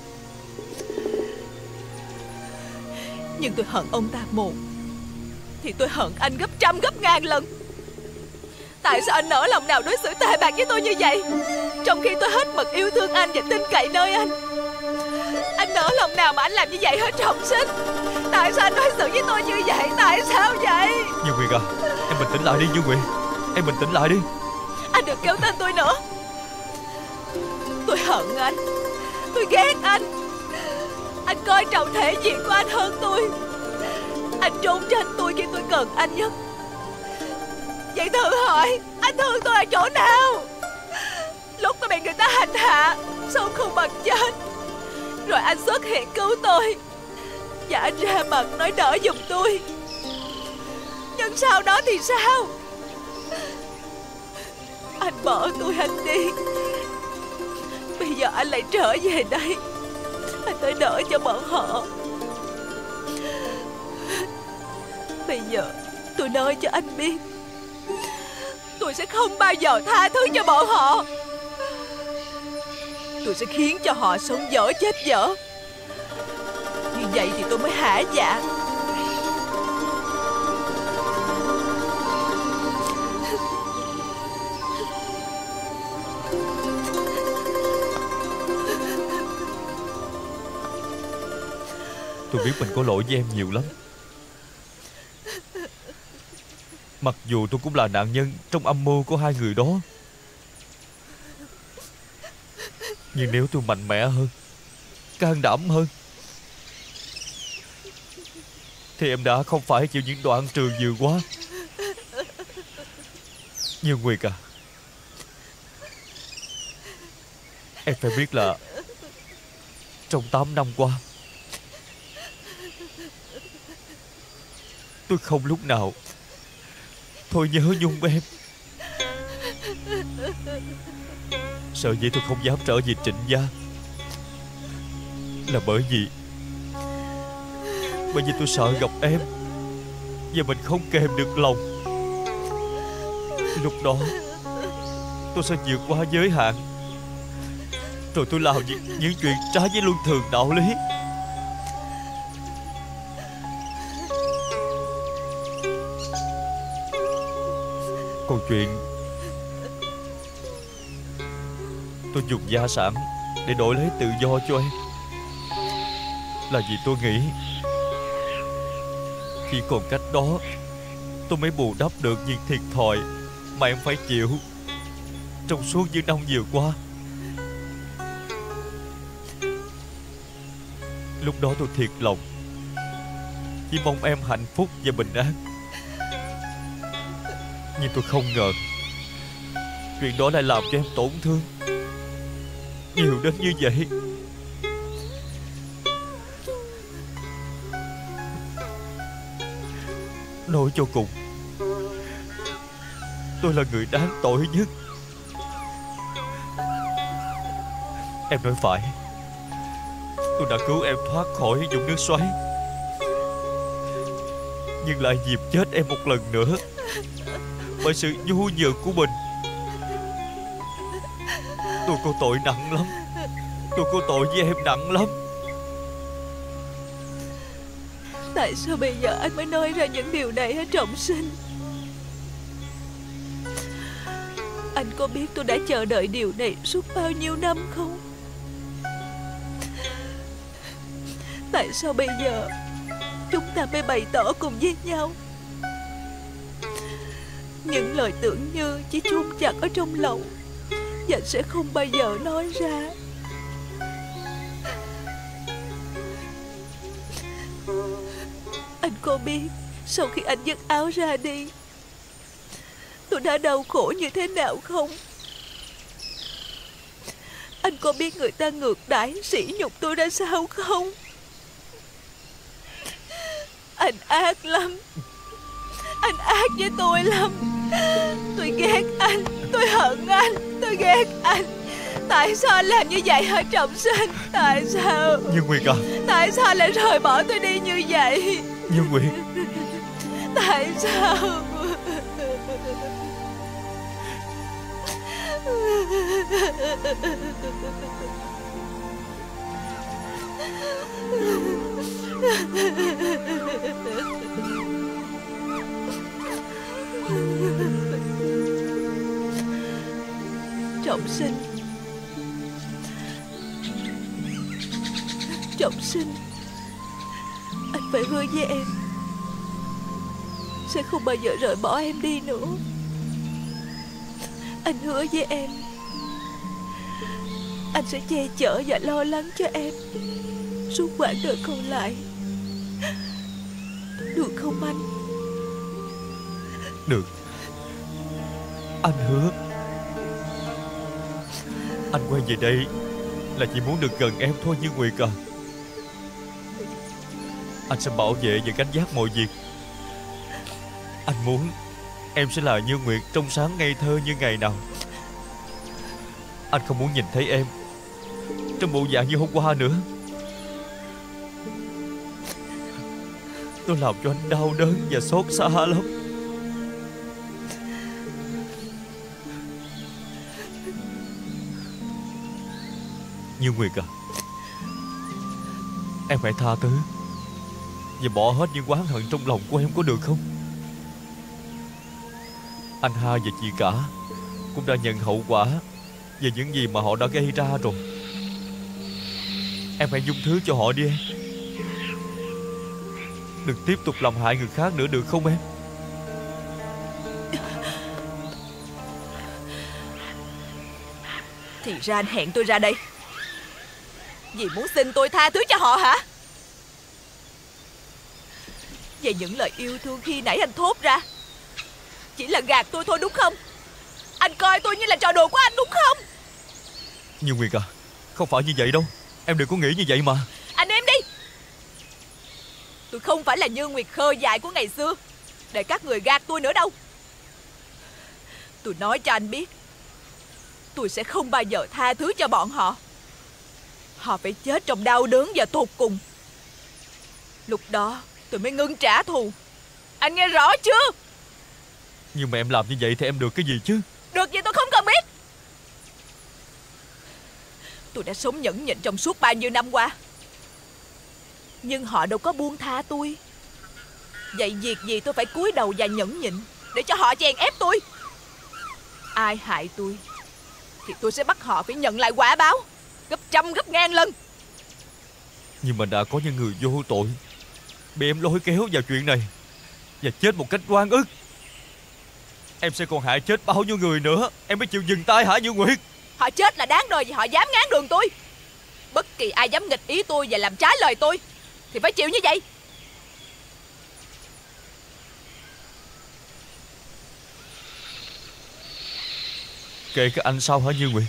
Nhưng tôi hận ông ta một thì tôi hận anh gấp trăm gấp ngàn lần. Tại sao anh nỡ lòng nào đối xử tệ bạc với tôi như vậy, trong khi tôi hết mực yêu thương anh và tin cậy nơi anh? Anh nỡ lòng nào mà anh làm như vậy hả Trọng Sinh? Tại sao anh đối xử với tôi như vậy? Tại sao vậy?
Như Nguyệt à, em bình tĩnh lại đi Như Nguyệt. Em bình tĩnh lại đi.
Anh đừng kêu tên tôi nữa. Tôi hận anh, tôi ghét anh. Anh coi trọng thể diện của anh hơn tôi. Anh trốn tránh tôi khi tôi cần anh nhất. Vậy thử hỏi anh thương tôi ở chỗ nào? Lúc tôi bị người ta hành hạ, sống không bằng chết, rồi anh xuất hiện cứu tôi, và anh ra mặt nói đỡ giùm tôi. Nhưng sau đó thì sao? Anh bỏ tôi, anh đi. Bây giờ anh lại trở về đây, anh tới đỡ cho bọn họ. Bây giờ tôi nói cho anh biết, tôi sẽ không bao giờ tha thứ cho bọn họ. Tôi sẽ khiến cho họ sống dở chết dở. Như vậy thì tôi mới hả dạ.
Tôi biết mình có lỗi với em nhiều lắm. Mặc dù tôi cũng là nạn nhân trong âm mưu của hai người đó, nhưng nếu tôi mạnh mẽ hơn, can đảm hơn, thì em đã không phải chịu những đoạn trường vừa qua. Như Nguyệt à, em phải biết là trong 8 năm qua, tôi không lúc nào thôi nhớ nhung em. Sợ vậy tôi không dám trở về Trịnh gia, là bởi vì tôi sợ gặp em và mình không kềm được lòng. Lúc đó tôi sẽ vượt qua giới hạn, rồi tôi làm những chuyện trái với luân thường đạo lý. Còn chuyện tôi dùng gia sản để đổi lấy tự do cho em là vì tôi nghĩ chỉ còn cách đó tôi mới bù đắp được những thiệt thòi mà em phải chịu trong suốt những năm vừa qua. Lúc đó tôi thiệt lòng chỉ mong em hạnh phúc và bình an. Nhưng tôi không ngờ chuyện đó lại làm cho em tổn thương nhiều đến như vậy. Nói cho cùng, tôi là người đáng tội nhất. Em nói phải, tôi đã cứu em thoát khỏi vũng nước xoáy, nhưng lại dìm chết em một lần nữa bởi sự nhu nhược của mình. Tôi có tội nặng lắm. Tôi có tội với em nặng lắm.
Tại sao bây giờ anh mới nói ra những điều này hả Trọng Sinh? Anh có biết tôi đã chờ đợi điều này suốt bao nhiêu năm không? Tại sao bây giờ chúng ta mới bày tỏ cùng với nhau những lời tưởng như chỉ chôn chặt ở trong lòng và sẽ không bao giờ nói ra? Anh có biết sau khi anh dứt áo ra đi, tôi đã đau khổ như thế nào không? Anh có biết người ta ngược đãi sỉ nhục tôi ra sao không? Anh ác lắm. Anh ác với tôi lắm. Tôi ghét anh. Tôi hận anh. Tôi ghét anh. Tại sao anh làm như vậy hả Trọng Sinh? Tại sao?
Như Nguyệt à,
tại sao lại rời bỏ tôi đi như vậy?
Như Nguyệt,
tại sao? Trọng Sinh, Trọng Sinh, anh phải hứa với em sẽ không bao giờ rời bỏ em đi nữa. Anh hứa với em anh sẽ che chở và lo lắng cho em suốt quãng đời còn lại. Được không anh?
được. Anh hứa. Anh quay về đây là chỉ muốn được gần em thôi Như Nguyệt à. Anh sẽ bảo vệ và gánh vác mọi việc. Anh muốn em sẽ là Như Nguyệt trong sáng ngây thơ như ngày nào. Anh không muốn nhìn thấy em trong bộ dạng như hôm qua nữa. Tôi làm cho anh đau đớn và xót xa lắm. Như Nguyệt à, em hãy tha thứ và bỏ hết những oán hận trong lòng của em có được không? Anh hai và chị cả cũng đã nhận hậu quả về những gì mà họ đã gây ra rồi. Em hãy dung thứ cho họ đi em. Đừng tiếp tục làm hại người khác nữa được không em?
Thì ra anh hẹn tôi ra đây vì muốn xin tôi tha thứ cho họ hả? Vậy những lời yêu thương khi nãy anh thốt ra chỉ là gạt tôi thôi đúng không? Anh coi tôi như là trò đùa của anh đúng không?
Như Nguyệt à, không phải như vậy đâu. Em đừng có nghĩ như vậy mà.
Anh im đi. Tôi không phải là Như Nguyệt khờ dại của ngày xưa để các người gạt tôi nữa đâu. Tôi nói cho anh biết, tôi sẽ không bao giờ tha thứ cho bọn họ. Họ phải chết trong đau đớn và tột cùng. Lúc đó tôi mới ngưng trả thù. Anh nghe rõ chưa?
Nhưng mà em làm như vậy thì em được cái gì chứ?
Được gì tôi không cần biết. Tôi đã sống nhẫn nhịn trong suốt bao nhiêu năm qua, nhưng họ đâu có buông tha tôi. Vậy việc gì tôi phải cúi đầu và nhẫn nhịn để cho họ chèn ép tôi? Ai hại tôi thì tôi sẽ bắt họ phải nhận lại quả báo gấp trăm gấp ngàn lần.
Nhưng mà đã có những người vô tội bị em lôi kéo vào chuyện này và chết một cách oan ức. Em sẽ còn hại chết bao nhiêu người nữa em mới chịu dừng tay hả Như Nguyệt?
Họ chết là đáng đời vì họ dám ngáng đường tôi. Bất kỳ ai dám nghịch ý tôi và làm trái lời tôi thì phải chịu như vậy.
Kệ các anh sao hả Như Nguyệt?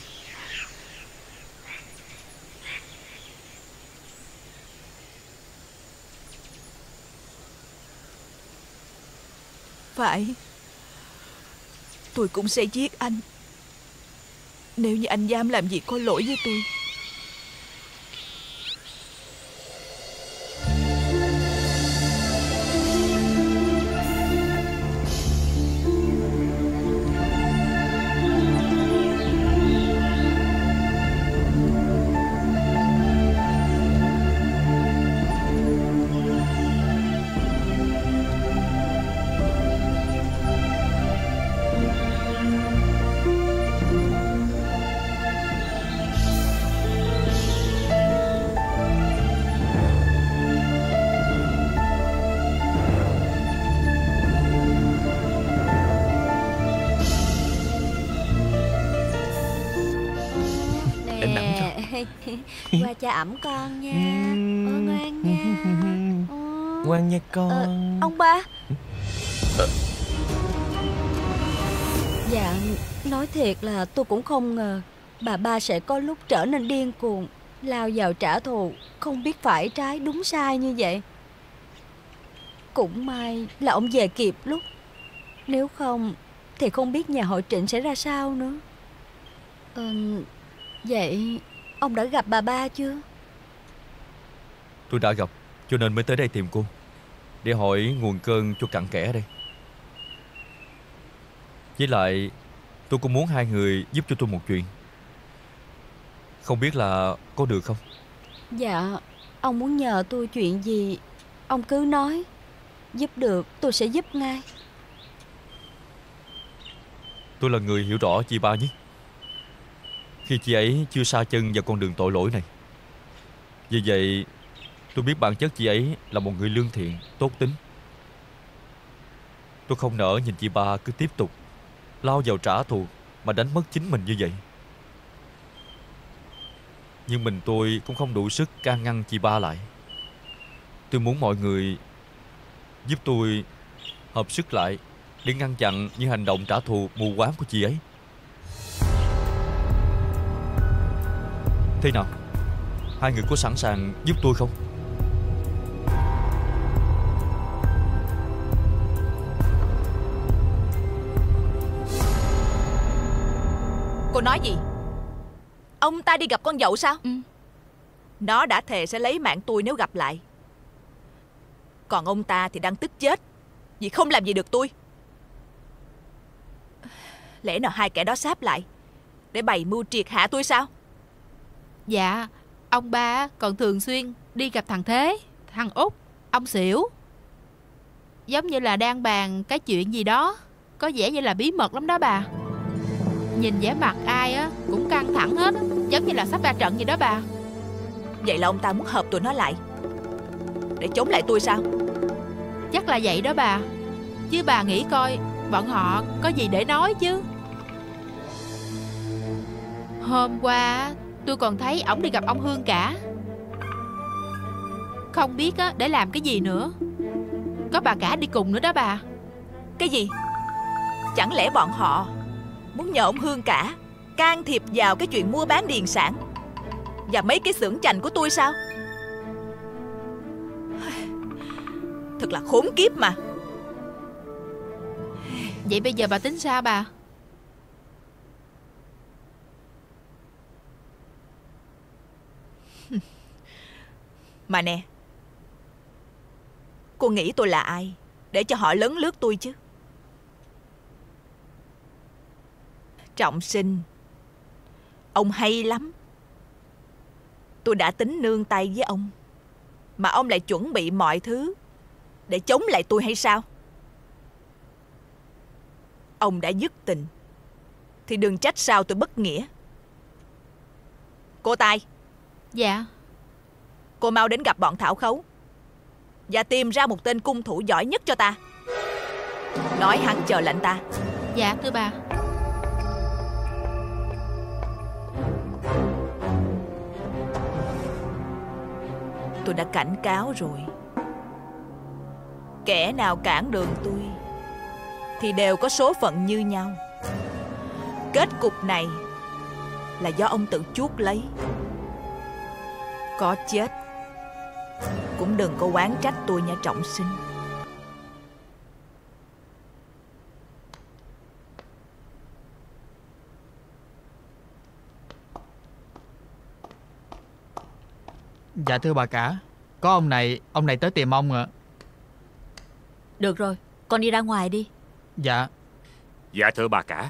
Phải, tôi cũng sẽ giết anh nếu như anh dám làm gì có lỗi với tôi.
Qua cha ẩm con nha. Ngoan nha.
Ngoan nha con.
Ông ba. Dạ, nói thiệt là tôi cũng không ngờ bà ba sẽ có lúc trở nên điên cuồng, lao vào trả thù, không biết phải trái đúng sai như vậy. Cũng may là ông về kịp lúc, nếu không thì không biết nhà họ Trịnh sẽ ra sao nữa. Vậy ông đã gặp bà ba chưa?
Tôi đã gặp, cho nên mới tới đây tìm cô, để hỏi nguồn cơn cho cặn kẽ đây. Với lại tôi cũng muốn hai người giúp cho tôi một chuyện. Không biết là có được không?
Dạ, ông muốn nhờ tôi chuyện gì ông cứ nói. Giúp được tôi sẽ giúp ngay.
Tôi là người hiểu rõ chị ba nhất, khi chị ấy chưa sa chân vào con đường tội lỗi này. Vì vậy tôi biết bản chất chị ấy là một người lương thiện, tốt tính. Tôi không nỡ nhìn chị ba cứ tiếp tục lao vào trả thù mà đánh mất chính mình như vậy. Nhưng mình tôi cũng không đủ sức can ngăn chị ba lại. Tôi muốn mọi người giúp tôi hợp sức lại để ngăn chặn những hành động trả thù mù quáng của chị ấy. Thế nào? Hai người có sẵn sàng giúp tôi không?
Cô nói gì? Ông ta đi gặp con dậu sao? Nó đã thề sẽ lấy mạng tôi nếu gặp lại. Còn ông ta thì đang tức chết vì không làm gì được tôi. Lẽ nào hai kẻ đó sáp lại để bày mưu triệt hạ tôi sao?
Dạ, ông ba còn thường xuyên đi gặp thằng Thế, thằng Út, ông Xỉu. Giống như là đang bàn cái chuyện gì đó, có vẻ như là bí mật lắm đó bà. Nhìn vẻ mặt ai á cũng căng thẳng hết á, giống như là sắp ra trận gì đó bà.
Vậy là ông ta muốn hợp tụi nó lại để chống lại tôi sao?
Chắc là vậy đó bà. Chứ bà nghĩ coi, bọn họ có gì để nói chứ. Hôm qua tôi còn thấy ổng đi gặp ông Hương cả. Không biết á, để làm cái gì nữa. Có bà cả đi cùng nữa đó bà.
Cái gì? Chẳng lẽ bọn họ muốn nhờ ông Hương cả can thiệp vào cái chuyện mua bán điền sản và mấy cái xưởng chành của tôi sao? Thật là khốn kiếp mà.
Vậy bây giờ bà tính sao bà?
Mà nè, cô nghĩ tôi là ai để cho họ lấn lướt tôi chứ? Trọng Sinh, ông hay lắm. Tôi đã tính nương tay với ông, mà ông lại chuẩn bị mọi thứ để chống lại tôi hay sao? Ông đã dứt tình thì đừng trách sao tôi bất nghĩa. Cô Tài.
Dạ.
Cô mau đến gặp bọn Thảo Khấu và tìm ra một tên cung thủ giỏi nhất cho ta. Nói hắn chờ lệnh ta.
Dạ thưa bà.
Tôi đã cảnh cáo rồi. Kẻ nào cản đường tôi thì đều có số phận như nhau. Kết cục này là do ông tự chuốc lấy. Có chết cũng đừng có oán trách tôi nha Trọng Sinh.
Dạ thưa bà cả, có ông này tới tìm ông ạ.
Được rồi, con đi ra ngoài đi.
Dạ.
Dạ thưa bà cả.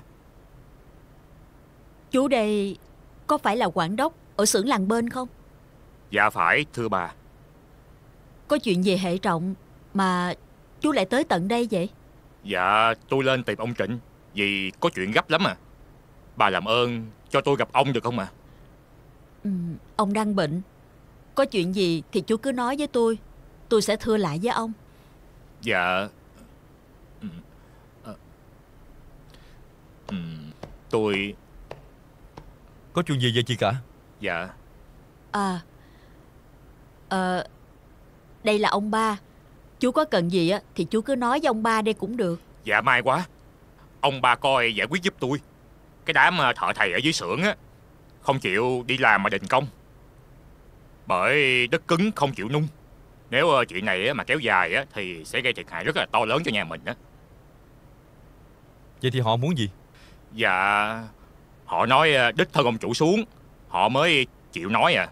Chú đây có phải là quản đốc ở xưởng làng bên không?
Dạ phải thưa bà.
Có chuyện gì hệ trọng mà chú lại tới tận đây vậy?
Dạ tôi lên tìm ông Trịnh vì có chuyện gấp lắm à. Bà làm ơn cho tôi gặp ông được không ạ?
Ông đang bệnh. Có chuyện gì thì chú cứ nói với tôi sẽ thưa lại với ông.
Dạ. Tôi...
Có chuyện gì vậy chị cả?
Dạ.
Đây là ông ba. Chú có cần gì á thì chú cứ nói với ông ba đây cũng được.
Dạ may quá. Ông ba coi giải quyết giúp tôi. Cái đám thợ thầy ở dưới xưởng á không chịu đi làm mà đình công. Bởi đất cứng không chịu nung. Nếu chuyện này mà kéo dài á thì sẽ gây thiệt hại rất là to lớn cho nhà mình á.
Vậy thì họ muốn gì?
Dạ họ nói đích thân ông chủ xuống họ mới chịu nói à.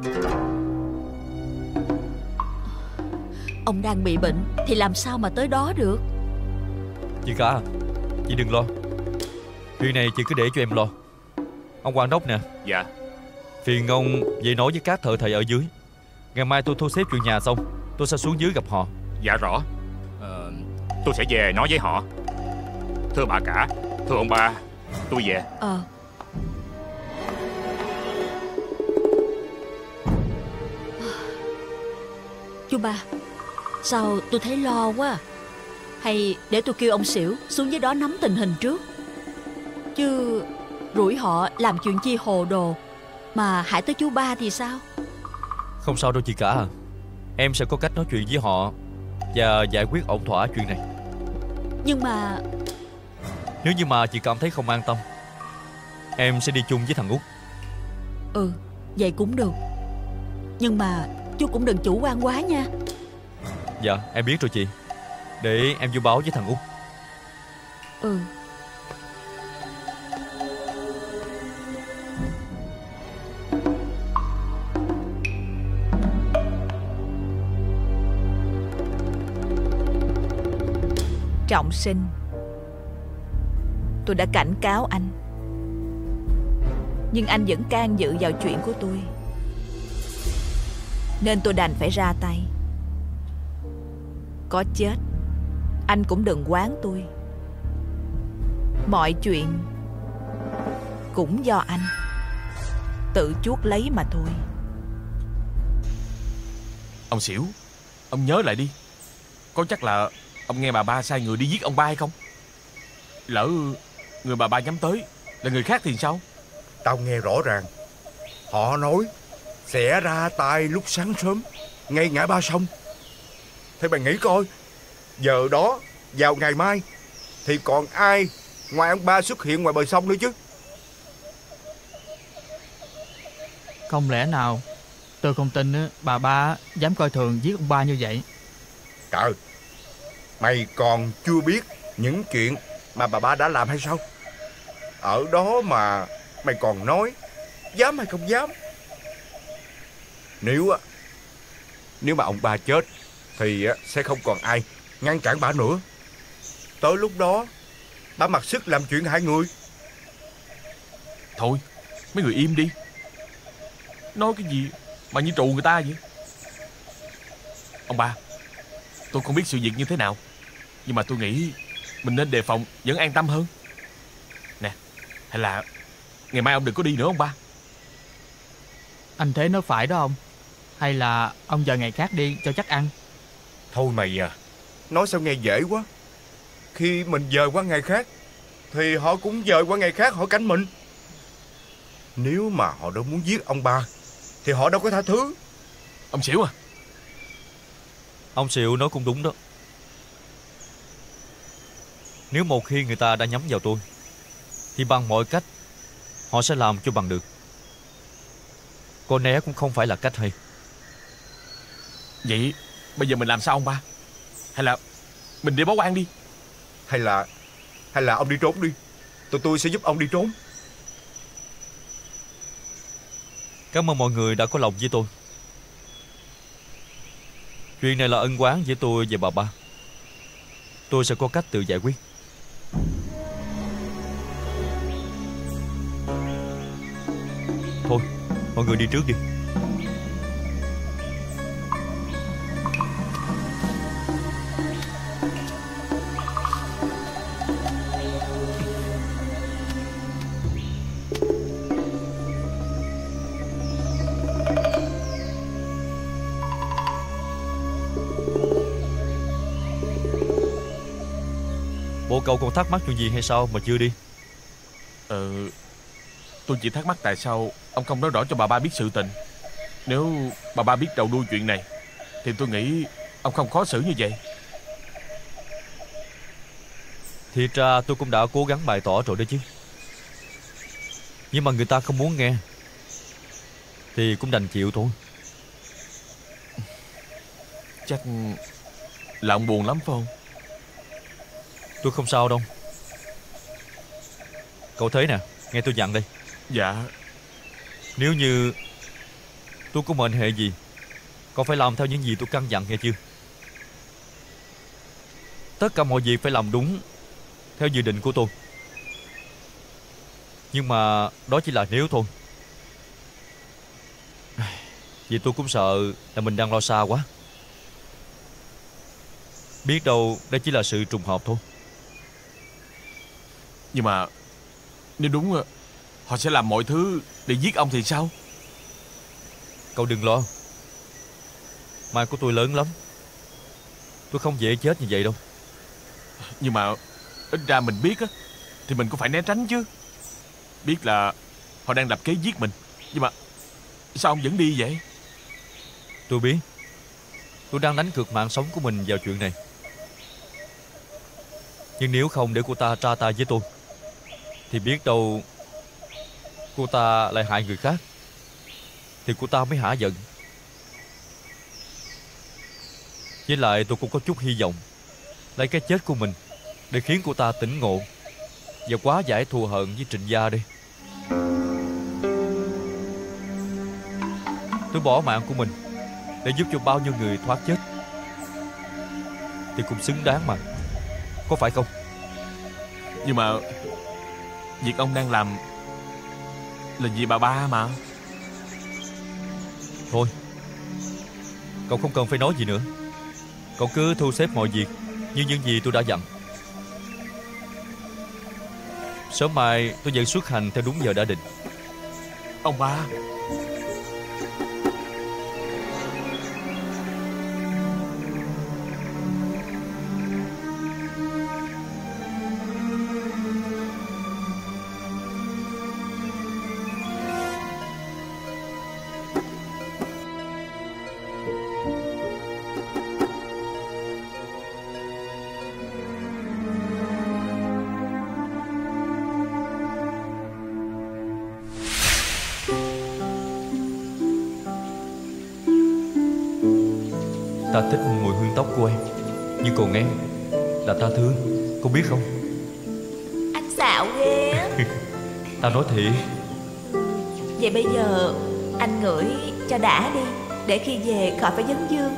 Ông đang bị bệnh thì làm sao mà tới đó được?
Chị cả, chị đừng lo. Chuyện này chị cứ để cho em lo. Ông quản đốc nè.
Dạ.
Phiền ông về nói với các thợ thầy ở dưới. Ngày mai tôi thu xếp chuyện nhà xong tôi sẽ xuống dưới gặp họ.
Dạ rõ. Tôi sẽ về nói với họ. Thưa bà cả, thưa ông ba, tôi về.
Chú ba, sao tôi thấy lo quá. Hay để tôi kêu ông Xỉu xuống dưới đó nắm tình hình trước. Chứ rủi họ làm chuyện chi hồ đồ mà hại tới chú ba thì sao?
Không sao đâu chị cả à. Em sẽ có cách nói chuyện với họ và giải quyết ổn thỏa chuyện này.
Nhưng mà...
Nếu như mà chị cảm thấy không an tâm, em sẽ đi chung với thằng Út.
Vậy cũng được. Nhưng mà chú cũng đừng chủ quan quá nha.
Dạ em biết rồi chị. Để em vô báo với thằng Út.
Trọng Sinh, tôi đã cảnh cáo anh, nhưng anh vẫn can dự vào chuyện của tôi, nên tôi đành phải ra tay. Có chết anh cũng đừng oán tôi. Mọi chuyện cũng do anh tự chuốc lấy mà thôi.
Ông Xỉu, ông nhớ lại đi. Có chắc là ông nghe bà ba sai người đi giết ông ba hay không? Lỡ người bà ba nhắm tới là người khác thì sao?
Tao nghe rõ ràng. Họ nói sẽ ra tay lúc sáng sớm, ngay ngã ba sông. Thế mày nghĩ coi, giờ đó vào ngày mai thì còn ai ngoài ông ba xuất hiện ngoài bờ sông nữa chứ?
Không lẽ nào tôi không tin bà ba dám coi thường giết ông ba như vậy.
Trời, mày còn chưa biết những chuyện mà bà ba đã làm hay sao? Ở đó mà mày còn nói dám hay không dám? Nếu mà ông ba chết thì sẽ không còn ai ngăn cản bà nữa. Tới lúc đó bà mặc sức làm chuyện hại người.
Thôi, mấy người im đi. Nói cái gì mà như trù người ta vậy? Ông ba, tôi không biết sự việc như thế nào, nhưng mà tôi nghĩ mình nên đề phòng vẫn an tâm hơn. Nè, hay là ngày mai ông đừng có đi nữa ông ba.
Anh Thế nói phải đó ông. Hay là ông giờ ngày khác đi cho chắc ăn.
Thôi mày à, nói sao nghe dễ quá. Khi mình dời qua ngày khác thì họ cũng dời qua ngày khác họ canh mình. Nếu mà họ đâu muốn giết ông ba thì họ đâu có tha thứ.
Ông Xỉu à?
Ông Xỉu nói cũng đúng đó. Nếu một khi người ta đã nhắm vào tôi thì bằng mọi cách họ sẽ làm cho bằng được. Có né cũng không phải là cách hay.
Vậy bây giờ mình làm sao ông ba? Hay là mình đi báo quan đi?
Hay là ông đi trốn đi. Tụi tôi sẽ giúp ông đi trốn.
Cảm ơn mọi người đã có lòng với tôi. Chuyện này là ân oán giữa tôi và bà ba. Tôi sẽ có cách tự giải quyết. Thôi, mọi người đi trước đi. Bộ cậu còn thắc mắc chuyện gì hay sao mà chưa đi?
Tôi chỉ thắc mắc tại sao ông không nói rõ cho bà ba biết sự tình. Nếu bà ba biết đầu đuôi chuyện này thì tôi nghĩ ông không khó xử như vậy.
Thiệt ra tôi cũng đã cố gắng bày tỏ rồi đó chứ. Nhưng mà người ta không muốn nghe thì cũng đành chịu thôi.
Chắc là ông buồn lắm phải không?
Tôi không sao đâu. Cậu thấy nè, nghe tôi dặn đây.
Dạ.
Nếu như tôi có mệnh hệ gì, cậu phải làm theo những gì tôi căn dặn nghe chưa? Tất cả mọi việc phải làm đúng theo dự định của tôi. Nhưng mà đó chỉ là nếu thôi. Vì tôi cũng sợ là mình đang lo xa quá. Biết đâu đây chỉ là sự trùng hợp thôi.
Nhưng mà nếu đúng họ sẽ làm mọi thứ để giết ông thì sao?
Cậu đừng lo. Mai của tôi lớn lắm. Tôi không dễ chết như vậy đâu.
Nhưng mà ít ra mình biết á thì mình cũng phải né tránh chứ. Biết là họ đang lập kế giết mình, nhưng mà sao ông vẫn đi vậy?
Tôi biết. Tôi đang đánh cược mạng sống của mình vào chuyện này. Nhưng nếu không để cô ta tra tay với tôi thì biết đâu cô ta lại hại người khác, thì cô ta mới hả giận. Với lại tôi cũng có chút hy vọng lấy cái chết của mình để khiến cô ta tỉnh ngộ và hóa giải thù hận với Trịnh gia đi. Tôi bỏ mạng của mình để giúp cho bao nhiêu người thoát chết thì cũng xứng đáng mà, có phải không?
Nhưng mà việc ông đang làm là vì bà ba mà.
Thôi, cậu không cần phải nói gì nữa. Cậu cứ thu xếp mọi việc như những gì tôi đã dặn. Sớm mai tôi vẫn xuất hành theo đúng giờ đã định.
Ông ba.
Ta thích mùi hương tóc của em, nhưng còn em là ta thương, con biết không?
Anh xạo ghê.
Ta nói thiệt.
Vậy bây giờ anh ngửi cho đã đi, để khi về khỏi phải vấn vương.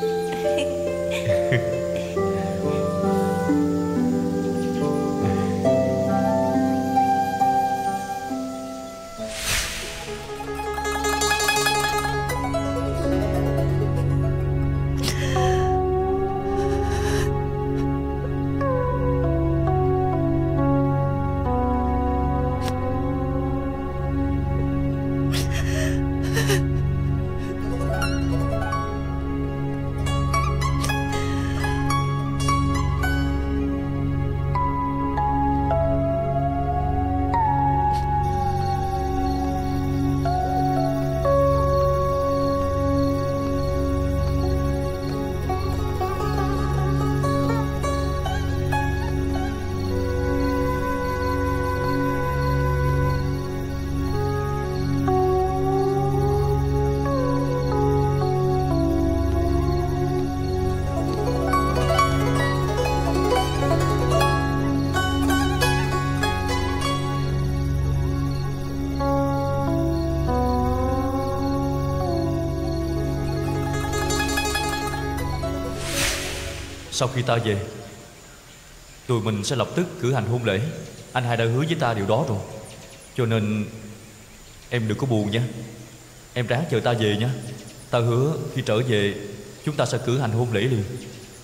Sau khi ta về, tụi mình sẽ lập tức cử hành hôn lễ. Anh hai đã hứa với ta điều đó rồi. Cho nên em đừng có buồn nha. Em ráng chờ ta về nha. Ta hứa khi trở về chúng ta sẽ cử hành hôn lễ liền.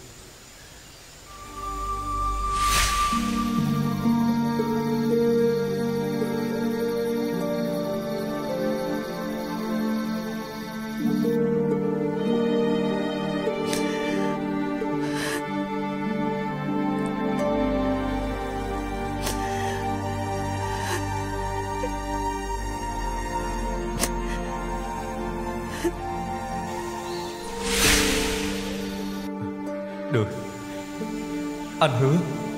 Được, anh hứa.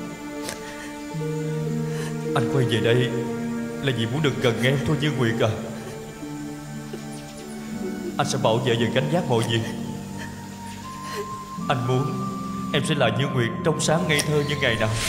Anh quay về đây là vì muốn được gần em thôi Như Nguyệt à. Anh sẽ bảo vệ và gánh vác mọi việc. Anh muốn em sẽ là Như Nguyệt trong sáng ngây thơ như ngày nào.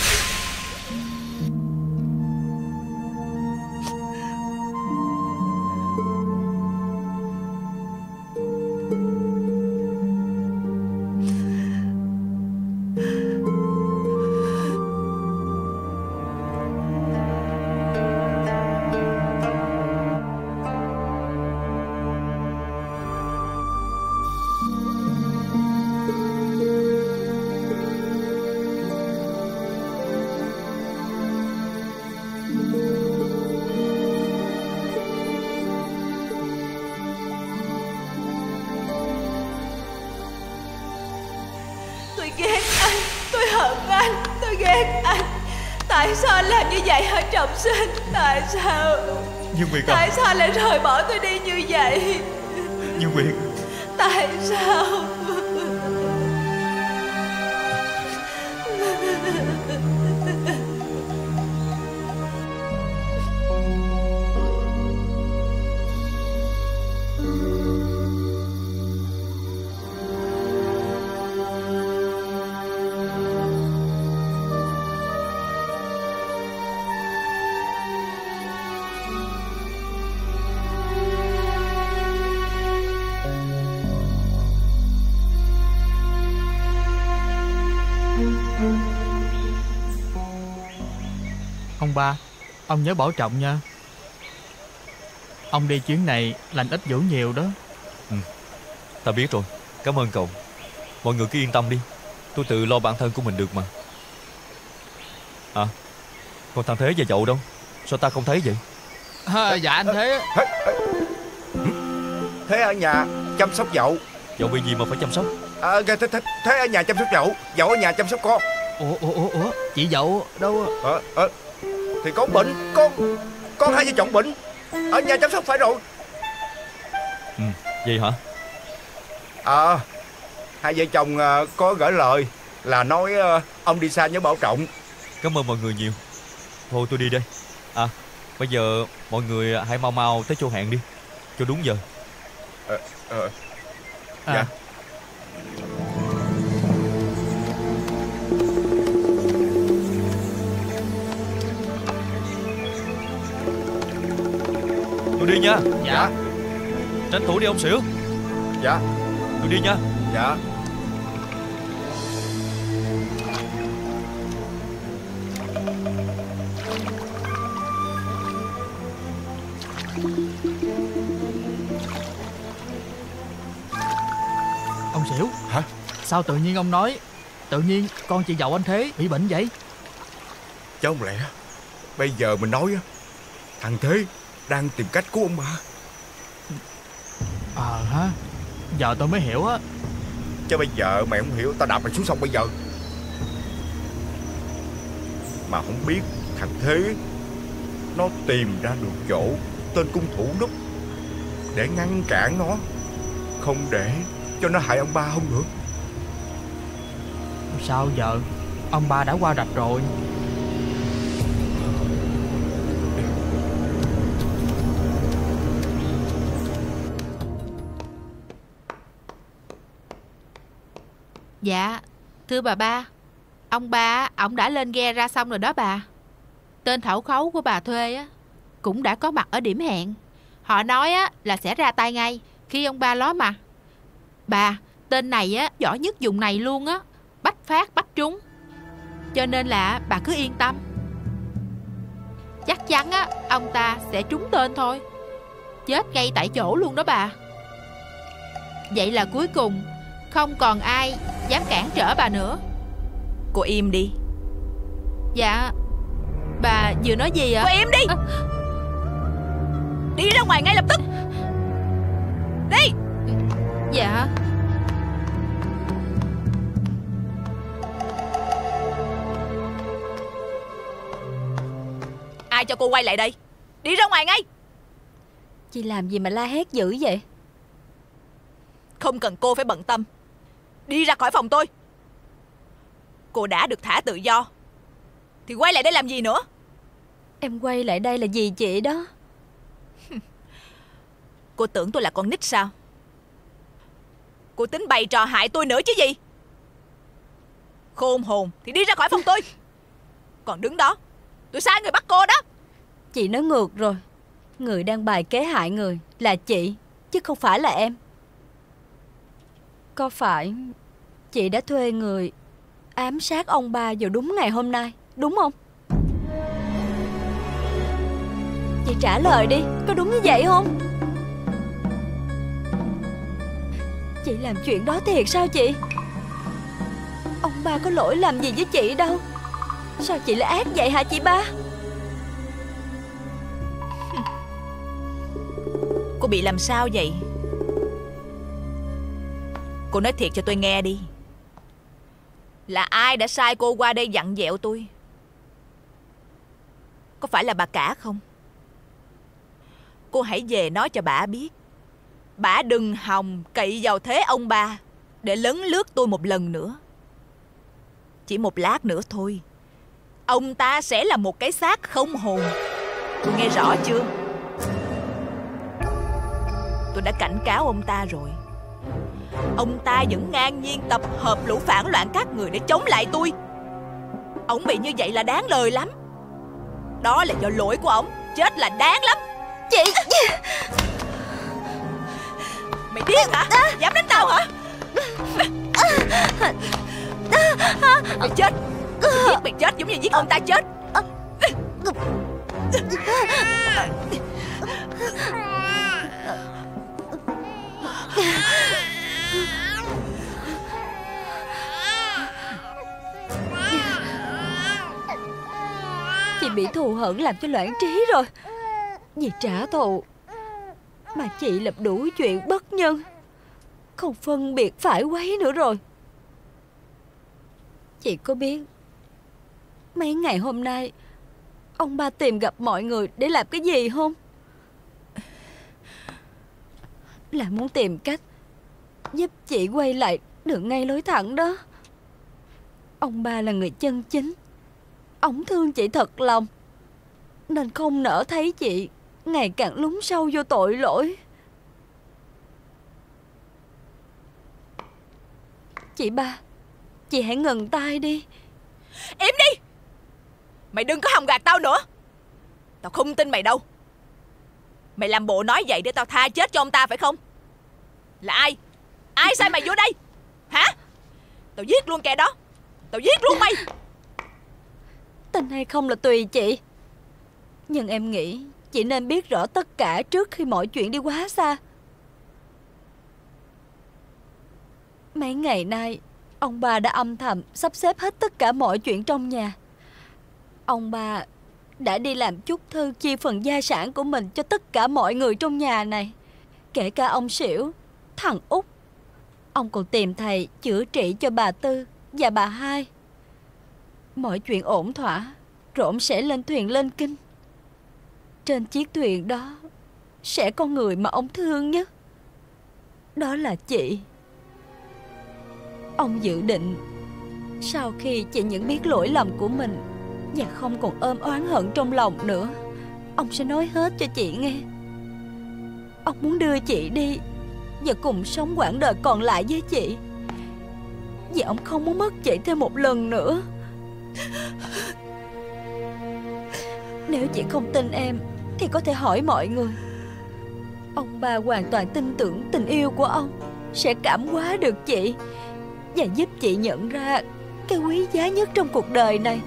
Tôi ghét anh, tôi hận anh, tôi ghét anh. Tại sao anh làm như vậy hả Trọng Sinh? Tại sao?
Như Nguyệt à.
Tại sao anh lại rời bỏ tôi đi như vậy?
Như Nguyệt.
Tại sao?
Ông ba, ông nhớ bảo trọng nha. Ông đi chuyến này lành ít dữ nhiều đó.
Ta biết rồi, cảm ơn cậu. Mọi người cứ yên tâm đi, tôi tự lo bản thân của mình được mà. À, còn thằng Thế và dậu đâu? Sao ta không thấy vậy?
Dạ anh Thế.
Thế ở nhà chăm sóc dậu.
Dậu bị gì mà phải chăm sóc?
Thế ở nhà chăm sóc dậu, dậu ở nhà chăm sóc con.
Ủa, chị dậu đâu?
Thì con bệnh, con hai vợ chồng bệnh, ở nhà chăm sóc phải rồi.
Vậy hả?
Hai vợ chồng có gửi lời là nói ông đi xa nhớ bảo trọng.
Cảm ơn mọi người nhiều. Thôi tôi đi đây. À, bây giờ mọi người hãy mau mau tới chỗ hẹn đi, cho đúng giờ.
Dạ.
Tôi đi nha.
Dạ.
Tranh thủ đi ông xỉu.
Dạ.
Tôi đi nha.
Dạ.
Ông xỉu.
Hả?
Sao tự nhiên ông nói tự nhiên con chị dậu anh Thế bị bệnh vậy?
Chứ không lẽ bây giờ mình nói á, thằng Thế đang tìm cách cứu ông bà?
Hả? Giờ tôi mới hiểu á.
Chứ bây giờ mày không hiểu, tao đạp mày xuống sông bây giờ. Mà không biết thằng Thế nó tìm ra được chỗ tên cung thủ núp để ngăn cản nó, không để cho nó hại ông ba không nữa.
Sao giờ? Ông ba đã qua rạch rồi.
Dạ, thưa bà ba, ông ba ổng đã lên ghe ra xong rồi đó bà. Tên thẩu khấu của bà thuê á cũng đã có mặt ở điểm hẹn. Họ nói á là sẽ ra tay ngay khi ông ba ló mặt. Bà, tên này á giỏi nhất vùng này luôn á, bách phát bách trúng. Cho nên là bà cứ yên tâm. Chắc chắn á ông ta sẽ trúng tên thôi. Chết ngay tại chỗ luôn đó bà. Vậy là cuối cùng không còn ai dám cản trở bà nữa.
Cô im đi.
Dạ. Bà vừa nói gì ạ?
Cô im đi. Đi ra ngoài ngay lập tức. Đi.
Dạ.
Ai cho cô quay lại đây? Đi ra ngoài ngay.
Chị làm gì mà la hét dữ vậy?
Không cần cô phải bận tâm. Đi ra khỏi phòng tôi. Cô đã được thả tự do thì quay lại đây làm gì nữa?
Em quay lại đây là vì chị đó.
Cô tưởng tôi là con nít sao? Cô tính bày trò hại tôi nữa chứ gì? Khôn hồn thì đi ra khỏi phòng tôi. Còn đứng đó, tôi sai người bắt cô đó.
Chị nói ngược rồi. Người đang bày kế hại người là chị, chứ không phải là em. Có phải chị đã thuê người ám sát ông ba vào đúng ngày hôm nay, đúng không? Chị trả lời đi, có đúng như vậy không? Chị làm chuyện đó thiệt sao chị? Ông ba có lỗi làm gì với chị đâu. Sao chị lại ác vậy hả chị ba?
Cô bị làm sao vậy? Cô nói thiệt cho tôi nghe đi. Là ai đã sai cô qua đây dặn dẹo tôi? Có phải là bà cả không? Cô hãy về nói cho bà biết. Bà đừng hòng cậy vào thế ông bà để lấn lướt tôi một lần nữa. Chỉ một lát nữa thôi, ông ta sẽ là một cái xác không hồn. Cô nghe rõ chưa? Tôi đã cảnh cáo ông ta rồi. Ông ta vẫn ngang nhiên tập hợp lũ phản loạn các người để chống lại tôi. Ông bị như vậy là đáng lời lắm. Đó là do lỗi của ông. Chết là đáng lắm.
Chị!
Mày điên hả? Dám đánh tao hả? Mày chết. Giết mày chết giống như giết ông ta chết.
Chị bị thù hận làm cho loạn trí rồi. Vì trả thù mà chị làm đủ chuyện bất nhân, không phân biệt phải quấy nữa rồi. Chị có biết mấy ngày hôm nay ông ba tìm gặp mọi người để làm cái gì không? Là muốn tìm cách giúp chị quay lại đường ngay lối thẳng đó. Ông ba là người chân chính. Ông thương chị thật lòng, nên không nỡ thấy chị ngày càng lún sâu vô tội lỗi. Chị ba, chị hãy ngừng tay đi.
Im đi. Mày đừng có hòng gạt tao nữa. Tao không tin mày đâu. Mày làm bộ nói vậy để tao tha chết cho ông ta phải không? Là ai? Ai sai mày vô đây? Hả? Tao giết luôn kẻ đó. Tao giết luôn mày.
Tin hay không là tùy chị. Nhưng em nghĩ chị nên biết rõ tất cả trước khi mọi chuyện đi quá xa. Mấy ngày nay ông bà đã âm thầm sắp xếp hết tất cả mọi chuyện trong nhà. Ông bà đã đi làm chúc thư chia phần gia sản của mình cho tất cả mọi người trong nhà này, kể cả ông Xỉu, thằng Út. Ông còn tìm thầy chữa trị cho bà Tư và bà Hai. Mọi chuyện ổn thỏa rồi ông sẽ lên thuyền lên kinh. Trên chiếc thuyền đó sẽ có người mà ông thương nhất. Đó là chị. Ông dự định sau khi chị nhận biết lỗi lầm của mình và không còn ôm oán hận trong lòng nữa, ông sẽ nói hết cho chị nghe. Ông muốn đưa chị đi và cùng sống quãng đời còn lại với chị, vì ông không muốn mất chị thêm một lần nữa. Nếu chị không tin em thì có thể hỏi mọi người. Ông bà hoàn toàn tin tưởng tình yêu của ông sẽ cảm hóa được chị và giúp chị nhận ra cái quý giá nhất trong cuộc đời này.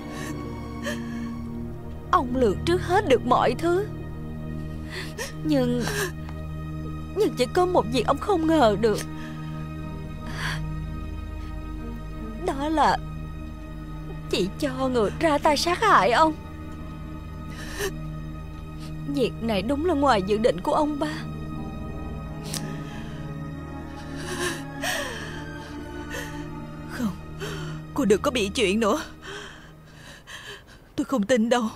Ông lường trước hết được mọi thứ. Nhưng chỉ có một việc ông không ngờ được. Đó là chị cho người ra tay sát hại ông. Việc này đúng là ngoài dự định của ông ba.
Không, cô đừng có bị chuyện nữa. Tôi không tin đâu.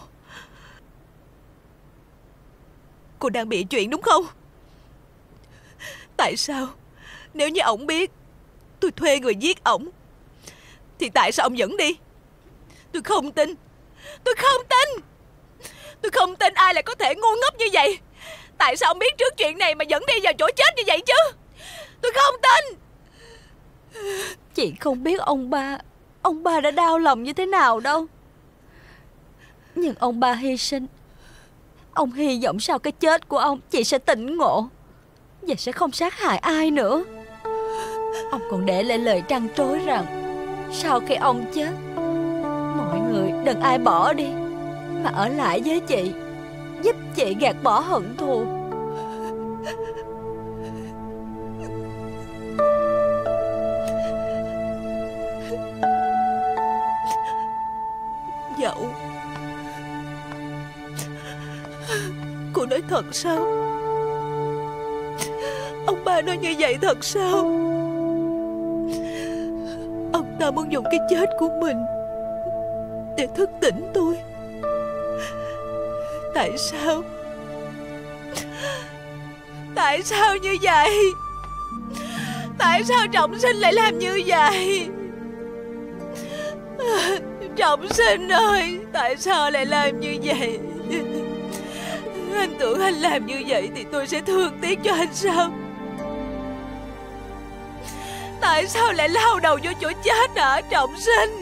Cô đang bị chuyện đúng không? Tại sao nếu như ổng biết tôi thuê người giết ổng thì tại sao ông vẫn đi? Tôi không tin. Tôi không tin. Tôi không tin ai lại có thể ngu ngốc như vậy. Tại sao ông biết trước chuyện này mà vẫn đi vào chỗ chết như vậy chứ? Tôi không tin.
Chị không biết ông ba đã đau lòng như thế nào đâu. Nhưng ông ba hy sinh. Ông hy vọng sau cái chết của ông chị sẽ tỉnh ngộ và sẽ không sát hại ai nữa. Ông còn để lại lời trăn trối rằng sau khi ông chết, mọi người đừng ai bỏ đi mà ở lại với chị, giúp chị gạt bỏ hận thù.
Dậu, cô nói thật sao? Ông ba nói như vậy thật sao? Ông ta muốn dùng cái chết của mình để thức tỉnh tôi. Tại sao? Tại sao như vậy? Tại sao Trọng Sinh lại làm như vậy? Trọng Sinh ơi, tại sao lại làm như vậy? Anh tưởng anh làm như vậy thì tôi sẽ thương tiếc cho anh sao? Tại sao lại lao đầu vô chỗ chết hả Trọng Sinh?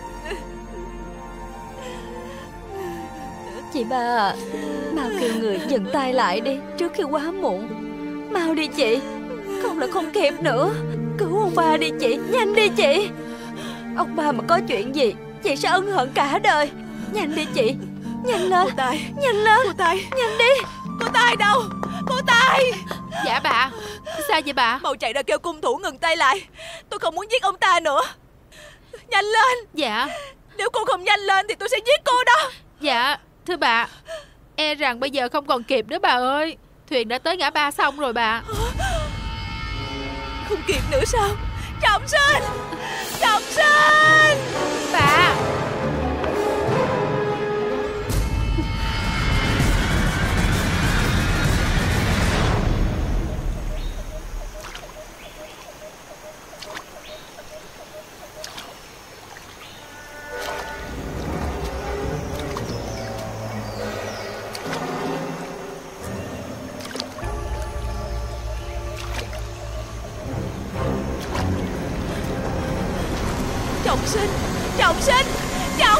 Chị ba à, mau kêu người dừng tay lại đi trước khi quá muộn. Mau đi chị, không là không kịp nữa. Cứu ông ba đi chị, nhanh đi chị. Ông ba mà có chuyện gì chị sẽ ân hận cả đời. Nhanh đi chị, nhanh lên.
Cô Tài,
nhanh lên.
Cô Tài,
nhanh đi.
Cô Tài đâu? Cô Tài.
Dạ bà. Sao vậy bà?
Mau chạy ra kêu cung thủ ngừng tay lại. Tôi không muốn giết ông ta nữa. Nhanh lên.
Dạ.
Nếu cô không nhanh lên thì tôi sẽ giết cô đó.
Dạ, thưa bà, e rằng bây giờ không còn kịp nữa bà ơi. Thuyền đã tới ngã ba sông rồi bà.
Không kịp nữa sao? Trọng Sinh! Trọng Sinh!
Bà!
Trọng Sinh! Trọng Sinh! Trọng!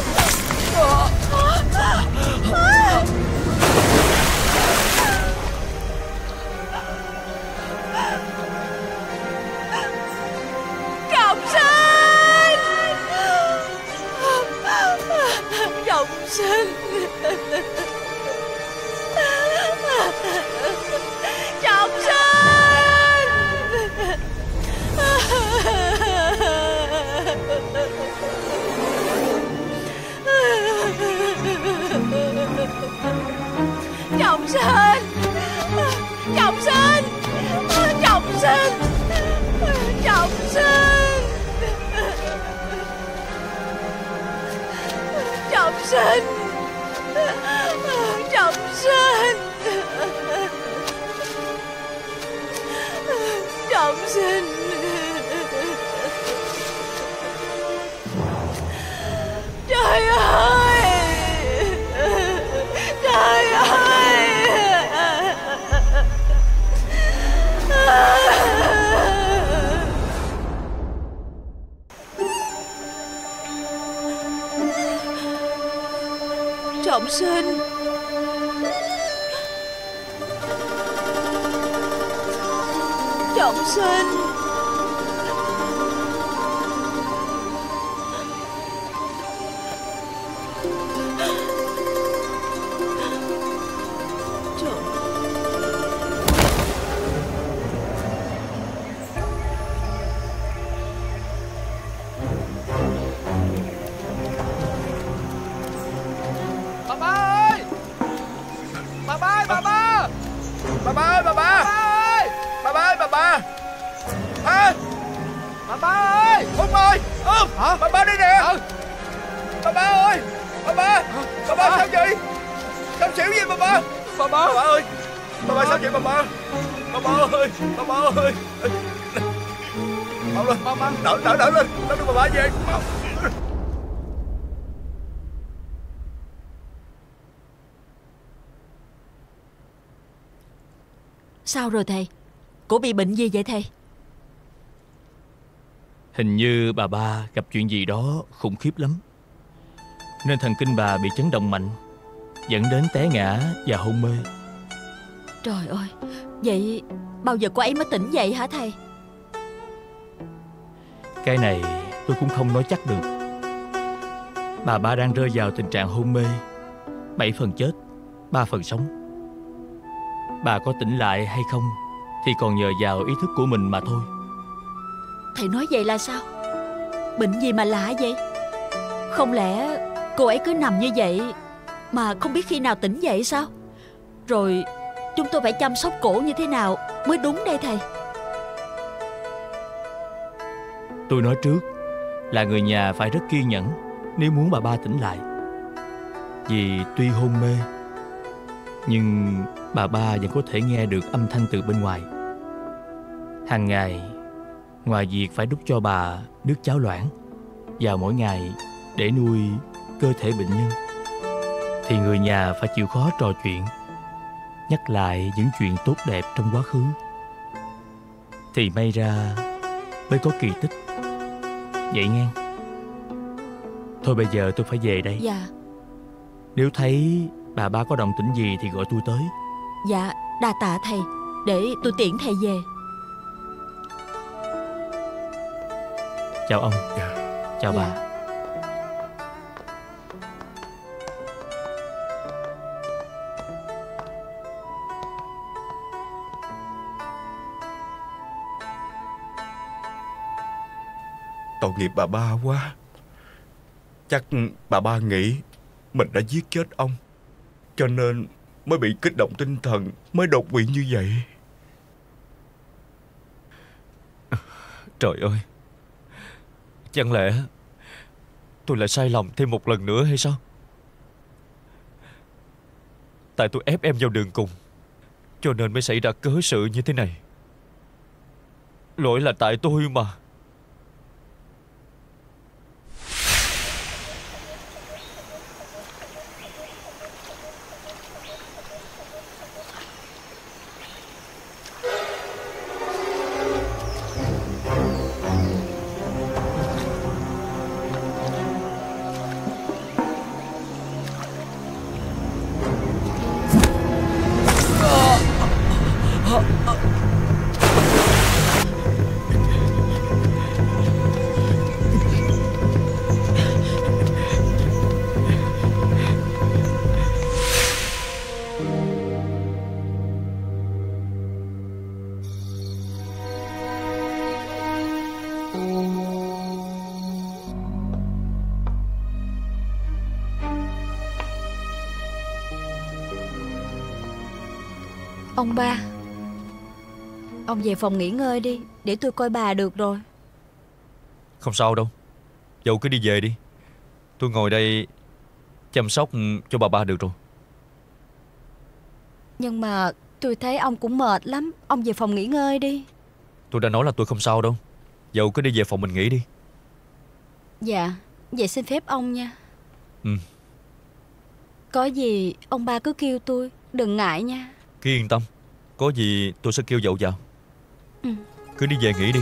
Sinh, Trọng Sinh, Trọng Sinh, Trọng Sinh, Trọng Sinh, Trọng Sinh, Trọng Sinh. Trời ơi, trời ơi. Trọng Sinh, Trọng Sinh.
Bà ba ơi! Bà ba ơi, bà ba! Bà ba ơi, bà ba! Bà ba ơi, bà ba! À! Bà ba ơi! Út ơi! Hả? Bà ba đây nè! Bà ba ơi! Bà ba! Bà ba sao vậy? Sao xỉu vậy bà ba? Bà ba! Bà ba ơi! Bà ba sao vậy bà ba? Bà ba ơi! Bà ba ơi! Mau lên! Đỡ lên! Đỡ đưa bà ba về! Mau!
Sao rồi thầy? Cổ bị bệnh gì vậy thầy?
Hình như bà ba gặp chuyện gì đó khủng khiếp lắm, nên thần kinh bà bị chấn động mạnh, dẫn đến té ngã và hôn mê.
Trời ơi, vậy bao giờ cô ấy mới tỉnh dậy hả thầy?
Cái này tôi cũng không nói chắc được. Bà ba đang rơi vào tình trạng hôn mê, 7 phần chết, 3 phần sống. Bà có tỉnh lại hay không thì còn nhờ vào ý thức của mình mà thôi.
Thầy nói vậy là sao? Bệnh gì mà lạ vậy? Không lẽ cô ấy cứ nằm như vậy mà không biết khi nào tỉnh dậy sao? Rồi chúng tôi phải chăm sóc cổ như thế nào mới đúng đây thầy?
Tôi nói trước là người nhà phải rất kiên nhẫn nếu muốn bà ba tỉnh lại. Vì tuy hôn mê, nhưng bà ba vẫn có thể nghe được âm thanh từ bên ngoài. Hàng ngày, ngoài việc phải đút cho bà nước cháo loãng vào mỗi ngày để nuôi cơ thể bệnh nhân, thì người nhà phải chịu khó trò chuyện, nhắc lại những chuyện tốt đẹp trong quá khứ. Thì may ra mới có kỳ tích. Vậy nghe. Thôi bây giờ tôi phải về đây.
Dạ.
Nếu thấy bà ba có động tĩnh gì thì gọi tôi tới.
Dạ, đa tạ thầy. Để tôi tiễn thầy về.
Chào ông. Chào
Dạ.
bà.
Tội nghiệp bà ba quá. Chắc bà ba nghĩ mình đã giết chết ông, cho nên mới bị kích động tinh thần, mới đột quỵ như vậy.
Trời ơi, chẳng lẽ tôi lại sai lầm thêm một lần nữa hay sao? Tại tôi ép em vào đường cùng, cho nên mới xảy ra cớ sự như thế này. Lỗi là tại tôi mà.
Ông ba, ông về phòng nghỉ ngơi đi, để tôi coi bà được rồi.
Không sao đâu, dâu cứ đi về đi. Tôi ngồi đây chăm sóc cho bà ba được rồi.
Nhưng mà tôi thấy ông cũng mệt lắm. Ông về phòng nghỉ ngơi đi.
Tôi đã nói là tôi không sao đâu. Dâu cứ đi về phòng mình nghỉ đi.
Dạ, vậy xin phép ông nha.
Ừ.
Có gì ông ba cứ kêu tôi, đừng ngại nha.
Cứ yên tâm, có gì tôi sẽ kêu dậu vào.
Ừ.
Cứ đi về nghỉ đi.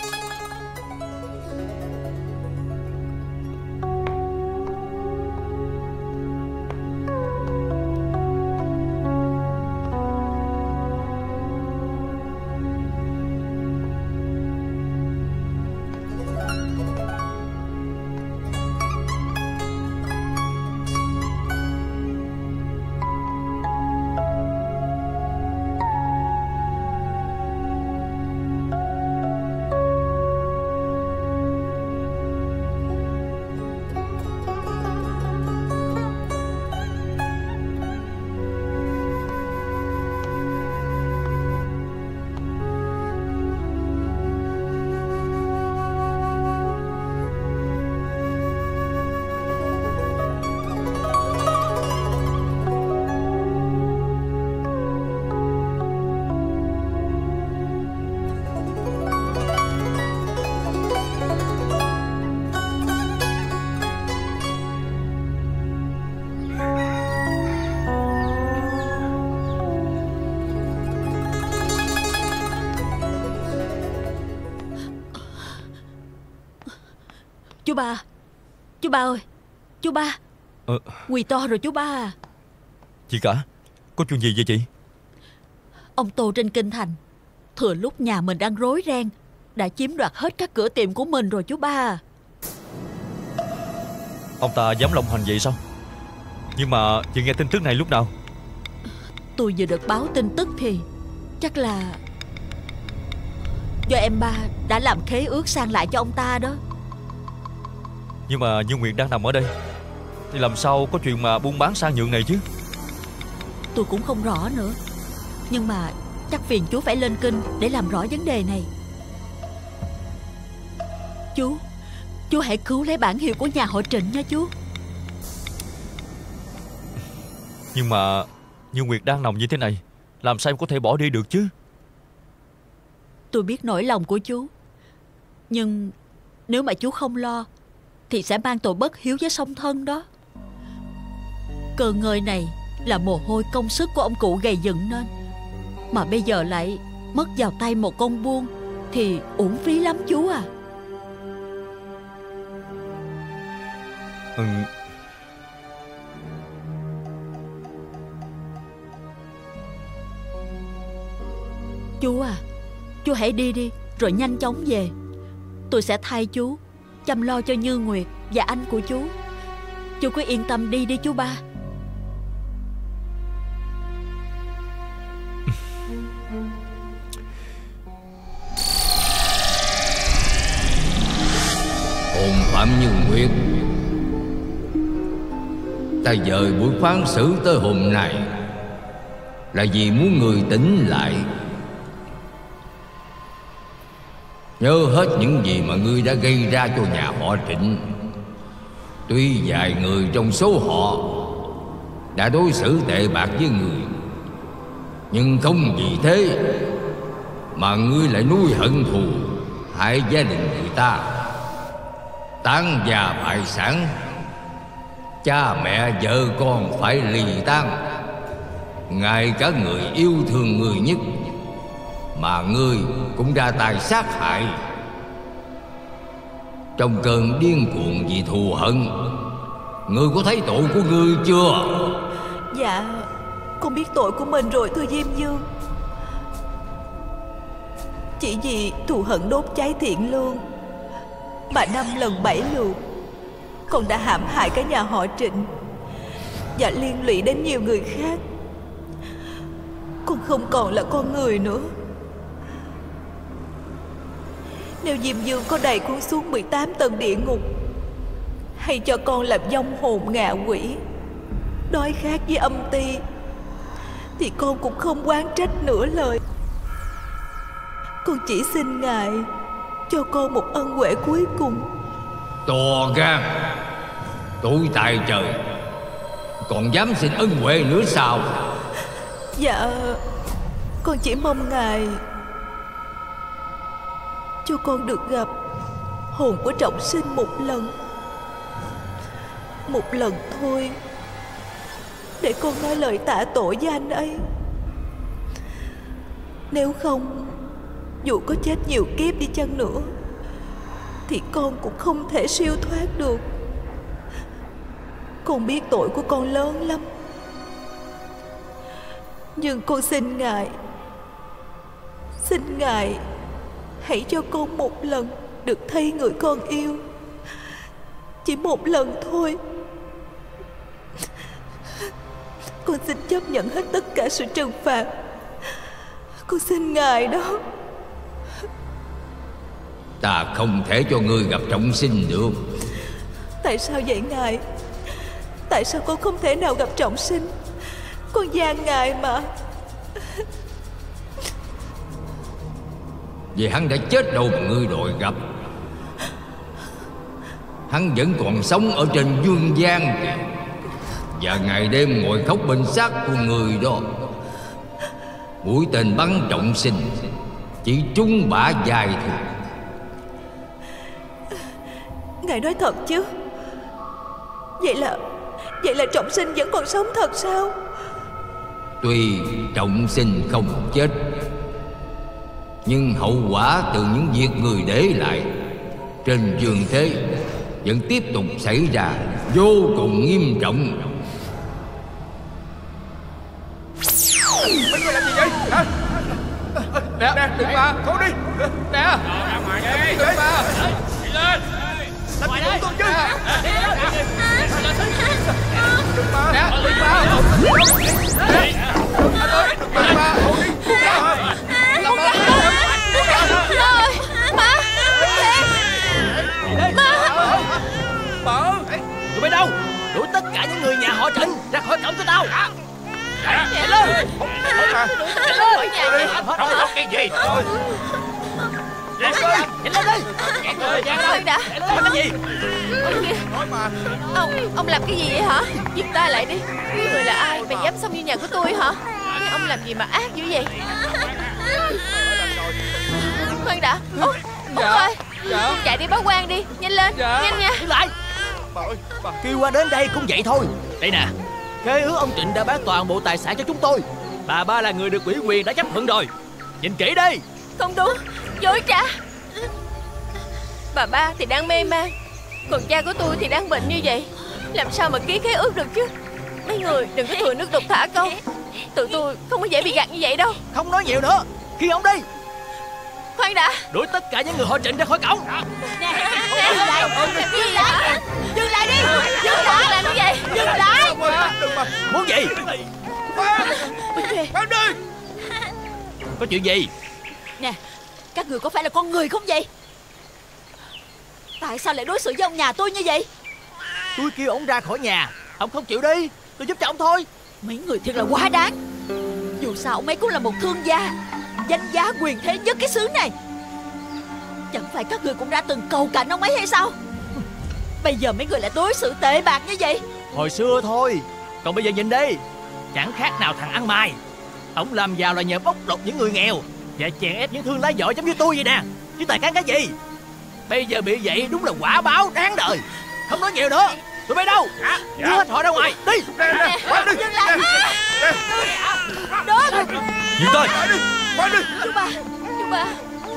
Chú ba ơi, chú ba. Quỳ to rồi chú ba à.
Chị cả, có chuyện gì vậy chị?
Ông Tô trên kinh thành thừa lúc nhà mình đang rối ren đã chiếm đoạt hết các cửa tiệm của mình rồi chú ba à.
Ông ta dám lộng hành vậy sao? Nhưng mà chị nghe tin tức này lúc nào?
Tôi vừa được báo tin tức thì chắc là do em ba đã làm khế ước sang lại cho ông ta đó.
Nhưng mà Như Nguyệt đang nằm ở đây thì làm sao có chuyện mà buôn bán sang nhượng này chứ?
Tôi cũng không rõ nữa. Nhưng mà chắc phiền chú phải lên kinh để làm rõ vấn đề này. Chú hãy cứu lấy bản hiệu của nhà họ Trịnh nha chú.
Nhưng mà Như Nguyệt đang nằm như thế này, làm sao em có thể bỏ đi được chứ?
Tôi biết nỗi lòng của chú, nhưng nếu mà chú không lo thì sẽ mang tội bất hiếu với song thân đó. Cơ ngơi này là mồ hôi công sức của ông cụ gầy dựng nên, mà bây giờ lại mất vào tay một con buôn thì uổng phí lắm chú à. Chú à, chú hãy đi đi rồi nhanh chóng về. Tôi sẽ thay chú chăm lo cho Như Nguyệt và anh của chú. Chú cứ yên tâm đi đi chú ba.
Hồn Phạm Như Nguyệt, ta dời buổi phán xử tới hôm nay là vì muốn người tỉnh lại, nhớ hết những gì mà ngươi đã gây ra cho nhà họ Trịnh. Tuy vài người trong số họ đã đối xử tệ bạc với người, nhưng không vì thế mà ngươi lại nuôi hận thù, hại gia đình người ta, tán gia bại sản, cha mẹ vợ con phải lì tán. Ngay cả người yêu thương người nhất mà ngươi cũng ra tay sát hại. Trong cơn điên cuồng vì thù hận, ngươi có thấy tội của ngươi chưa?
Dạ, con biết tội của mình rồi thưa Diêm Dương. Chỉ vì thù hận đốt cháy thiện lương mà 5 lần 7 lượt con đã hãm hại cả nhà họ Trịnh và liên lụy đến nhiều người khác. Con không còn là con người nữa. Nếu Diêm Dương có đẩy con xuống 18 tầng địa ngục, hay cho con làm vong hồn ngạ quỷ, đói khát với âm ti, thì con cũng không oán trách nửa lời. Con chỉ xin Ngài cho con một ân huệ cuối cùng.
To gan, tội tài trời, còn dám xin ân huệ nữa sao?
Dạ, con chỉ mong Ngài cho con được gặp hồn của Trọng Sinh một lần. Một lần thôi, để con nói lời tạ tội với anh ấy. Nếu không, dù có chết nhiều kiếp đi chăng nữa thì con cũng không thể siêu thoát được. Con biết tội của con lớn lắm, nhưng con xin Ngài hãy cho con một lần được thấy người con yêu. Chỉ một lần thôi. Con xin chấp nhận hết tất cả sự trừng phạt. Con xin Ngài đó.
Ta không thể cho ngươi gặp Trọng Sinh được.
Tại sao vậy Ngài? Tại sao con không thể nào gặp Trọng Sinh? Con van Ngài mà.
Vì hắn đã chết đâu mà ngươi đòi gặp. Hắn vẫn còn sống ở trên dương gian kìa, và ngày đêm ngồi khóc bên xác của người đó. Mũi tên bắn Trọng Sinh chỉ trúng bả vai thôi.
Ngài nói thật chứ? Vậy là Trọng Sinh vẫn còn sống thật sao?
Tuy Trọng Sinh không chết, nhưng hậu quả từ những việc người để lại trên dương thế vẫn tiếp tục xảy ra vô cùng nghiêm trọng.
Mấy người làm gì vậy hả? Nè, đừng mà, thôi đi. Nè, ra ngoài đi, đừng mà. Đi lên. Làm gì tôi chứ? Đừng mà. Nè, đừng mà. Anh ơi, đừng mà, thôi đi. Làm ơn.
Ơi, má.
Mở. Tụi bay đâu? Đuổi tất cả những người nhà họ Trịnh ra khỏi cổng cho tao. Chạy lên. Chạy lên.
Không cái gì.
Chạy lên đi.
Khoan đã.
Làm cái gì?
Ông làm cái gì vậy hả? Dừng tay lại đi. Người là ai mà dám xông vô nhà của tôi hả? Ông làm gì mà ác dữ vậy? Khoan đã. Út ơi, chạy đi báo quan đi. Nhanh lên, nhanh nha.
Lại. Kêu qua đến đây cũng vậy thôi. Đây nè, khế ước ông Trịnh đã bán toàn bộ tài sản cho chúng tôi. Bà ba là người được ủy quyền đã chấp thuận rồi. Nhìn kỹ đi.
Không đúng, dối trá. Bà ba thì đang mê man, còn cha của tôi thì đang bệnh như vậy. Làm sao mà ký khế ước được chứ? Mấy người đừng có thừa nước đục thả câu. Tụi tôi không có dễ bị gạt như vậy đâu.
Không nói nhiều nữa, khi ông đi.
Khoan đã.
Đuổi tất cả những người họ Trịnh ra khỏi cổng.
Dừng lại. Dừng lại. Dừng lại đi. Dừng lại. Làm cái gì? Dừng lại.
Muốn gì?
Bán đi.
Có chuyện gì?
Nè, các người có phải là con người không vậy? Tại sao lại đối xử với ông nhà tôi như vậy?
Tôi kêu ông ra khỏi nhà, ông không chịu đi. Tôi giúp cho ông thôi.
Mấy người thiệt là quá đáng. Dù sao ông ấy cũng là một thương gia, danh giá quyền thế nhất cái xứ này. Chẳng phải các người cũng đã từng cầu cạnh ông ấy hay sao? Bây giờ mấy người lại đối xử tệ bạc như vậy.
Hồi xưa thôi, còn bây giờ nhìn đi. Chẳng khác nào thằng ăn mày. Ông làm giàu là nhờ bóc lột những người nghèo và chèn ép những thương lái giỏi giống như tôi vậy nè. Chứ tài cán cái gì? Bây giờ bị vậy đúng là quả báo đáng đời. Không nói nhiều nữa. Tụi bay đâu? Đưa hết họ ra ngoài. Đi.
Dừng lại. Đó.
Dừng tay.
Chú ba.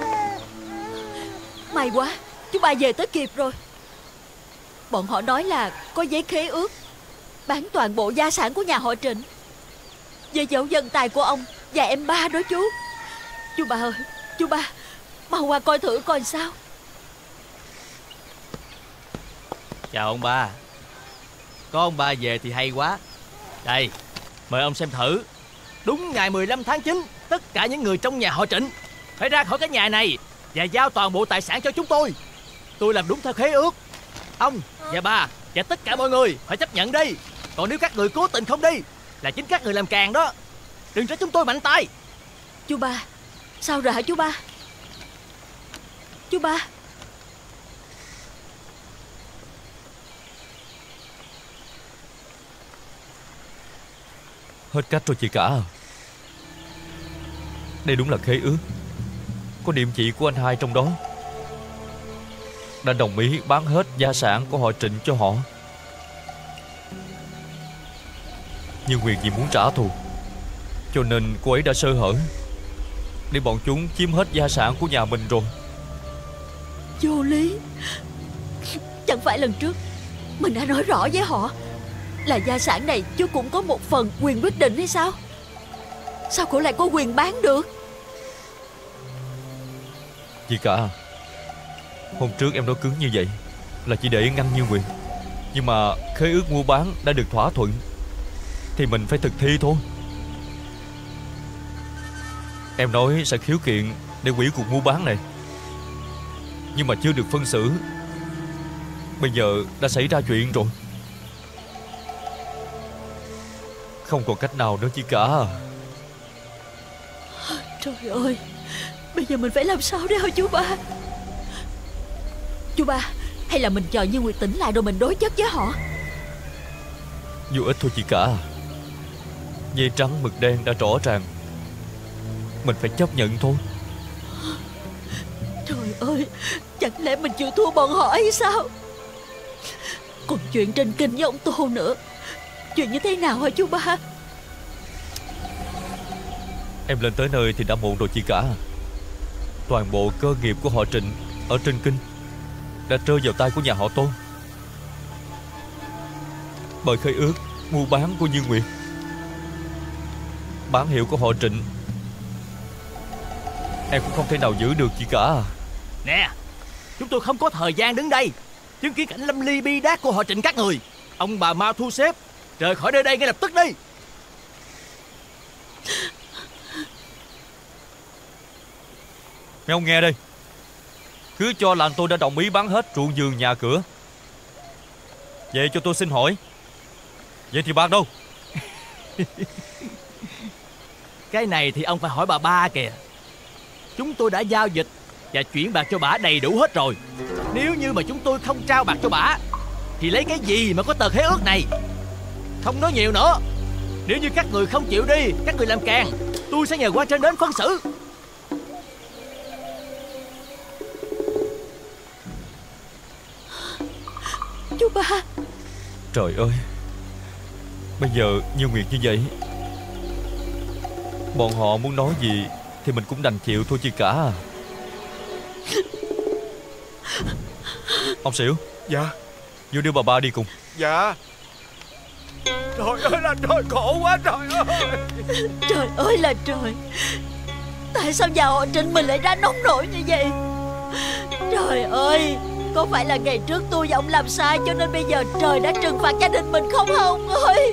May quá, chú ba về tới kịp rồi. Bọn họ nói là có giấy khế ước bán toàn bộ gia sản của nhà họ Trịnh về dấu dân tài của ông và em ba đó chú. Chú ba ơi, chú ba, mau qua coi thử coi sao.
Chào ông ba. Có ông ba về thì hay quá. Đây, mời ông xem thử. Đúng ngày 15 tháng 9, tất cả những người trong nhà họ Trịnh phải ra khỏi cái nhà này và giao toàn bộ tài sản cho chúng tôi. Tôi làm đúng theo khế ước. Ông và bà và tất cả mọi người phải chấp nhận đi. Còn nếu các người cố tình không đi là chính các người làm càng đó. Đừng trách chúng tôi mạnh tay.
Chú ba, sao rồi hả chú ba? Chú ba.
Hết cách rồi chị cả. Đây đúng là khế ước. Có điểm chỉ của anh hai trong đó. Đã đồng ý bán hết gia sản của họ Trịnh cho họ. Nhưng Nguyệt vì muốn trả thù, cho nên cô ấy đã sơ hở để bọn chúng chiếm hết gia sản của nhà mình rồi.
Vô lý. Chẳng phải lần trước mình đã nói rõ với họ là gia sản này chú cũng có một phần quyền quyết định hay sao? Sao cô lại có quyền bán được?
Chị cả, hôm trước em nói cứng như vậy là chỉ để ngăn Như Nguyệt. Nhưng mà khế ước mua bán đã được thỏa thuận thì mình phải thực thi thôi. Em nói sẽ khiếu kiện để hủy cuộc mua bán này, nhưng mà chưa được phân xử. Bây giờ đã xảy ra chuyện rồi, không còn cách nào nữa chị cả.
Trời ơi, bây giờ mình phải làm sao đây hả chú ba? Chú ba, hay là mình chờ Như Nguyệt tỉnh lại rồi mình đối chất với họ?
Vô ích thôi chị cả. Dây trắng mực đen đã rõ ràng, mình phải chấp nhận thôi.
Trời ơi, chẳng lẽ mình chịu thua bọn họ hay sao? Còn chuyện trên kinh với ông Tô nữa, chuyện như thế nào hả chú ba?
Em lên tới nơi thì đã muộn rồi chị cả. Toàn bộ cơ nghiệp của họ Trịnh ở trên kinh đã rơi vào tay của nhà họ Tô, bởi khế ước mua bán của Như Nguyệt. Bán hiệu của họ Trịnh em cũng không thể nào giữ được chị cả.
Nè, chúng tôi không có thời gian đứng đây chứng kiến cảnh lâm ly bi đát của họ Trịnh các người. Ông bà mau thu xếp rời khỏi nơi đây ngay lập tức đi.
Mấy ông nghe đây, cứ cho là tôi đã đồng ý bán hết ruộng vườn nhà cửa. Vậy cho tôi xin hỏi, vậy thì bạc đâu?
Cái này thì ông phải hỏi bà ba kìa. Chúng tôi đã giao dịch và chuyển bạc cho bả đầy đủ hết rồi. Nếu như mà chúng tôi không trao bạc cho bả thì lấy cái gì mà có tờ khế ước này? Không nói nhiều nữa. Nếu như các người không chịu đi, các người làm càng, tôi sẽ nhờ quan trên đến phân xử.
Chú ba.
Trời ơi, bây giờ Như Nguyệt như vậy, bọn họ muốn nói gì thì mình cũng đành chịu thôi chị cả. Ông Xỉu.
Dạ.
Vô đưa bà ba đi cùng.
Dạ. Trời ơi là trời, khổ quá trời ơi.
Trời ơi là trời, tại sao nhà họ Trịnh mình lại ra nông nổi như vậy? Trời ơi, có phải là ngày trước tôi và ông làm sai cho nên bây giờ trời đã trừng phạt gia đình mình không hả ông ơi?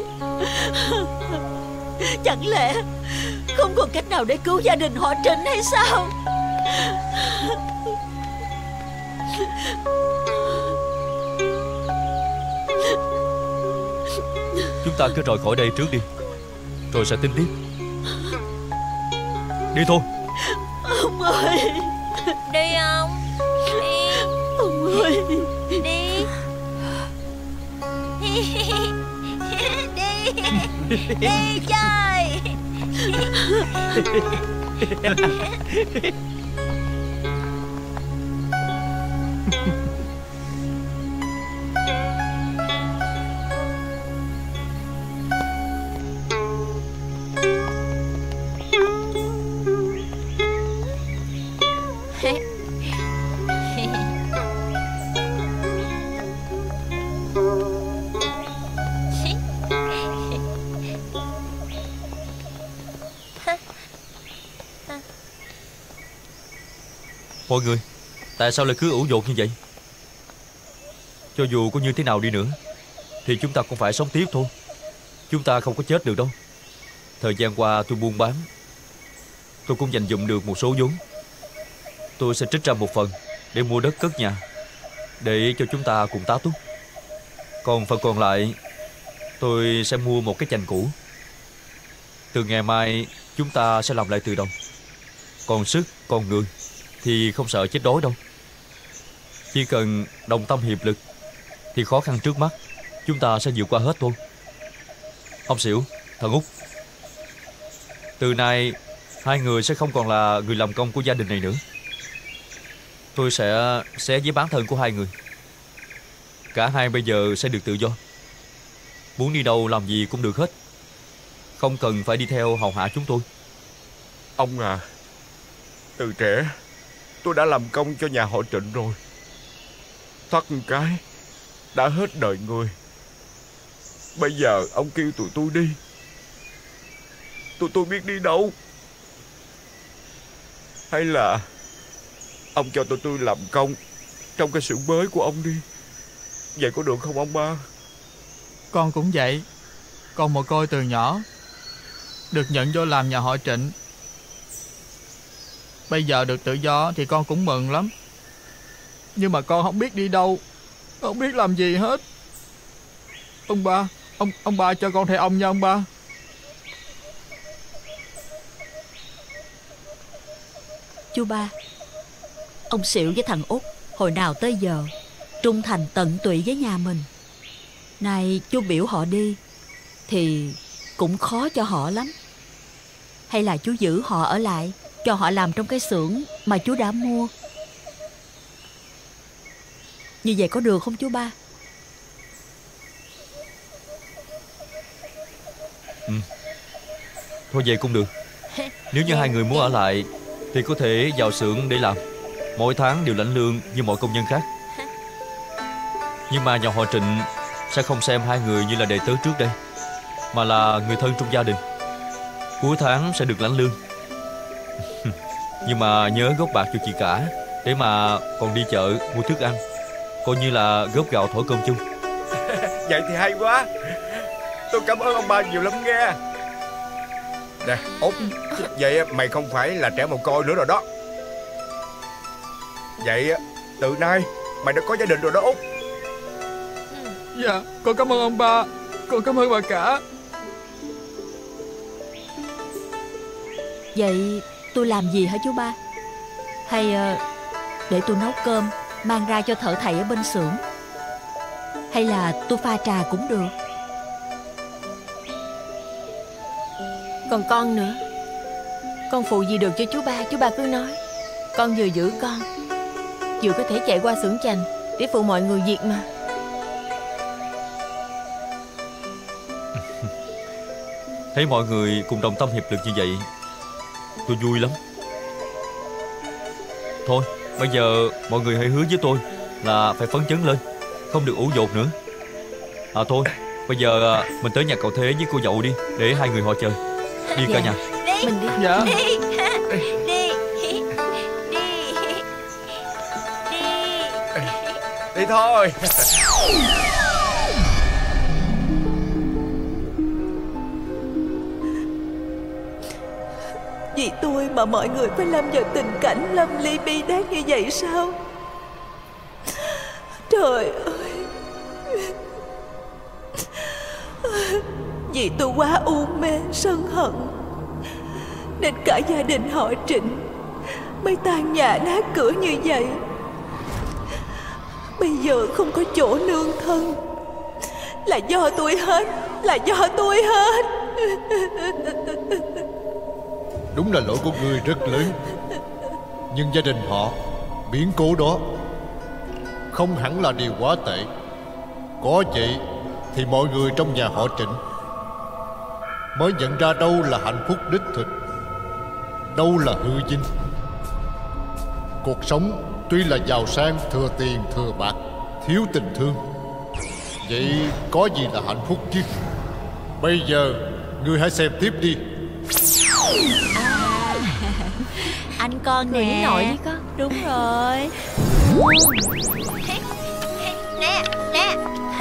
Chẳng lẽ không còn cách nào để cứu gia đình họ Trịnh hay sao?
Chúng ta cứ rời khỏi đây trước đi, rồi sẽ tính tiếp. Đi thôi.
Ông ơi.
Đi ông. Đi.
Ông ơi.
Đi. Đi. Đi chơi.
Mọi người, tại sao lại cứ ủ dột như vậy? Cho dù có như thế nào đi nữa thì chúng ta cũng phải sống tiếp thôi. Chúng ta không có chết được đâu. Thời gian qua tôi buôn bán, tôi cũng dành dụm được một số vốn. Tôi sẽ trích ra một phần để mua đất cất nhà, để cho chúng ta cùng tá túc. Còn phần còn lại tôi sẽ mua một cái chành cũ. Từ ngày mai chúng ta sẽ làm lại từ đầu. Còn sức, còn người thì không sợ chết đói đâu. Chỉ cần đồng tâm hiệp lực thì khó khăn trước mắt chúng ta sẽ vượt qua hết thôi. Ông Xỉu, thằng Út, từ nay hai người sẽ không còn là người làm công của gia đình này nữa. Tôi sẽ xé giấy bán thân của hai người. Cả hai bây giờ sẽ được tự do, muốn đi đâu làm gì cũng được hết, không cần phải đi theo hầu hạ chúng tôi.
Ông à, từ trẻ tôi đã làm công cho nhà họ Trịnh rồi. Thoát một cái đã hết đời người. Bây giờ ông kêu tụi tôi đi, tụi tôi biết đi đâu. Hay là ông cho tụi tôi làm công trong cái xưởng mới của ông đi. Vậy có được không ông ba?
Con cũng vậy. Con mồ côi từ nhỏ, được nhận vô làm nhà họ Trịnh. Bây giờ được tự do thì con cũng mừng lắm. Nhưng mà con không biết đi đâu, không biết làm gì hết. Ông ba, ông ba cho con theo ông nha ông ba.
Chú ba, ông Xỉu với thằng Út hồi nào tới giờ trung thành tận tụy với nhà mình. Nay chú biểu họ đi thì cũng khó cho họ lắm. Hay là chú giữ họ ở lại, cho họ làm trong cái xưởng mà chú đã mua. Như vậy có được không chú ba?
Thôi vậy cũng được. Nếu như hai người muốn ở lại thì có thể vào xưởng để làm, mỗi tháng đều lãnh lương như mọi công nhân khác. Nhưng mà nhà họ Trịnh sẽ không xem hai người như là đệ tớ trước đây, mà là người thân trong gia đình. Cuối tháng sẽ được lãnh lương. Nhưng mà nhớ góp bạc cho chị cả, để mà còn đi chợ mua thức ăn, coi như là góp gạo thổi cơm chung.
Vậy thì hay quá. Tôi cảm ơn ông ba nhiều lắm nghe. Nè Út, vậy mày không phải là trẻ mồ côi nữa rồi đó. Vậy từ nay mày đã có gia đình rồi đó Út.
Dạ, con cảm ơn ông ba. Con cảm ơn bà cả.
Vậy tôi làm gì hả chú ba? Hay để tôi nấu cơm mang ra cho thợ thầy ở bên xưởng? Hay là tôi pha trà cũng được?
Còn con nữa, con phụ gì được cho chú ba cứ nói. Con vừa giữ con, vừa có thể chạy qua xưởng chành để phụ mọi người việc mà.
Thấy mọi người cùng đồng tâm hiệp lực như vậy, tôi vui lắm. Thôi, bây giờ mọi người hãy hứa với tôi là phải phấn chấn lên, không được ủ dột nữa. Thôi, bây giờ mình tới nhà cậu Thế với cô Dậu đi, để hai người họ chờ. Đi cả nhà.
Mình đi.
Dạ.
Đi thôi.
Vì tôi mà mọi người phải lâm vào tình cảnh lâm ly bi đát như vậy sao? Trời ơi. Vì tôi quá u mê sân hận, nên cả gia đình họ Trịnh mới tan nhà nát cửa như vậy. Bây giờ không có chỗ nương thân, là do tôi hết, là do tôi hết.
Đúng là lỗi của ngươi rất lớn, nhưng gia đình họ biến cố đó không hẳn là điều quá tệ. Có vậy thì mọi người trong nhà họ Trịnh mới nhận ra đâu là hạnh phúc đích thực, đâu là hư vinh. Cuộc sống tuy là giàu sang, thừa tiền thừa bạc, thiếu tình thương, vậy có gì là hạnh phúc chứ? Bây giờ ngươi hãy xem tiếp đi.
Anh con nè.
Cười nội đi con.
Đúng rồi.
Nè, nè.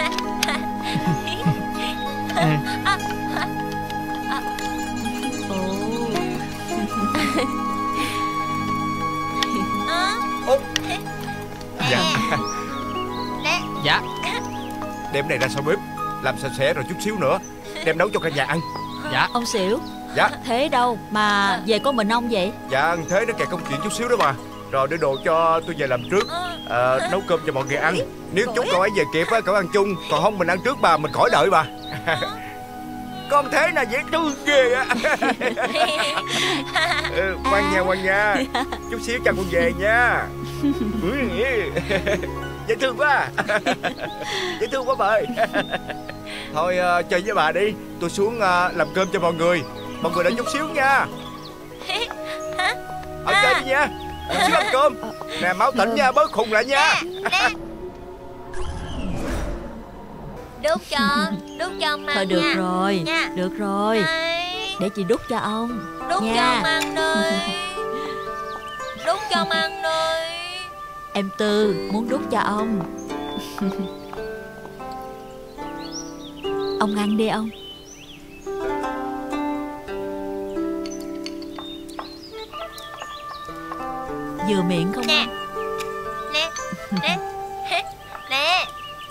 Dạ.
Nè.
Dạ.
Đem này ra sau bếp, làm sạch sẽ rồi chút xíu nữa đem nấu cho cả nhà ăn.
Dạ.
Ông Xỉu,
Dạ.
Thế đâu mà về có mình ông vậy?
Dạ Thế nó kẹt công chuyện chút xíu đó mà. Rồi để đồ cho tôi về làm trước. Nấu cơm cho mọi người ăn. Nếu chúng cậu ấy về kịp á, cậu ăn chung. Còn không mình ăn trước bà, mình khỏi đợi bà. Con Thế là dễ thương ghê á. Ngoan nha. Chút xíu cho con về nha. Dễ thương quá. Dễ thương quá bà ơi. Thôi chơi với bà đi. Tôi xuống làm cơm cho mọi người. Mọi người đợi chút xíu nha. Chơi đi nha. Chút xíu ăn cơm. Nè máu tỉnh nha, bớt khùng lại nha.
Đút cho ông ăn.
Thôi được
nha.
rồi
Nha.
Được rồi.
Đây.
Để chị đút cho ông.
Đút
nha.
cho ông ăn đi. Đút cho ông ăn đi.
Em Tư muốn đút cho ông. Ông ăn đi ông. Vừa miệng không?
Nè. Nè. Nè. Nè.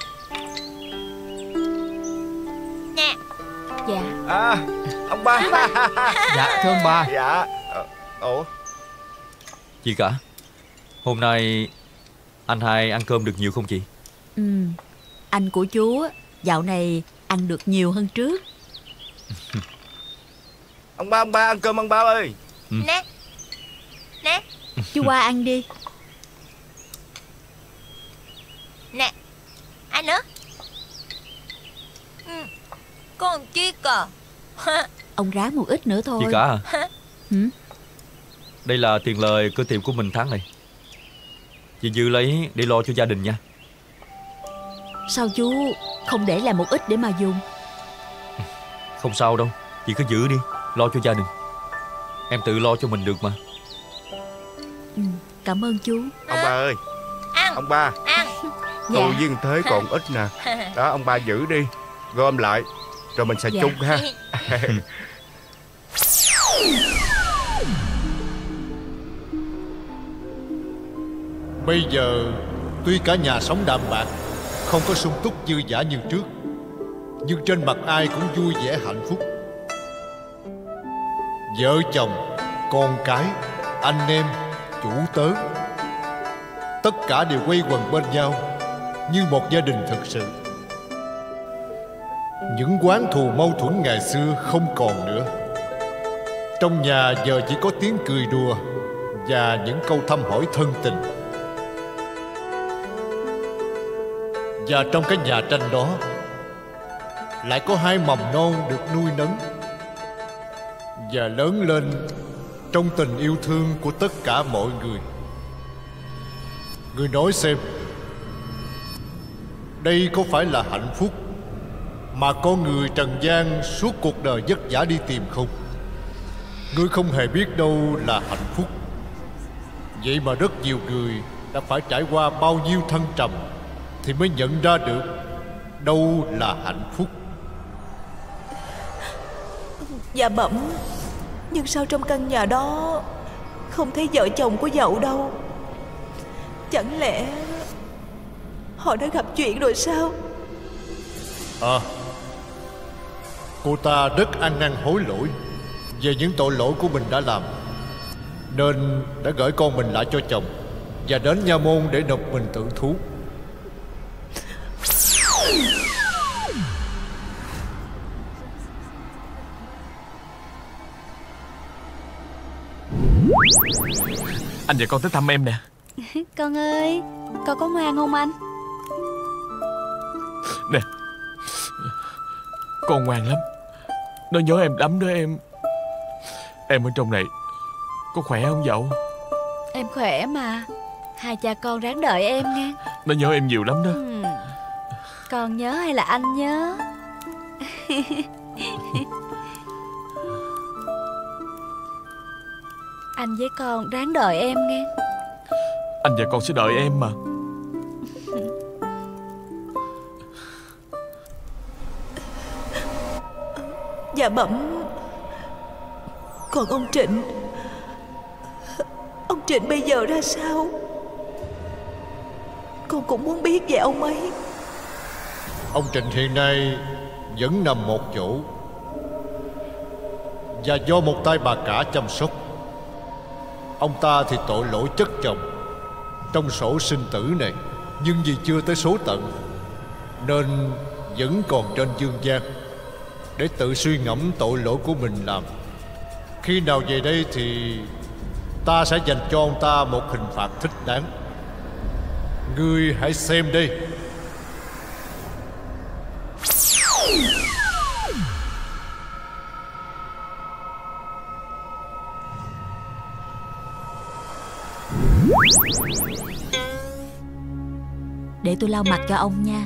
Nè.
Dạ.
Ông ba.
Dạ thưa ông ba.
Dạ. Ủa
Chị cả, hôm nay anh hai ăn cơm được nhiều không chị?
Anh của chú dạo này ăn được nhiều hơn trước.
Ông ba ăn cơm ông ba ơi.
Nè. Nè.
Chú qua ăn đi.
Nè. Ăn nữa. Con chiếc à.
Ông ráng một ít nữa thôi.
Chị cả à? Đây là tiền lời cửa tiệm của mình tháng này. Chị giữ lấy để lo cho gia đình nha.
Sao chú không để làm một ít để mà dùng?
Không sao đâu, chị cứ giữ đi, lo cho gia đình. Em tự lo cho mình được mà.
Cảm ơn chú.
Ông ba ơi.
Ăn.
Ông ba.
Ăn.
Tôi với Thế còn ít nè. Đó ông ba giữ đi, gom lại rồi mình xài chung ha.
Bây giờ tuy cả nhà sống đạm bạc, không có sung túc dư dả như trước, nhưng trên mặt ai cũng vui vẻ hạnh phúc. Vợ chồng, con cái, anh em, chủ tớ, tất cả đều quây quần bên nhau như một gia đình thực sự. Những oán thù mâu thuẫn ngày xưa không còn nữa. Trong nhà giờ chỉ có tiếng cười đùa và những câu thăm hỏi thân tình. Và trong cái nhà tranh đó lại có hai mầm non được nuôi nấng và lớn lên trong tình yêu thương của tất cả mọi người. Người nói xem, đây có phải là hạnh phúc mà con người trần gian suốt cuộc đời vất vả đi tìm không? Ngươi không hề biết đâu là hạnh phúc. Vậy mà rất nhiều người đã phải trải qua bao nhiêu thăng trầm thì mới nhận ra được đâu là hạnh phúc.
Dạ bẩm, nhưng sao trong căn nhà đó không thấy vợ chồng của dậu đâu? Chẳng lẽ họ đã gặp chuyện rồi sao?
Cô ta rất ăn năn hối lỗi về những tội lỗi của mình đã làm, nên đã gửi con mình lại cho chồng và đến nha môn để nộp mình tự thú.
Anh và con tới thăm em nè.
Con ơi, con có ngoan không anh?
Nè, con ngoan lắm. Nó nhớ em lắm đó em. Em ở trong này có khỏe không Dậu?
Em khỏe mà. Hai cha con ráng đợi em nghe.
Nó nhớ em nhiều lắm đó.
Con nhớ hay là anh nhớ? Anh với con ráng đợi em nghe.
Anh và con sẽ đợi em mà.
Dạ bẩm. Còn ông Trịnh, ông Trịnh bây giờ ra sao? Con cũng muốn biết về ông ấy.
Ông Trịnh hiện nay vẫn nằm một chỗ, và do một tay bà cả chăm sóc. Ông ta thì tội lỗi chất chồng trong sổ sinh tử này, nhưng vì chưa tới số tận nên vẫn còn trên dương gian để tự suy ngẫm tội lỗi của mình làm. Khi nào về đây thì ta sẽ dành cho ông ta một hình phạt thích đáng. Ngươi hãy xem đi.
Để tôi lau mặt cho ông nha.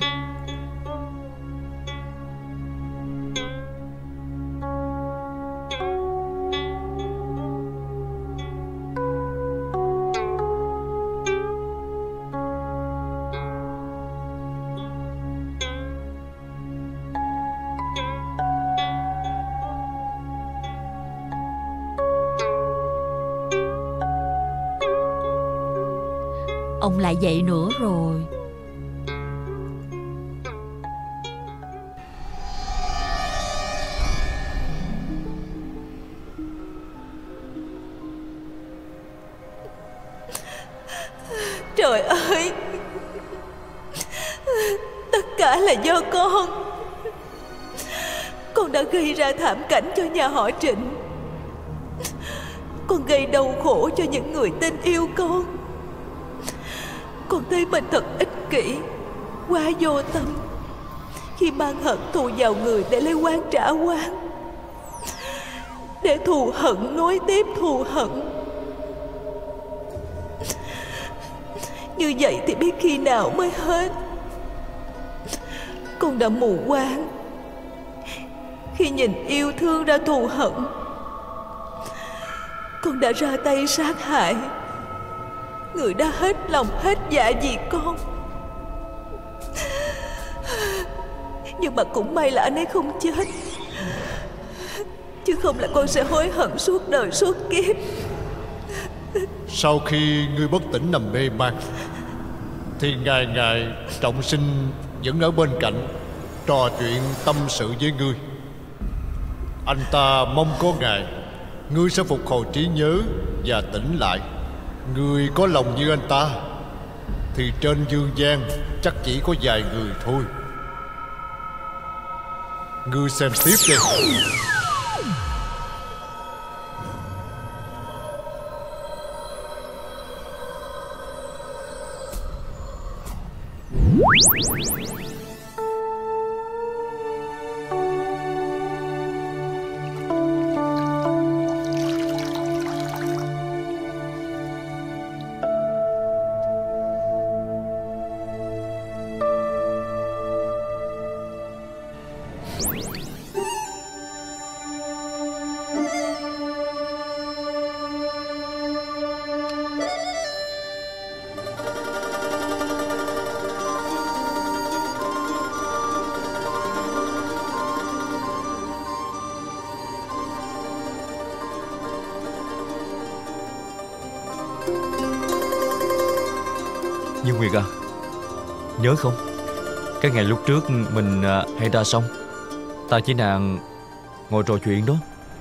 Ông lại dậy nữa rồi.
Trời ơi, tất cả là do con. Con đã gây ra thảm cảnh cho nhà họ Trịnh. Con gây đau khổ cho những người tên yêu con. Con thấy mình thật ích kỷ, quá vô tâm khi mang hận thù vào người để lấy oán trả oán, để thù hận nối tiếp thù hận. Như vậy thì biết khi nào mới hết. Con đã mù quáng khi nhìn yêu thương ra thù hận. Con đã ra tay sát hại người đã hết lòng hết dạ vì con. Nhưng mà cũng may là anh ấy không chết, chứ không là con sẽ hối hận suốt đời suốt kiếp.
Sau khi ngươi bất tỉnh nằm mê man thì ngày Trọng Sinh vẫn ở bên cạnh, trò chuyện tâm sự với ngươi. Anh ta mong có ngày ngươi sẽ phục hồi trí nhớ và tỉnh lại. Ngươi có lòng như anh ta thì trên dương gian chắc chỉ có vài người thôi. Ngươi xem tiếp đi.
Dương Nguyệt à, nhớ không? Cái ngày lúc trước mình hay ra sông, ta với nàng ngồi trò chuyện đó.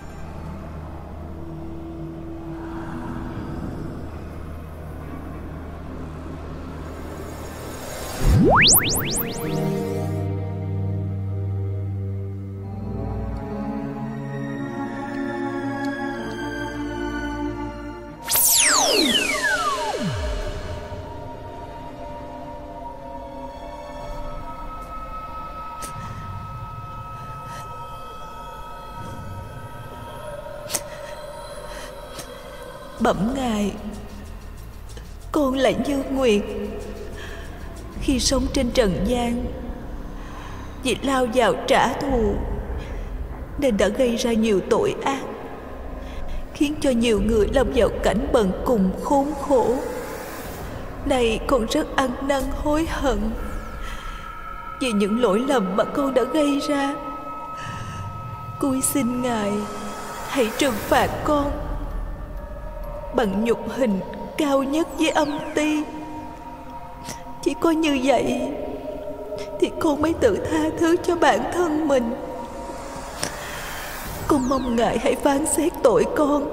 Bẩm ngài, con là Như Nguyệt. Khi sống trên trần gian, vì lao vào trả thù nên đã gây ra nhiều tội ác, khiến cho nhiều người lâm vào cảnh bần cùng khốn khổ. Nay con rất ăn năn hối hận vì những lỗi lầm mà con đã gây ra. Cúi xin ngài hãy trừng phạt con bằng nhục hình cao nhất với âm ti. Chỉ có như vậy thì con mới tự tha thứ cho bản thân mình. Con mong ngài hãy phán xét tội con.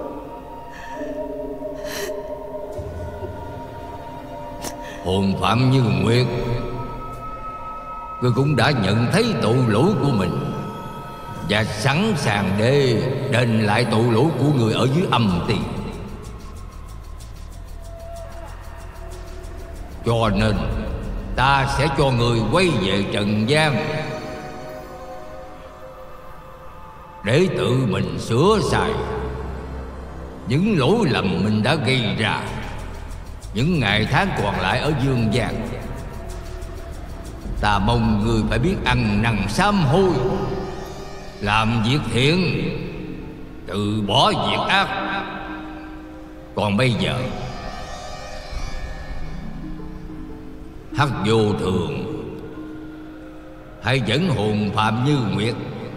Hồn Phạm Như Nguyệt, ngươi cũng đã nhận thấy tội lỗi của mình và sẵn sàng để đền lại tội lỗi của người ở dưới âm ti. Cho nên ta sẽ cho người quay về trần gian để tự mình sửa sai những lỗi lầm mình đã gây ra những ngày tháng còn lại ở dương gian. Ta mong người phải biết ăn năn sám hối, làm việc thiện, từ bỏ việc ác. Còn bây giờ, Hắc Vô Thường, hãy dẫn hồn Phạm Như Nguyệt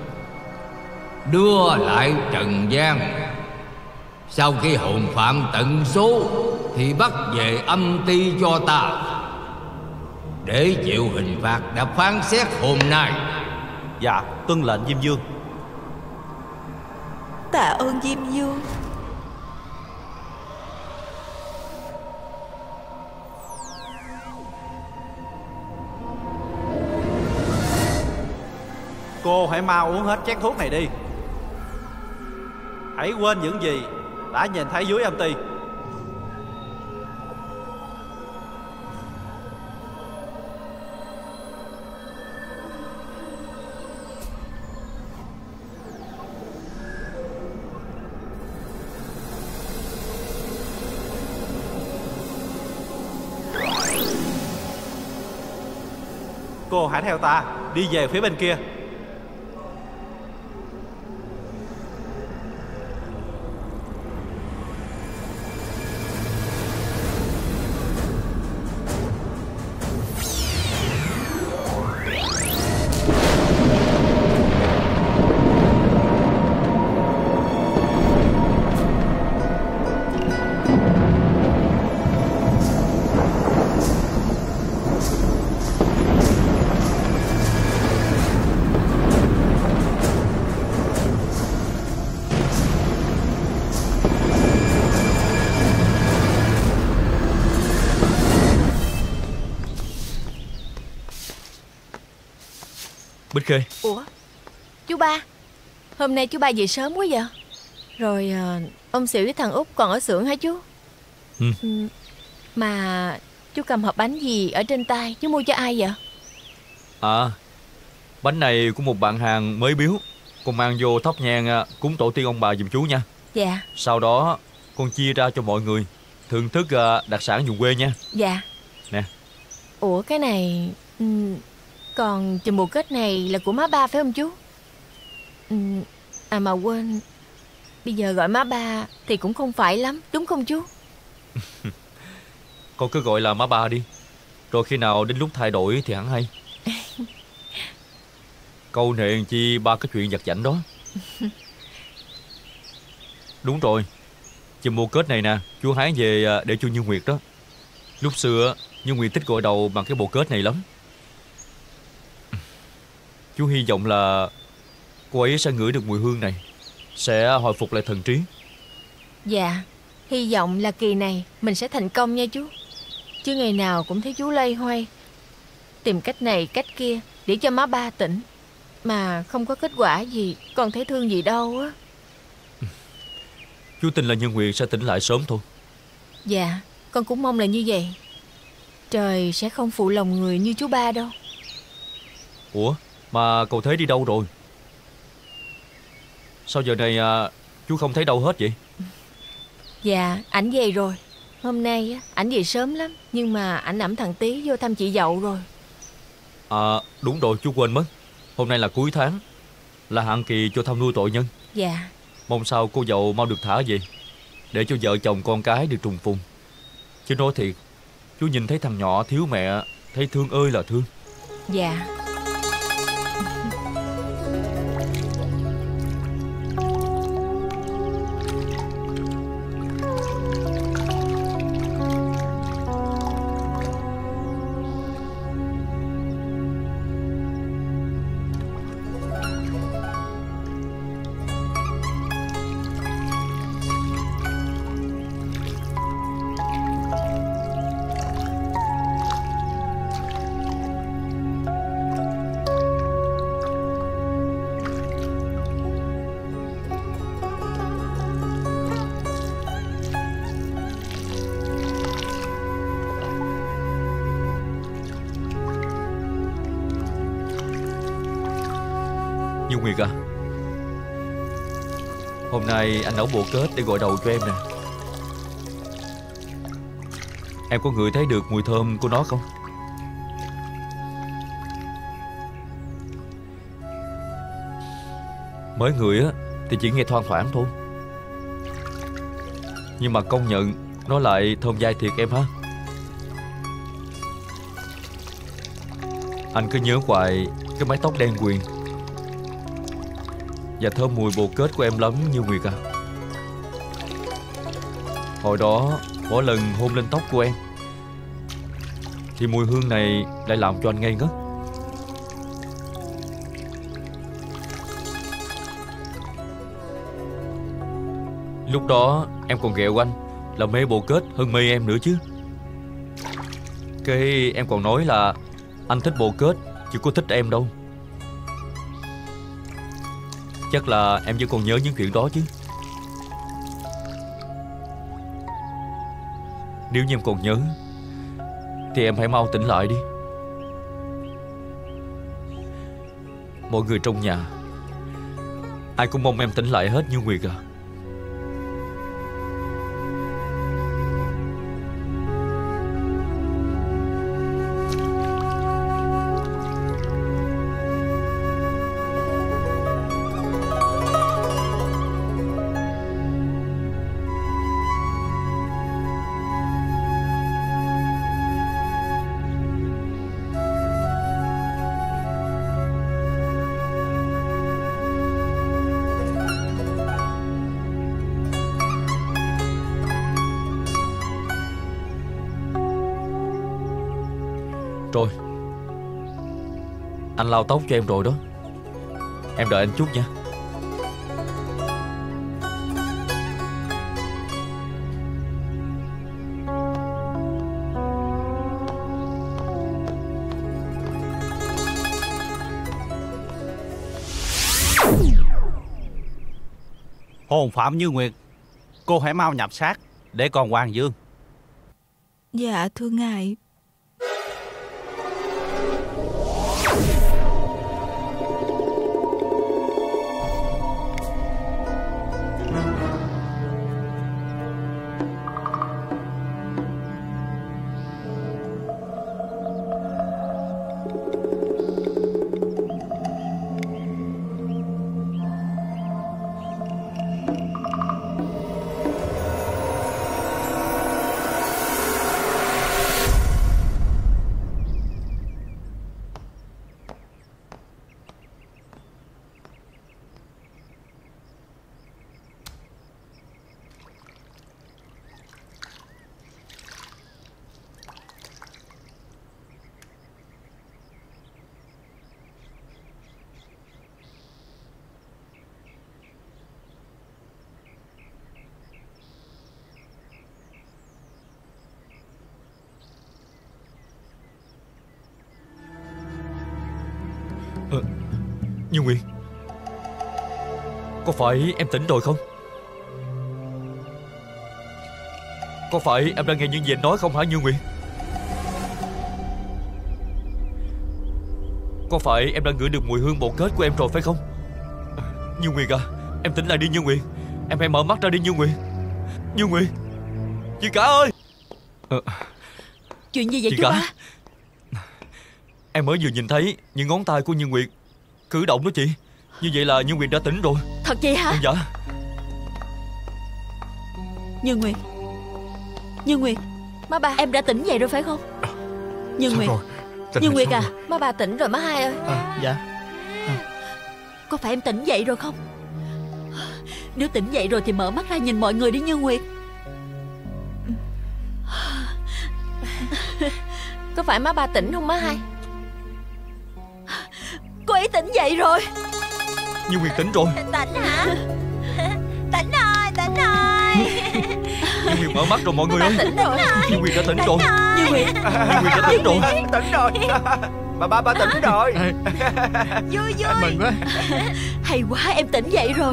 đưa lại trần gian. Sau khi hồn phạm tận số thì bắt về âm ti cho ta để chịu hình phạt đã phán xét hôm nay.
Dạ, tuân lệnh Diêm Vương.
Tạ ơn Diêm Vương.
Cô hãy mau uống hết chén thuốc này đi. Hãy quên những gì đã nhìn thấy dưới âm ti. Cô hãy theo ta đi về phía bên kia.
Bích Khê.
Ủa, chú ba, hôm nay chú ba về sớm quá vậy? Rồi ông Xỉu với thằng Út còn ở xưởng hả chú? Mà chú cầm hộp bánh gì ở trên tay, chú mua cho ai vậy?
À, bánh này của một bạn hàng mới biếu. Con mang vô thắp nhang cúng tổ tiên ông bà giùm chú nha.
Dạ.
Sau đó con chia ra cho mọi người thưởng thức đặc sản vùng quê nha.
Dạ.
Nè.
Ủa cái này... Còn chùm bồ kết này là của má ba phải không chú? À mà quên, bây giờ gọi má ba thì cũng không phải lắm, đúng không chú?
Con cứ gọi là má ba đi. Rồi khi nào đến lúc thay đổi thì hẳn hay. Câu nệ chi ba cái chuyện vặt vãnh đó. Đúng rồi, chùm bồ kết này nè, chú hái về để cho Như Nguyệt đó. Lúc xưa Như Nguyệt thích gội đầu bằng cái bồ kết này lắm. Chú hy vọng là cô ấy sẽ ngửi được mùi hương này, sẽ hồi phục lại thần trí.
Dạ, hy vọng là kỳ này mình sẽ thành công nha chú. Chứ ngày nào cũng thấy chú loay hoay tìm cách này cách kia để cho má ba tỉnh, mà không có kết quả gì, con thấy thương gì đâu á.
Chú tin là Như Nguyệt sẽ tỉnh lại sớm thôi.
Dạ, con cũng mong là như vậy. Trời sẽ không phụ lòng người như chú ba đâu.
Ủa, mà cậu Thế đi đâu rồi? Sao giờ này chú không thấy đâu hết vậy?
Dạ, ảnh về rồi. Hôm nay ảnh về sớm lắm, nhưng mà ảnh ẵm thằng Tí vô thăm chị dậu rồi.
À, đúng rồi, chú quên mất. Hôm nay là cuối tháng, là hạn kỳ cho thăm nuôi tội nhân.
Dạ.
Mong sao cô dậu mau được thả về, để cho vợ chồng con cái được trùng phùng. Chứ nói thiệt, chú nhìn thấy thằng nhỏ thiếu mẹ, thấy thương ơi là thương.
Dạ.
Như Nguyệt à, hôm nay anh nấu bồ kết để gội đầu cho em nè. Em có ngửi thấy được mùi thơm của nó không? Mới ngửi á thì chỉ nghe thoang thoảng thôi, nhưng mà công nhận nó lại thơm dai thiệt em ha. Anh cứ nhớ hoài cái mái tóc đen quyền và thơm mùi bồ kết của em lắm Như Nguyệt à. Hồi đó mỗi lần hôn lên tóc của em thì mùi hương này lại làm cho anh ngây ngất. Lúc đó em còn ghẹo anh là mê bồ kết hơn mê em nữa chứ. Cái em còn nói là anh thích bồ kết chứ có thích em đâu. Chắc là em vẫn còn nhớ những chuyện đó chứ. Nếu như em còn nhớ thì em hãy mau tỉnh lại đi. Mọi người trong nhà ai cũng mong em tỉnh lại hết Như Nguyệt à. Rồi, anh lau tóc cho em rồi đó. Em đợi anh chút nha.
Hồn phạm Như Nguyệt, cô hãy mau nhập xác để còn Hoàng Dương.
Dạ thưa ngài.
Như Nguyệt, có phải em tỉnh rồi không? Có phải em đang nghe những gì anh nói không hả Như Nguyệt? Có phải em đang ngửi được mùi hương bồ kết của em rồi phải không? Như Nguyệt à, em tỉnh lại đi Như Nguyệt. Em hãy mở mắt ra đi Như Nguyệt. Như Nguyệt, chị cả ơi.
Chuyện gì vậy
chị
chú
cả
ba?
Em mới vừa nhìn thấy những ngón tay của Như Nguyệt cử động đó chị. Như vậy là Như Nguyệt đã tỉnh rồi.
Thật vậy hả?
Dạ.
Như Nguyệt, Như Nguyệt,
Má ba,
em đã tỉnh dậy rồi phải không? Như
Sao
Nguyệt,
rồi?
Như Nguyệt à,
má ba tỉnh rồi má hai ơi.
Dạ.
có phải em tỉnh dậy rồi không? Nếu tỉnh dậy rồi thì mở mắt ra nhìn mọi người đi Như Nguyệt.
Có phải má ba tỉnh không má hai?
Cô ấy tỉnh dậy rồi.
Như Nguyệt tỉnh rồi.
Tỉnh hả? Tỉnh rồi, tỉnh rồi.
Như Nguyệt mở mắt rồi mọi người ơi.
Tỉnh rồi.
Như Nguyệt đã tỉnh rồi.
Như Nguyệt,
Như Nguyệt đã tỉnh rồi.
Tỉnh rồi. Ba tỉnh rồi.
Vui vui.
Mừng quá.
hay quá em tỉnh dậy rồi.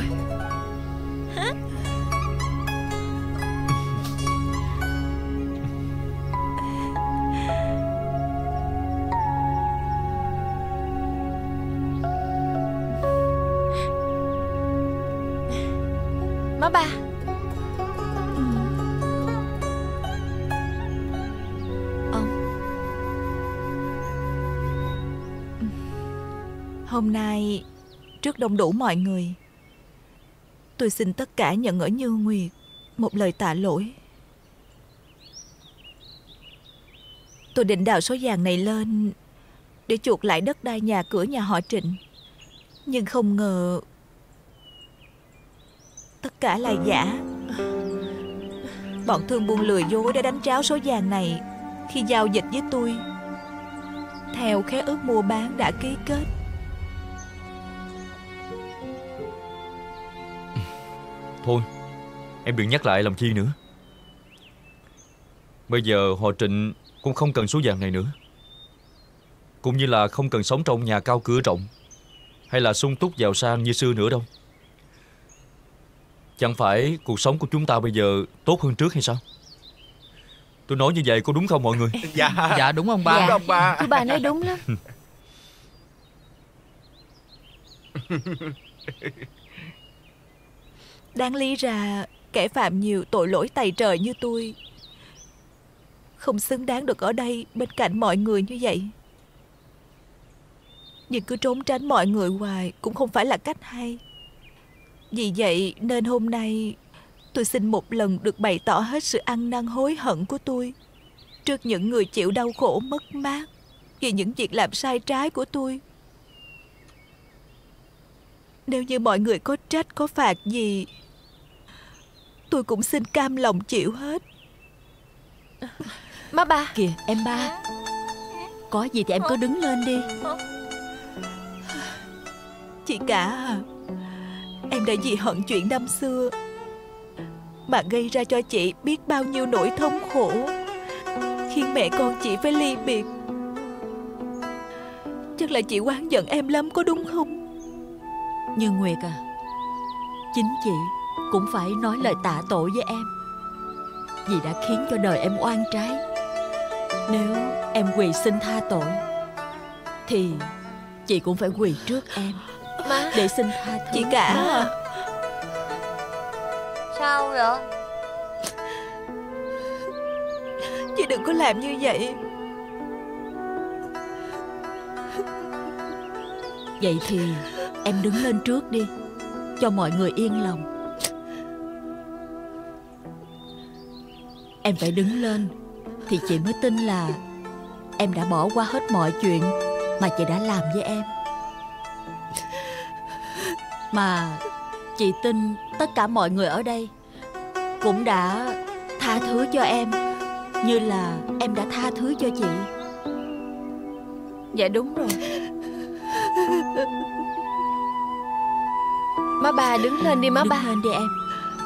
Má ba.
Hôm nay, trước đông đủ mọi người, tôi xin tất cả nhận ở Như Nguyệt một lời tạ lỗi. Tôi định đào số vàng này lên để chuộc lại đất đai nhà cửa nhà họ Trịnh. Nhưng không ngờ tất cả là giả. Bọn thương buôn lừa dối đã đánh tráo số vàng này khi giao dịch với tôi theo khế ước mua bán đã ký kết.
Thôi, em đừng nhắc lại làm chi nữa. Bây giờ họ Trịnh cũng không cần số vàng này nữa, cũng như là không cần sống trong nhà cao cửa rộng hay là sung túc giàu sang như xưa nữa đâu. Chẳng phải cuộc sống của chúng ta bây giờ tốt hơn trước hay sao? Tôi nói như vậy có đúng không mọi người?
Dạ đúng ông ba.
Dạ,
Đúng ông ba.
Thưa bà nói đúng lắm.
Đáng lý ra kẻ phạm nhiều tội lỗi tày trời như tôi không xứng đáng được ở đây bên cạnh mọi người như vậy. Nhưng cứ trốn tránh mọi người hoài cũng không phải là cách hay. Vì vậy nên hôm nay tôi xin một lần được bày tỏ hết sự ăn năn hối hận của tôi trước những người chịu đau khổ mất mát vì những việc làm sai trái của tôi. Nếu như mọi người có trách có phạt gì, tôi cũng xin cam lòng chịu hết.
Má ba.
Kìa em ba, có gì thì em cứ đứng lên đi.
Chị cả à, em đã vì hận chuyện năm xưa mà gây ra cho chị biết bao nhiêu nỗi thống khổ, khiến mẹ con chị phải ly biệt. Chắc là chị oán giận em lắm có đúng không?
Như Nguyệt à, chính chị cũng phải nói lời tạ tội với em, vì đã khiến cho đời em oan trái. Nếu em quỳ xin tha tội thì chị cũng phải quỳ trước em
Má.
để xin tha thứ.
Chị cả à,
Sao vậy?
chị đừng có làm như vậy.
Vậy thì em đứng lên trước đi, cho mọi người yên lòng. Em phải đứng lên thì chị mới tin là em đã bỏ qua hết mọi chuyện mà chị đã làm với em. Mà chị tin tất cả mọi người ở đây cũng đã tha thứ cho em như là em đã tha thứ cho chị.
Dạ đúng rồi. Má ba đứng lên đi má ba.
Đứng lên đi em.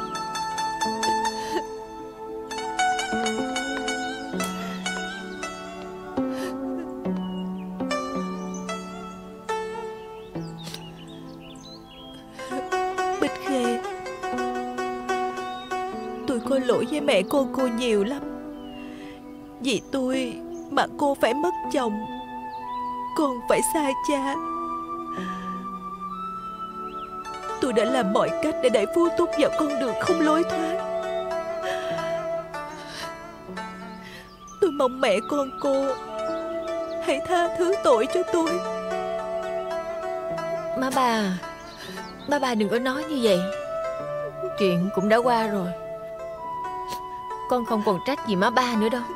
Bích Khê, tôi có lỗi với mẹ con cô nhiều lắm. Vì tôi mà cô phải mất chồng, con phải xa cha. Tôi đã làm mọi cách để đẩy Phú Túc vào con đường không lối thoát. Tôi mong mẹ con cô hãy tha thứ tội cho tôi.
Má ba đừng có nói như vậy. Chuyện cũng đã qua rồi. Con không còn trách gì má ba nữa đâu.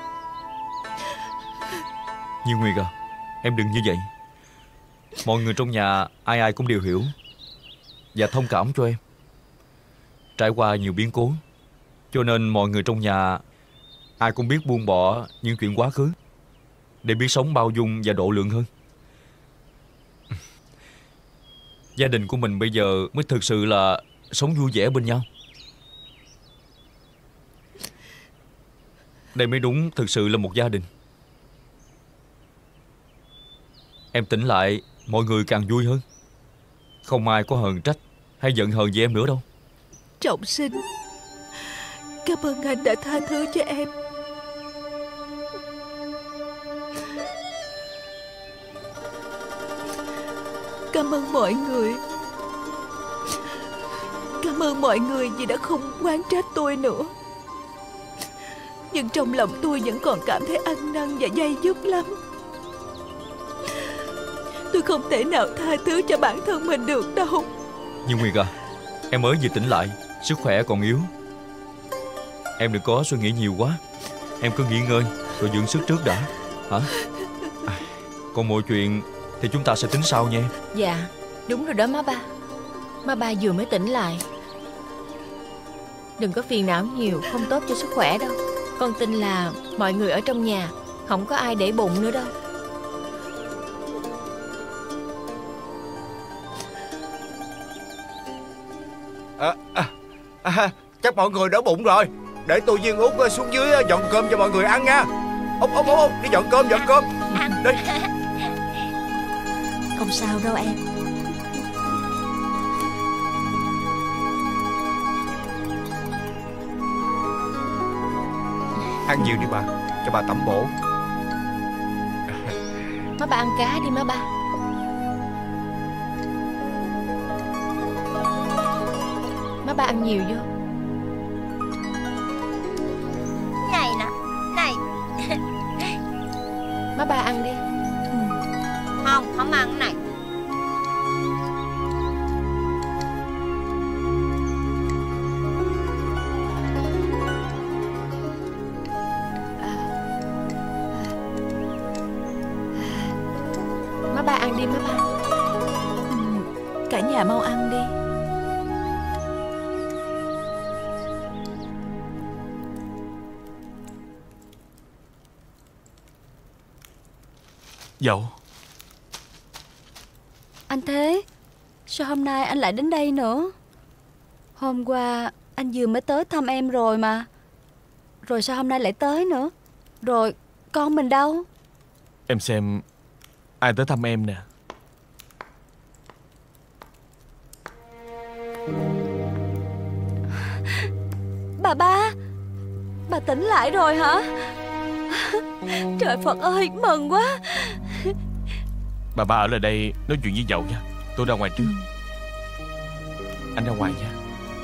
Như Nguyệt à, em đừng như vậy. Mọi người trong nhà ai ai cũng đều hiểu và thông cảm cho em. Trải qua nhiều biến cố, cho nên mọi người trong nhà ai cũng biết buông bỏ những chuyện quá khứ để biết sống bao dung và độ lượng hơn. Gia đình của mình bây giờ mới thực sự là sống vui vẻ bên nhau. Đây mới đúng thực sự là một gia đình. Em tỉnh lại, mọi người càng vui hơn. Không ai có hờn trách hay giận hờn gì em nữa đâu.
Trọng Sinh, cảm ơn anh đã tha thứ cho em. Cảm ơn mọi người. Cảm
cảm ơn mọi người vì đã không oán trách tôi nữa. Nhưng trong lòng tôi vẫn còn cảm thấy ăn năn và day dứt lắm. Tôi không thể nào tha thứ cho bản thân mình được đâu.
Nhưng Nguyệt à, em mới vừa tỉnh lại, sức khỏe còn yếu. Em đừng có suy nghĩ nhiều quá. Em cứ nghỉ ngơi rồi dưỡng sức trước đã. Hả? Còn mọi chuyện thì chúng ta sẽ tính sau nha.
Dạ, đúng rồi đó má ba. Má ba vừa mới tỉnh lại. Đừng có phiền não nhiều, không tốt cho sức khỏe đâu. Con tin là mọi người ở trong nhà không có ai để bụng nữa đâu.
Chắc mọi người đói bụng rồi. Để tôi với Út xuống dưới dọn cơm cho mọi người ăn nha. Út đi dọn cơm. Đi.
Không sao đâu em.
Ăn nhiều đi bà, cho bà tẩm bổ.
Má ba ăn cá đi má ba. Má ba ăn nhiều vô.
Này nè, này.
Má ba ăn đi.
Không ăn cái này.
Má ba ăn đi má ba.
Cả nhà mau ăn đi.
Dậu.
Anh Thế, sao hôm nay anh lại đến đây nữa? Hôm qua anh vừa mới tới thăm em rồi mà. Rồi sao hôm nay lại tới nữa? Rồi con mình đâu?
Em xem ai tới thăm em nè.
Bà ba, bà tỉnh lại rồi hả? Trời Phật ơi, mừng quá.
Bà ba ở lại đây nói chuyện với Dậu nha. Tôi ra ngoài trước. Anh ra ngoài nha.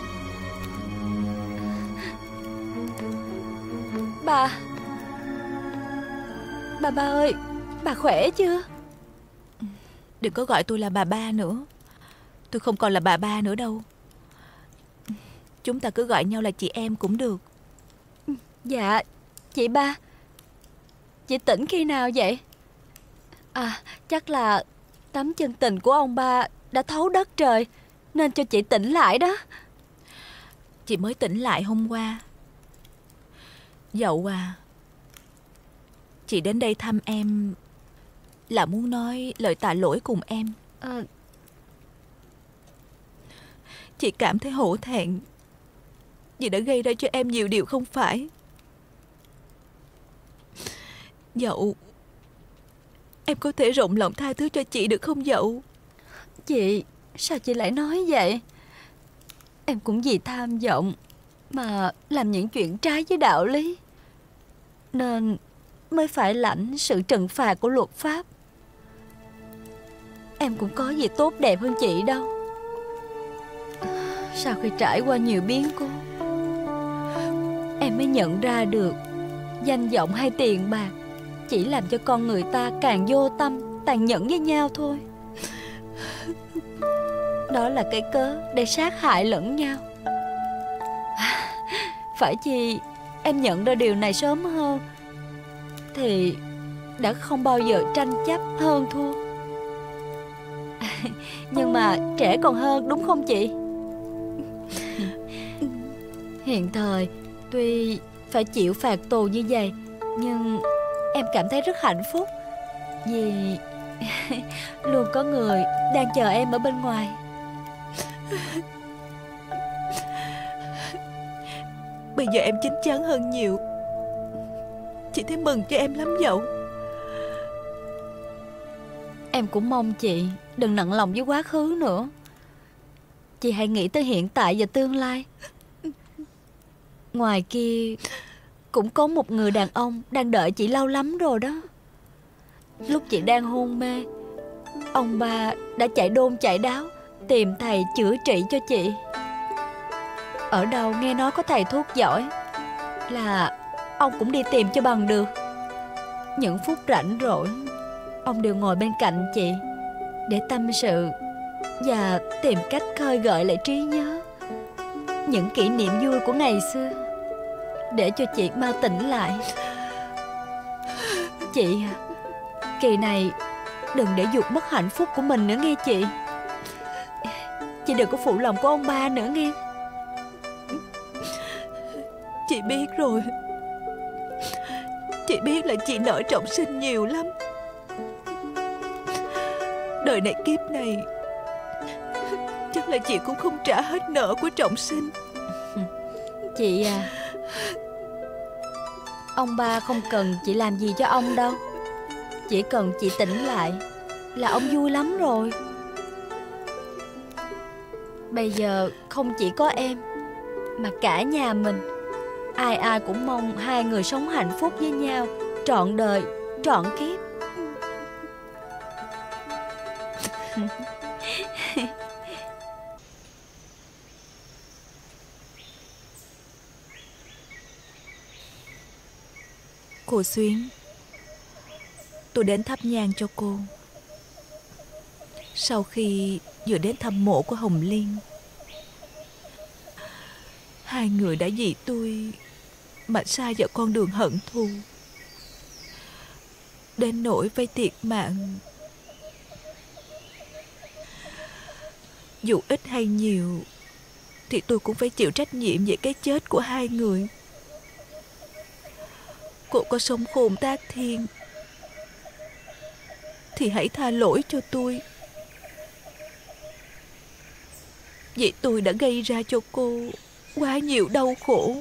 Bà ba ơi, bà khỏe chưa?
Đừng có gọi tôi là bà ba nữa. Tôi không còn là bà ba nữa đâu. Chúng ta cứ gọi nhau là chị em cũng được.
Dạ, chị ba. Chị tỉnh khi nào vậy? Chắc là tấm chân tình của ông ba đã thấu đất trời, nên cho chị tỉnh lại đó.
Chị mới tỉnh lại hôm qua. Dậu à, chị đến đây thăm em là muốn nói lời tạ lỗi cùng em. Chị cảm thấy hổ thẹn vì đã gây ra cho em nhiều điều không phải. Dậu, em có thể rộng lòng tha thứ cho chị được không Dậu?
Chị, sao chị lại nói vậy? Em cũng vì tham vọng mà làm những chuyện trái với đạo lý, nên mới phải lãnh sự trừng phạt của luật pháp. Em cũng có gì tốt đẹp hơn chị đâu. Sau khi trải qua nhiều biến cố, em mới nhận ra được danh vọng hay tiền bạc chỉ làm cho con người ta càng vô tâm, tàn nhẫn với nhau thôi. Đó là cái cớ để sát hại lẫn nhau. Phải chi em nhận ra điều này sớm hơn thì đã không bao giờ tranh chấp hơn thua. Nhưng mà trẻ còn hơn, đúng không chị? Hiện thời tuy phải chịu phạt tù như vậy, nhưng em cảm thấy rất hạnh phúc vì luôn có người đang chờ em ở bên ngoài.
Bây giờ em chín chắn hơn nhiều. Chị thấy mừng cho em lắm Dậu.
Em cũng mong chị đừng nặng lòng với quá khứ nữa. Chị hãy nghĩ tới hiện tại và tương lai. Ngoài kia cũng có một người đàn ông đang đợi chị lâu lắm rồi đó. Lúc chị đang hôn mê, ông ba đã chạy đôn chạy đáo tìm thầy chữa trị cho chị. ở đâu nghe nói có thầy thuốc giỏi là ông cũng đi tìm cho bằng được. Những phút rảnh rỗi, ông đều ngồi bên cạnh chị để tâm sự và tìm cách khơi gợi lại trí nhớ những kỷ niệm vui của ngày xưa, để cho chị mau tỉnh lại. Chị à, kỳ này đừng để vụt mất hạnh phúc của mình nữa nghe chị. Chị đừng có phụ lòng của ông ba nữa nghe.
Chị biết rồi. Chị biết là chị nợ Trọng Sinh nhiều lắm. Đời này kiếp này chắc là chị cũng không trả hết nợ của Trọng Sinh.
Chị à, ông ba không cần chị làm gì cho ông đâu. Chỉ cần chị tỉnh lại là ông vui lắm rồi. Bây giờ không chỉ có em mà cả nhà mình, ai ai cũng mong hai người sống hạnh phúc với nhau trọn đời, trọn kiếp.
Cô Xuyến, tôi đến thắp nhang cho cô. Sau khi vừa đến thăm mộ của Hồng Liên, hai người đã vì tôi mà sa vào con đường hận thù, đến nỗi phải thiệt mạng. Dù ít hay nhiều thì tôi cũng phải chịu trách nhiệm về cái chết của hai người. Cô có sống khôn tác thiên thì hãy tha lỗi cho tôi, vì tôi đã gây ra cho cô quá nhiều đau khổ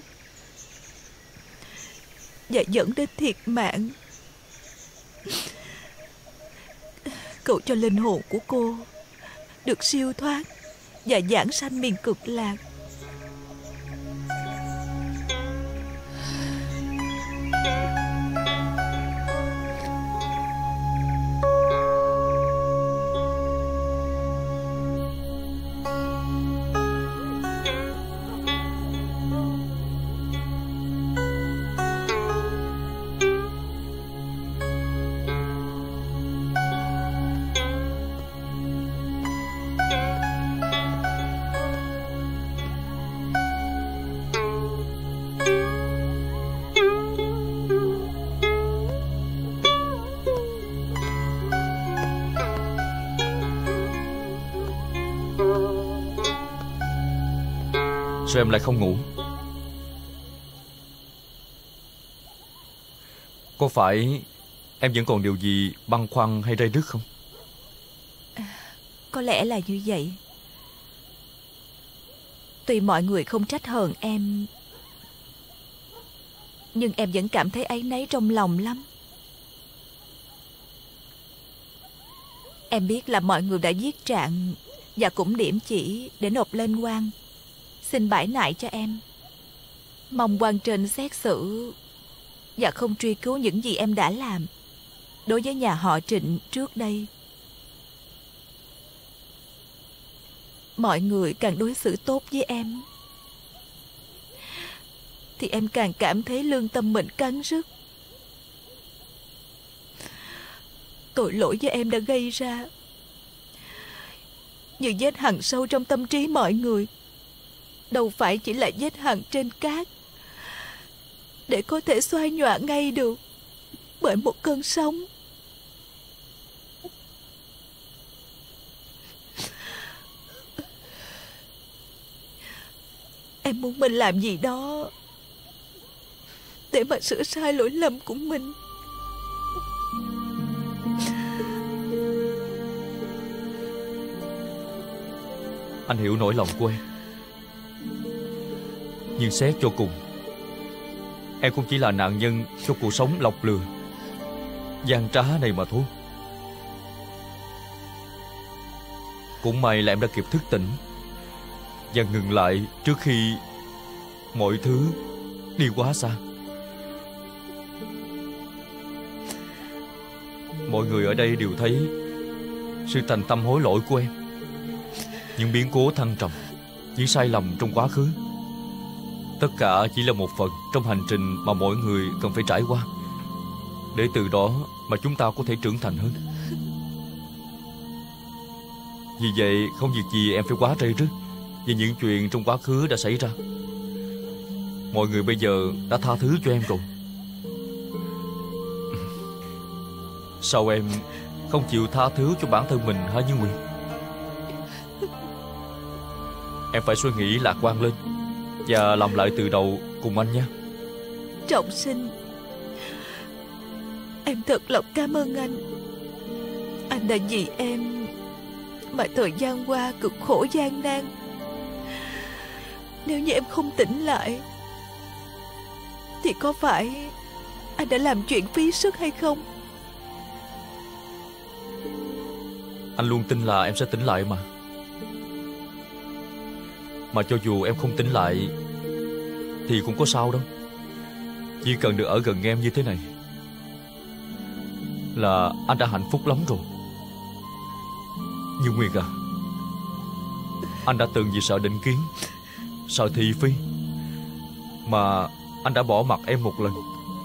và dẫn đến thiệt mạng. Cầu cho linh hồn của cô được siêu thoát và vãng sanh miền Cực Lạc.
Sao em lại không ngủ? Có phải em vẫn còn điều gì băn khoăn hay ray rứt không?
Có lẽ là như vậy. Tuy mọi người không trách hờn em, nhưng em vẫn cảm thấy áy náy trong lòng lắm. Em biết là mọi người đã giết Trạng và cũng điểm chỉ để nộp lên quan, xin bãi nại cho em. Mong quan trên xét xử và không truy cứu những gì em đã làm đối với nhà họ Trịnh trước đây. Mọi người càng đối xử tốt với em thì em càng cảm thấy lương tâm mình cắn rứt. Tội lỗi do em đã gây ra như vết hằn sâu trong tâm trí mọi người, đâu phải chỉ là vết hằn trên cát để có thể xoay nhòa ngay được bởi một cơn sóng. Em muốn mình làm gì đó để mà sửa sai lỗi lầm của mình.
Anh hiểu nỗi lòng của em, nhưng xét cho cùng, em cũng chỉ là nạn nhân cho cuộc sống lọc lừa gian trá này mà thôi. Cũng may là em đã kịp thức tỉnh và ngừng lại trước khi mọi thứ đi quá xa. Mọi người ở đây đều thấy sự thành tâm hối lỗi của em, những biến cố thăng trầm, những sai lầm trong quá khứ Tất cả chỉ là một phần trong hành trình mà mỗi người cần phải trải qua, để từ đó mà chúng ta có thể trưởng thành hơn. Vì vậy không việc gì em phải quá trây rứt về những chuyện trong quá khứ đã xảy ra. Mọi người bây giờ đã tha thứ cho em rồi. Sao em không chịu tha thứ cho bản thân mình hả Như Nguyệt? Em phải suy nghĩ lạc quan lên và làm lại từ đầu cùng anh nha.
Trọng Sinh, em thật lòng cảm ơn anh. Anh đã vì em mà thời gian qua cực khổ gian nan. Nếu như em không tỉnh lại thì có phải anh đã làm chuyện phí sức hay không?
Anh luôn tin là em sẽ tỉnh lại mà. Mà cho dù em không tỉnh lại thì cũng có sao đâu. Chỉ cần được ở gần em như thế này là anh đã hạnh phúc lắm rồi. Như Nguyệt à, anh đã từng vì sợ định kiến, sợ thị phi mà anh đã bỏ mặc em một lần.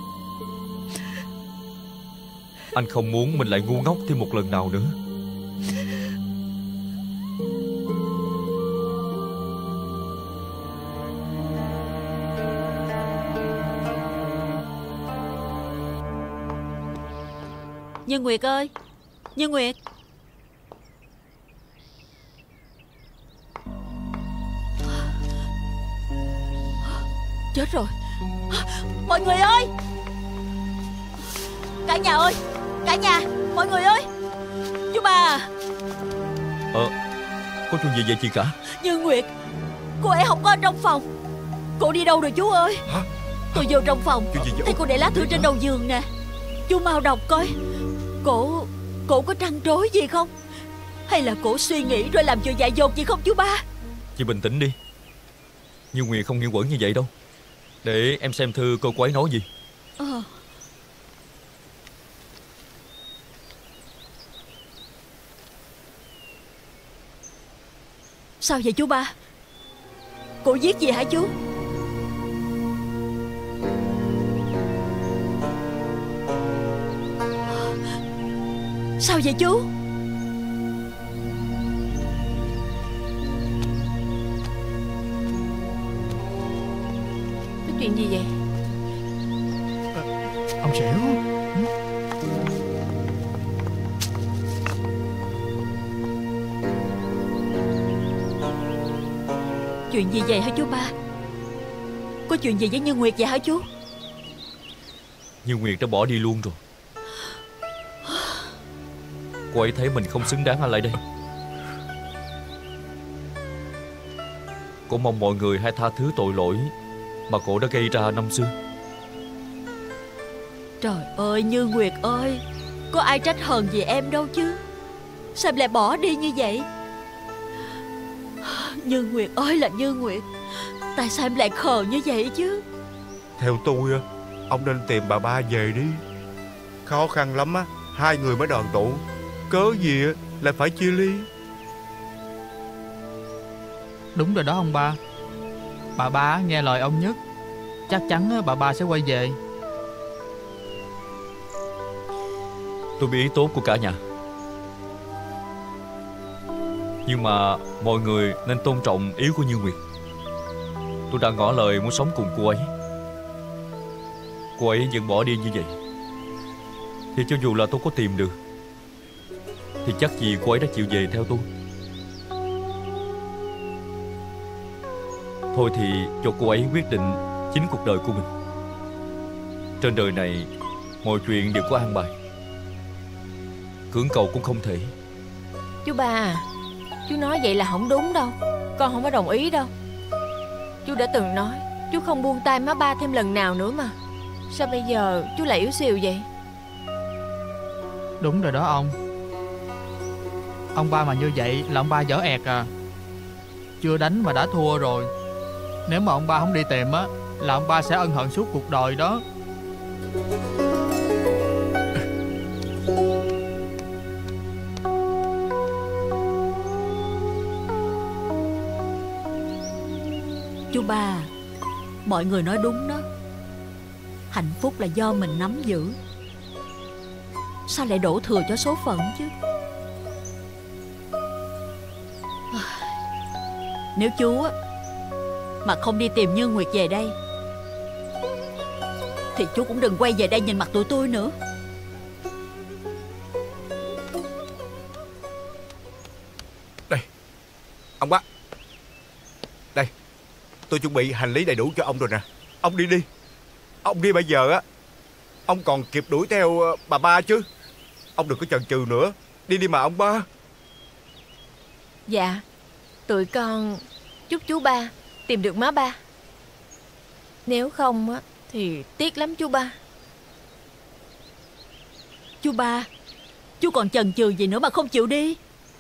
Anh không muốn mình lại ngu ngốc thêm một lần nào nữa.
Như Nguyệt ơi, Như Nguyệt. Chết rồi. Mọi người ơi, cả nhà ơi, cả nhà, mọi người ơi. Chú ba à.
Có chuyện gì vậy chị cả?
Như Nguyệt, cô ấy không có ở trong phòng. Cô đi đâu rồi chú ơi?
Hả?
Tôi vô trong phòng thấy cô để lá thư trên đầu giường nè. Chú mau đọc coi. Cổ có trăn trối gì không? Hay là cổ suy nghĩ rồi làm chuyện dại dột gì không chú ba?
Chị bình tĩnh đi. Như Nguyệt không nghĩ quẩn như vậy đâu. Để em xem thư cô ấy nói gì.
Sao vậy chú ba? Cổ viết gì hả chú? Sao vậy chú?
Có chuyện gì vậy?
Ông xỉu.
Chuyện gì vậy hả chú ba? Có chuyện gì với Như Nguyệt vậy hả chú?
Như Nguyệt đã bỏ đi luôn rồi. Cô ấy thấy mình không xứng đáng ở lại đây. Cô mong mọi người hãy tha thứ tội lỗi mà cô đã gây ra năm xưa.
Trời ơi Như Nguyệt ơi, có ai trách hờn gì em đâu chứ. Sao em lại bỏ đi như vậy? Như Nguyệt ơi là Như Nguyệt, tại sao em lại khờ như vậy chứ?
Theo tôi á, ông nên tìm bà ba về đi. Khó khăn lắm á, hai người mới đoàn tụ. Cớ gì á lại phải chia ly?
Đúng rồi đó ông ba. Bà ba nghe lời ông nhất, chắc chắn bà ba sẽ quay về.
Tôi biết ý tốt của cả nhà, nhưng mà mọi người nên tôn trọng ý của Như Nguyệt. Tôi đã ngỏ lời muốn sống cùng cô ấy. Cô ấy vẫn bỏ đi như vậy thì cho dù là tôi có tìm được thì chắc gì cô ấy đã chịu về theo tôi. Thôi thì cho cô ấy quyết định chính cuộc đời của mình. Trên đời này mọi chuyện đều có an bài, cưỡng cầu cũng không thể.
Chú ba à, chú nói vậy là không đúng đâu. Con không có đồng ý đâu. Chú đã từng nói chú không buông tay má ba thêm lần nào nữa mà. Sao bây giờ chú lại yếu xìu vậy?
Đúng rồi đó ông. Ông ba mà như vậy là ông ba dở ẹt à. Chưa đánh mà đã thua rồi. Nếu mà ông ba không đi tìm á là ông ba sẽ ân hận suốt cuộc đời đó.
Chú ba, Mọi người nói đúng đó. Hạnh phúc là do mình nắm giữ, sao lại đổ thừa cho số phận chứ? Nếu chú á mà không đi tìm Như Nguyệt về đây thì chú cũng đừng quay về đây nhìn mặt tụi tôi nữa.
Đây, ông bác. Đây, tôi chuẩn bị hành lý đầy đủ cho ông rồi nè. Ông đi đi. Ông đi bây giờ á, ông còn kịp đuổi theo bà ba chứ. Ông đừng có chần chừ nữa. Đi đi mà ông ba.
Dạ, tụi con chúc chú ba tìm được má ba. Nếu không á thì tiếc lắm chú ba.
Chú ba, chú còn chần chừ gì nữa mà không chịu đi?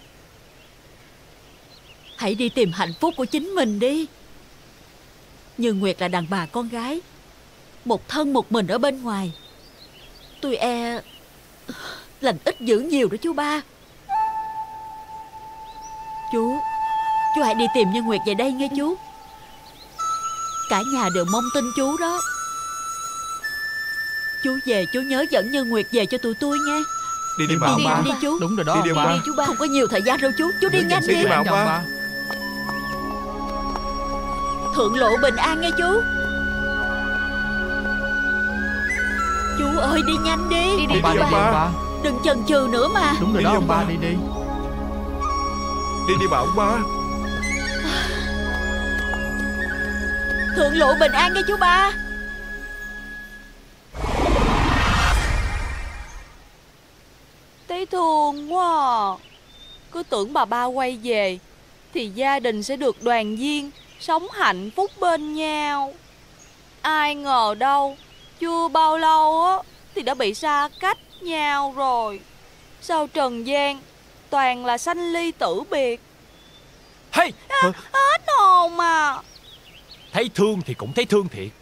Hãy đi tìm hạnh phúc của chính mình đi. Như Nguyệt là đàn bà con gái, một thân một mình ở bên ngoài. Tôi e lành ít dữ nhiều đó chú ba. Chú hãy đi tìm Như Nguyệt về đây nghe chú. Cả nhà đều mong tin chú đó. Chú về chú nhớ dẫn Như Nguyệt về cho tụi tôi nghe.
Đi đi mà ông ba.
Đi chú.
Đúng rồi đó.
Đi
ông ba.
Đi chú ba. Không có nhiều thời gian đâu chú. Chú đi nhanh đi.
Đi mà ông ba.
Thượng lộ bình an nghe chú. Chú ơi đi nhanh đi.
Đi đi ông ba.
Đừng chần chừ nữa mà.
Đúng rồi đó ông ba, đi đi.
Đi đi mà ông ba.
Thượng lộ bình an nghe chú ba.
Thấy thương quá à. Cứ tưởng bà ba quay về thì gia đình sẽ được đoàn viên, sống hạnh phúc bên nhau. Ai ngờ đâu, chưa bao lâu á thì đã bị xa cách nhau rồi. Sao trần gian toàn là sanh ly tử biệt.
Hey!
Hết hồn mà.
Thấy thương thì cũng thấy thương thiệt.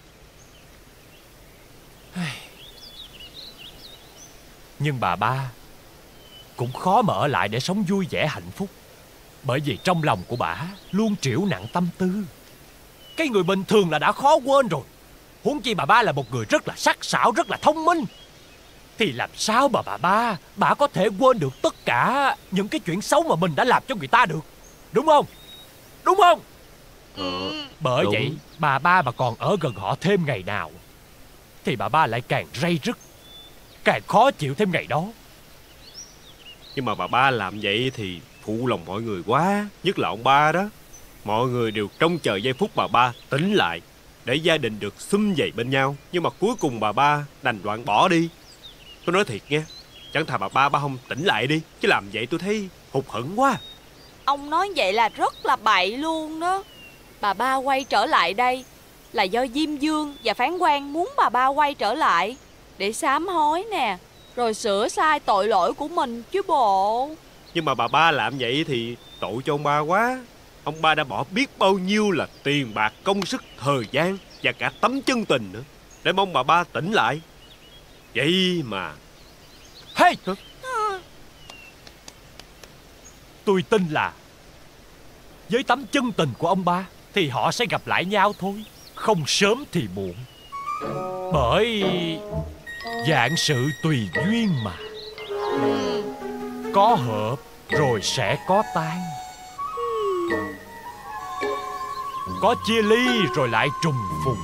Nhưng bà ba cũng khó mà ở lại để sống vui vẻ hạnh phúc. Bởi vì trong lòng của bà luôn trĩu nặng tâm tư. Cái người bình thường là đã khó quên rồi, huống chi bà ba là một người rất là sắc sảo, rất là thông minh. Thì làm sao mà bà có thể quên được tất cả những cái chuyện xấu mà mình đã làm cho người ta được. Đúng không? Đúng không? Bởi
đúng.
vậy bà ba mà còn ở gần họ thêm ngày nào thì bà ba lại càng ray rứt, càng khó chịu thêm ngày đó.
Nhưng mà bà ba làm vậy thì phụ lòng mọi người quá. Nhất là ông ba đó. Mọi người đều trông chờ giây phút bà ba tỉnh lại để gia đình được sum vầy bên nhau. Nhưng mà cuối cùng bà ba đành đoạn bỏ đi. Tôi nói thiệt nha, chẳng thà bà ba không tỉnh lại đi, chứ làm vậy tôi thấy hụt hẫng quá.
Ông nói vậy là rất là bậy luôn đó. Bà ba quay trở lại đây là do Diêm Dương và Phán Quan muốn bà ba quay trở lại để sám hối nè, rồi sửa sai tội lỗi của mình chứ bộ.
Nhưng mà bà ba làm vậy thì tội cho ông ba quá. Ông ba đã bỏ biết bao nhiêu là tiền bạc, công sức, thời gian và cả tấm chân tình nữa để mong bà ba tỉnh lại. Vậy mà
Hey! Tôi tin là với tấm chân tình của ông ba thì họ sẽ gặp lại nhau thôi, không sớm thì muộn. Bởi vạn sự tùy duyên mà. Có hợp rồi sẽ có tan, có chia ly rồi lại trùng phùng.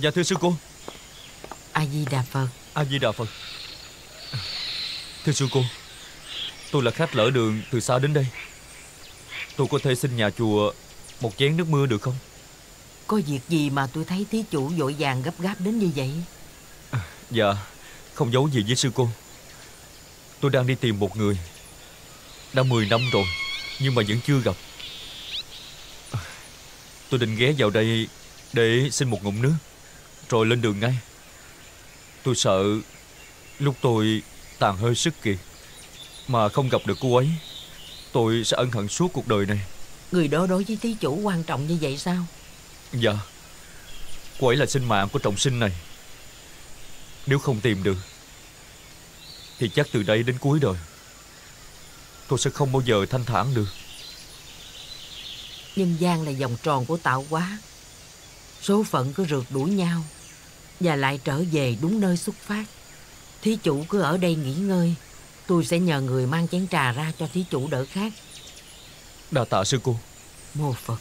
Dạ thưa sư cô.
A Di Đà Phật.
A Di Đà Phật. Thưa sư cô, tôi là khách lỡ đường từ xa đến đây. Tôi có thể xin nhà chùa một chén nước mưa được không?
Có việc gì mà tôi thấy thí chủ vội vàng gấp gáp đến như vậy?
Dạ, không giấu gì với sư cô. Tôi đang đi tìm một người. Đã 10 năm rồi, nhưng mà vẫn chưa gặp. Tôi định ghé vào đây để xin một ngụm nước, rồi lên đường ngay. Tôi sợ lúc tôi tàn hơi sức kiệt mà không gặp được cô ấy, tôi sẽ ân hận suốt cuộc đời này.
Người đó đối với thí chủ quan trọng như vậy sao?
Dạ, cô ấy là sinh mạng của trọng sinh này. Nếu không tìm được thì chắc từ đây đến cuối đời tôi sẽ không bao giờ thanh thản được.
Nhân gian là vòng tròn của tạo hóa. Số phận cứ rượt đuổi nhau và lại trở về đúng nơi xuất phát. Thí chủ cứ ở đây nghỉ ngơi, tôi sẽ nhờ người mang chén trà ra cho thí chủ đỡ khát.
Đa tạ sư cô.
Mô Phật.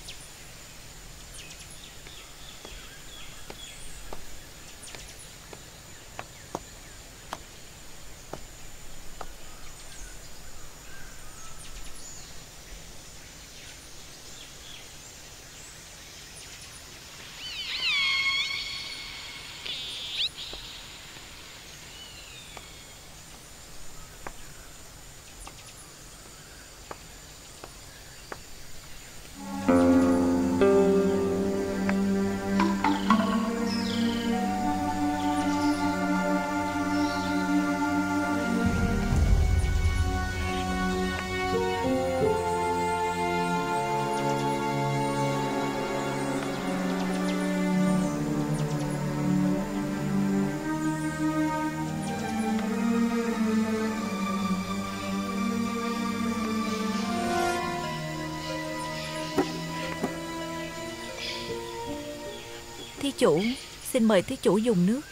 Thí chủ, xin mời thí chủ dùng nước.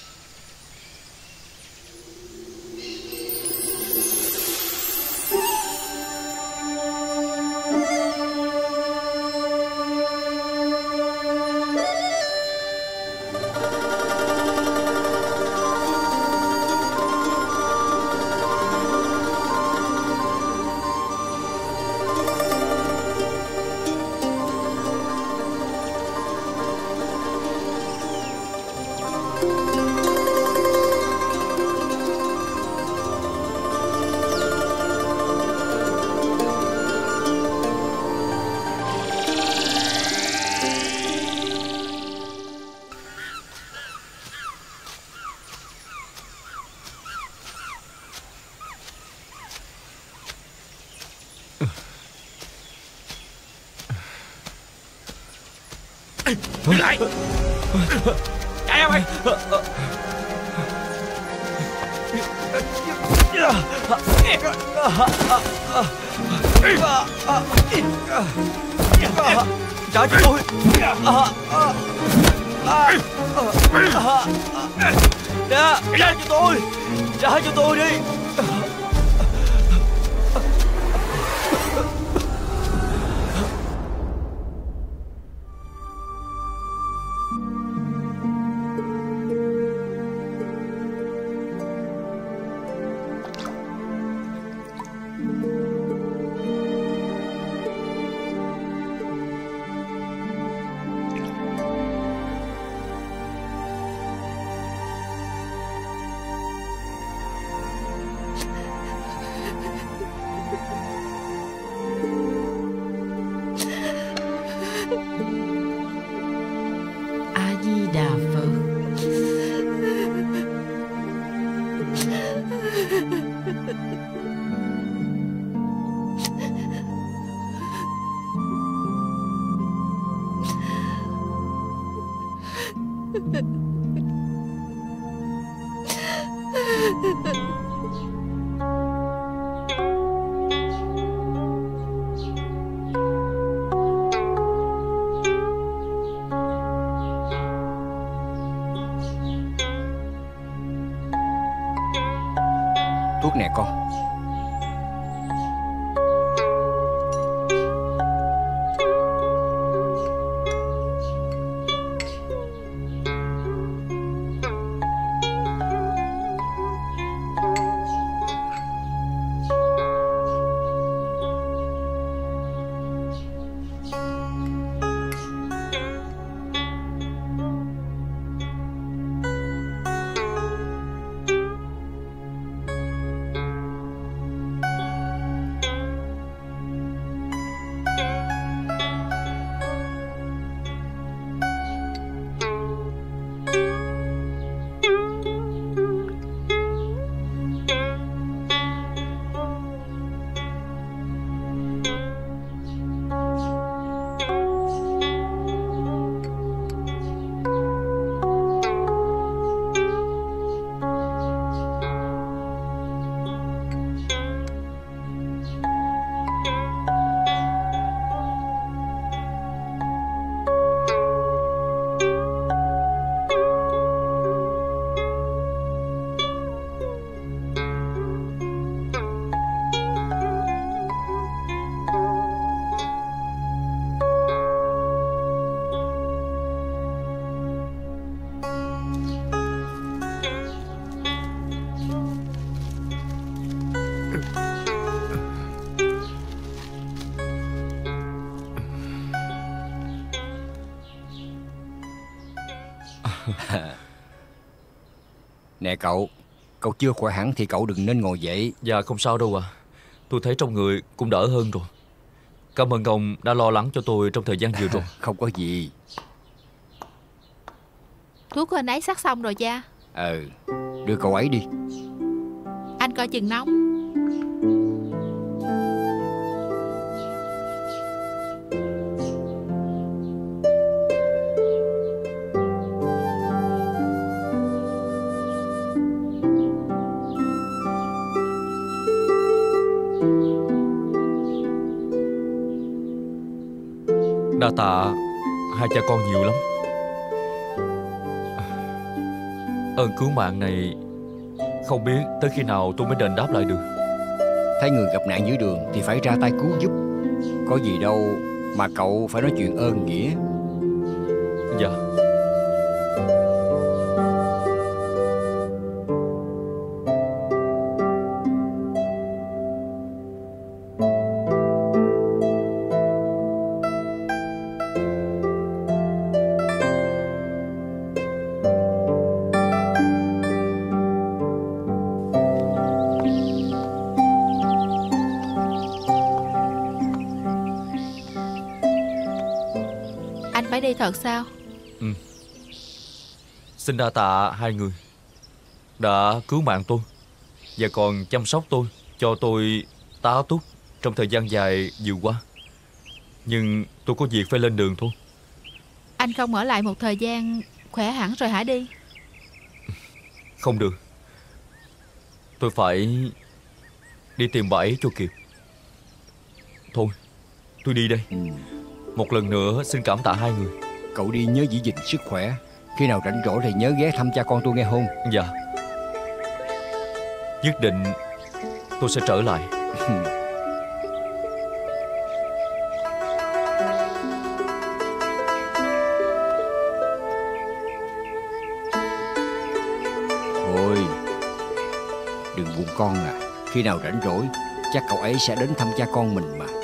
Lại chạy ra mày.
Trả cho tôi. Nè, trả cho tôi. Trả cho tôi đi.
Thuốc nè con. Nè cậu chưa khỏe hẳn thì cậu đừng nên ngồi dậy.
Dạ không sao đâu ạ. Tôi thấy trong người cũng đỡ hơn rồi. Cảm ơn ông đã lo lắng cho tôi trong thời gian vừa rồi.
Không có gì.
Thuốc của anh ấy sắc xong rồi cha.
Đưa cậu ấy đi.
Anh coi chừng nóng.
Đa tạ hai cha con nhiều lắm. Ơn cứu mạng này không biết tới khi nào tôi mới đền đáp lại được.
Thấy người gặp nạn dưới đường thì phải ra tay cứu giúp. Có gì đâu mà cậu phải nói chuyện ơn nghĩa.
Dạ.
Phải đi thật sao?
Xin đa tạ hai người đã cứu mạng tôi và còn chăm sóc tôi, cho tôi tá túc trong thời gian dài vừa qua. Nhưng tôi có việc phải lên đường thôi.
Anh không ở lại một thời gian khỏe hẳn rồi hả đi?
Không được. Tôi phải đi tìm bà ấy cho kịp. Thôi, tôi đi đây. Một lần nữa xin cảm tạ hai người.
Cậu đi nhớ giữ gìn sức khỏe. Khi nào rảnh rỗi thì nhớ ghé thăm cha con tôi nghe không?
Dạ. Nhất định tôi sẽ trở lại.
Thôi, đừng buồn con à. Khi nào rảnh rỗi chắc cậu ấy sẽ đến thăm cha con mình mà.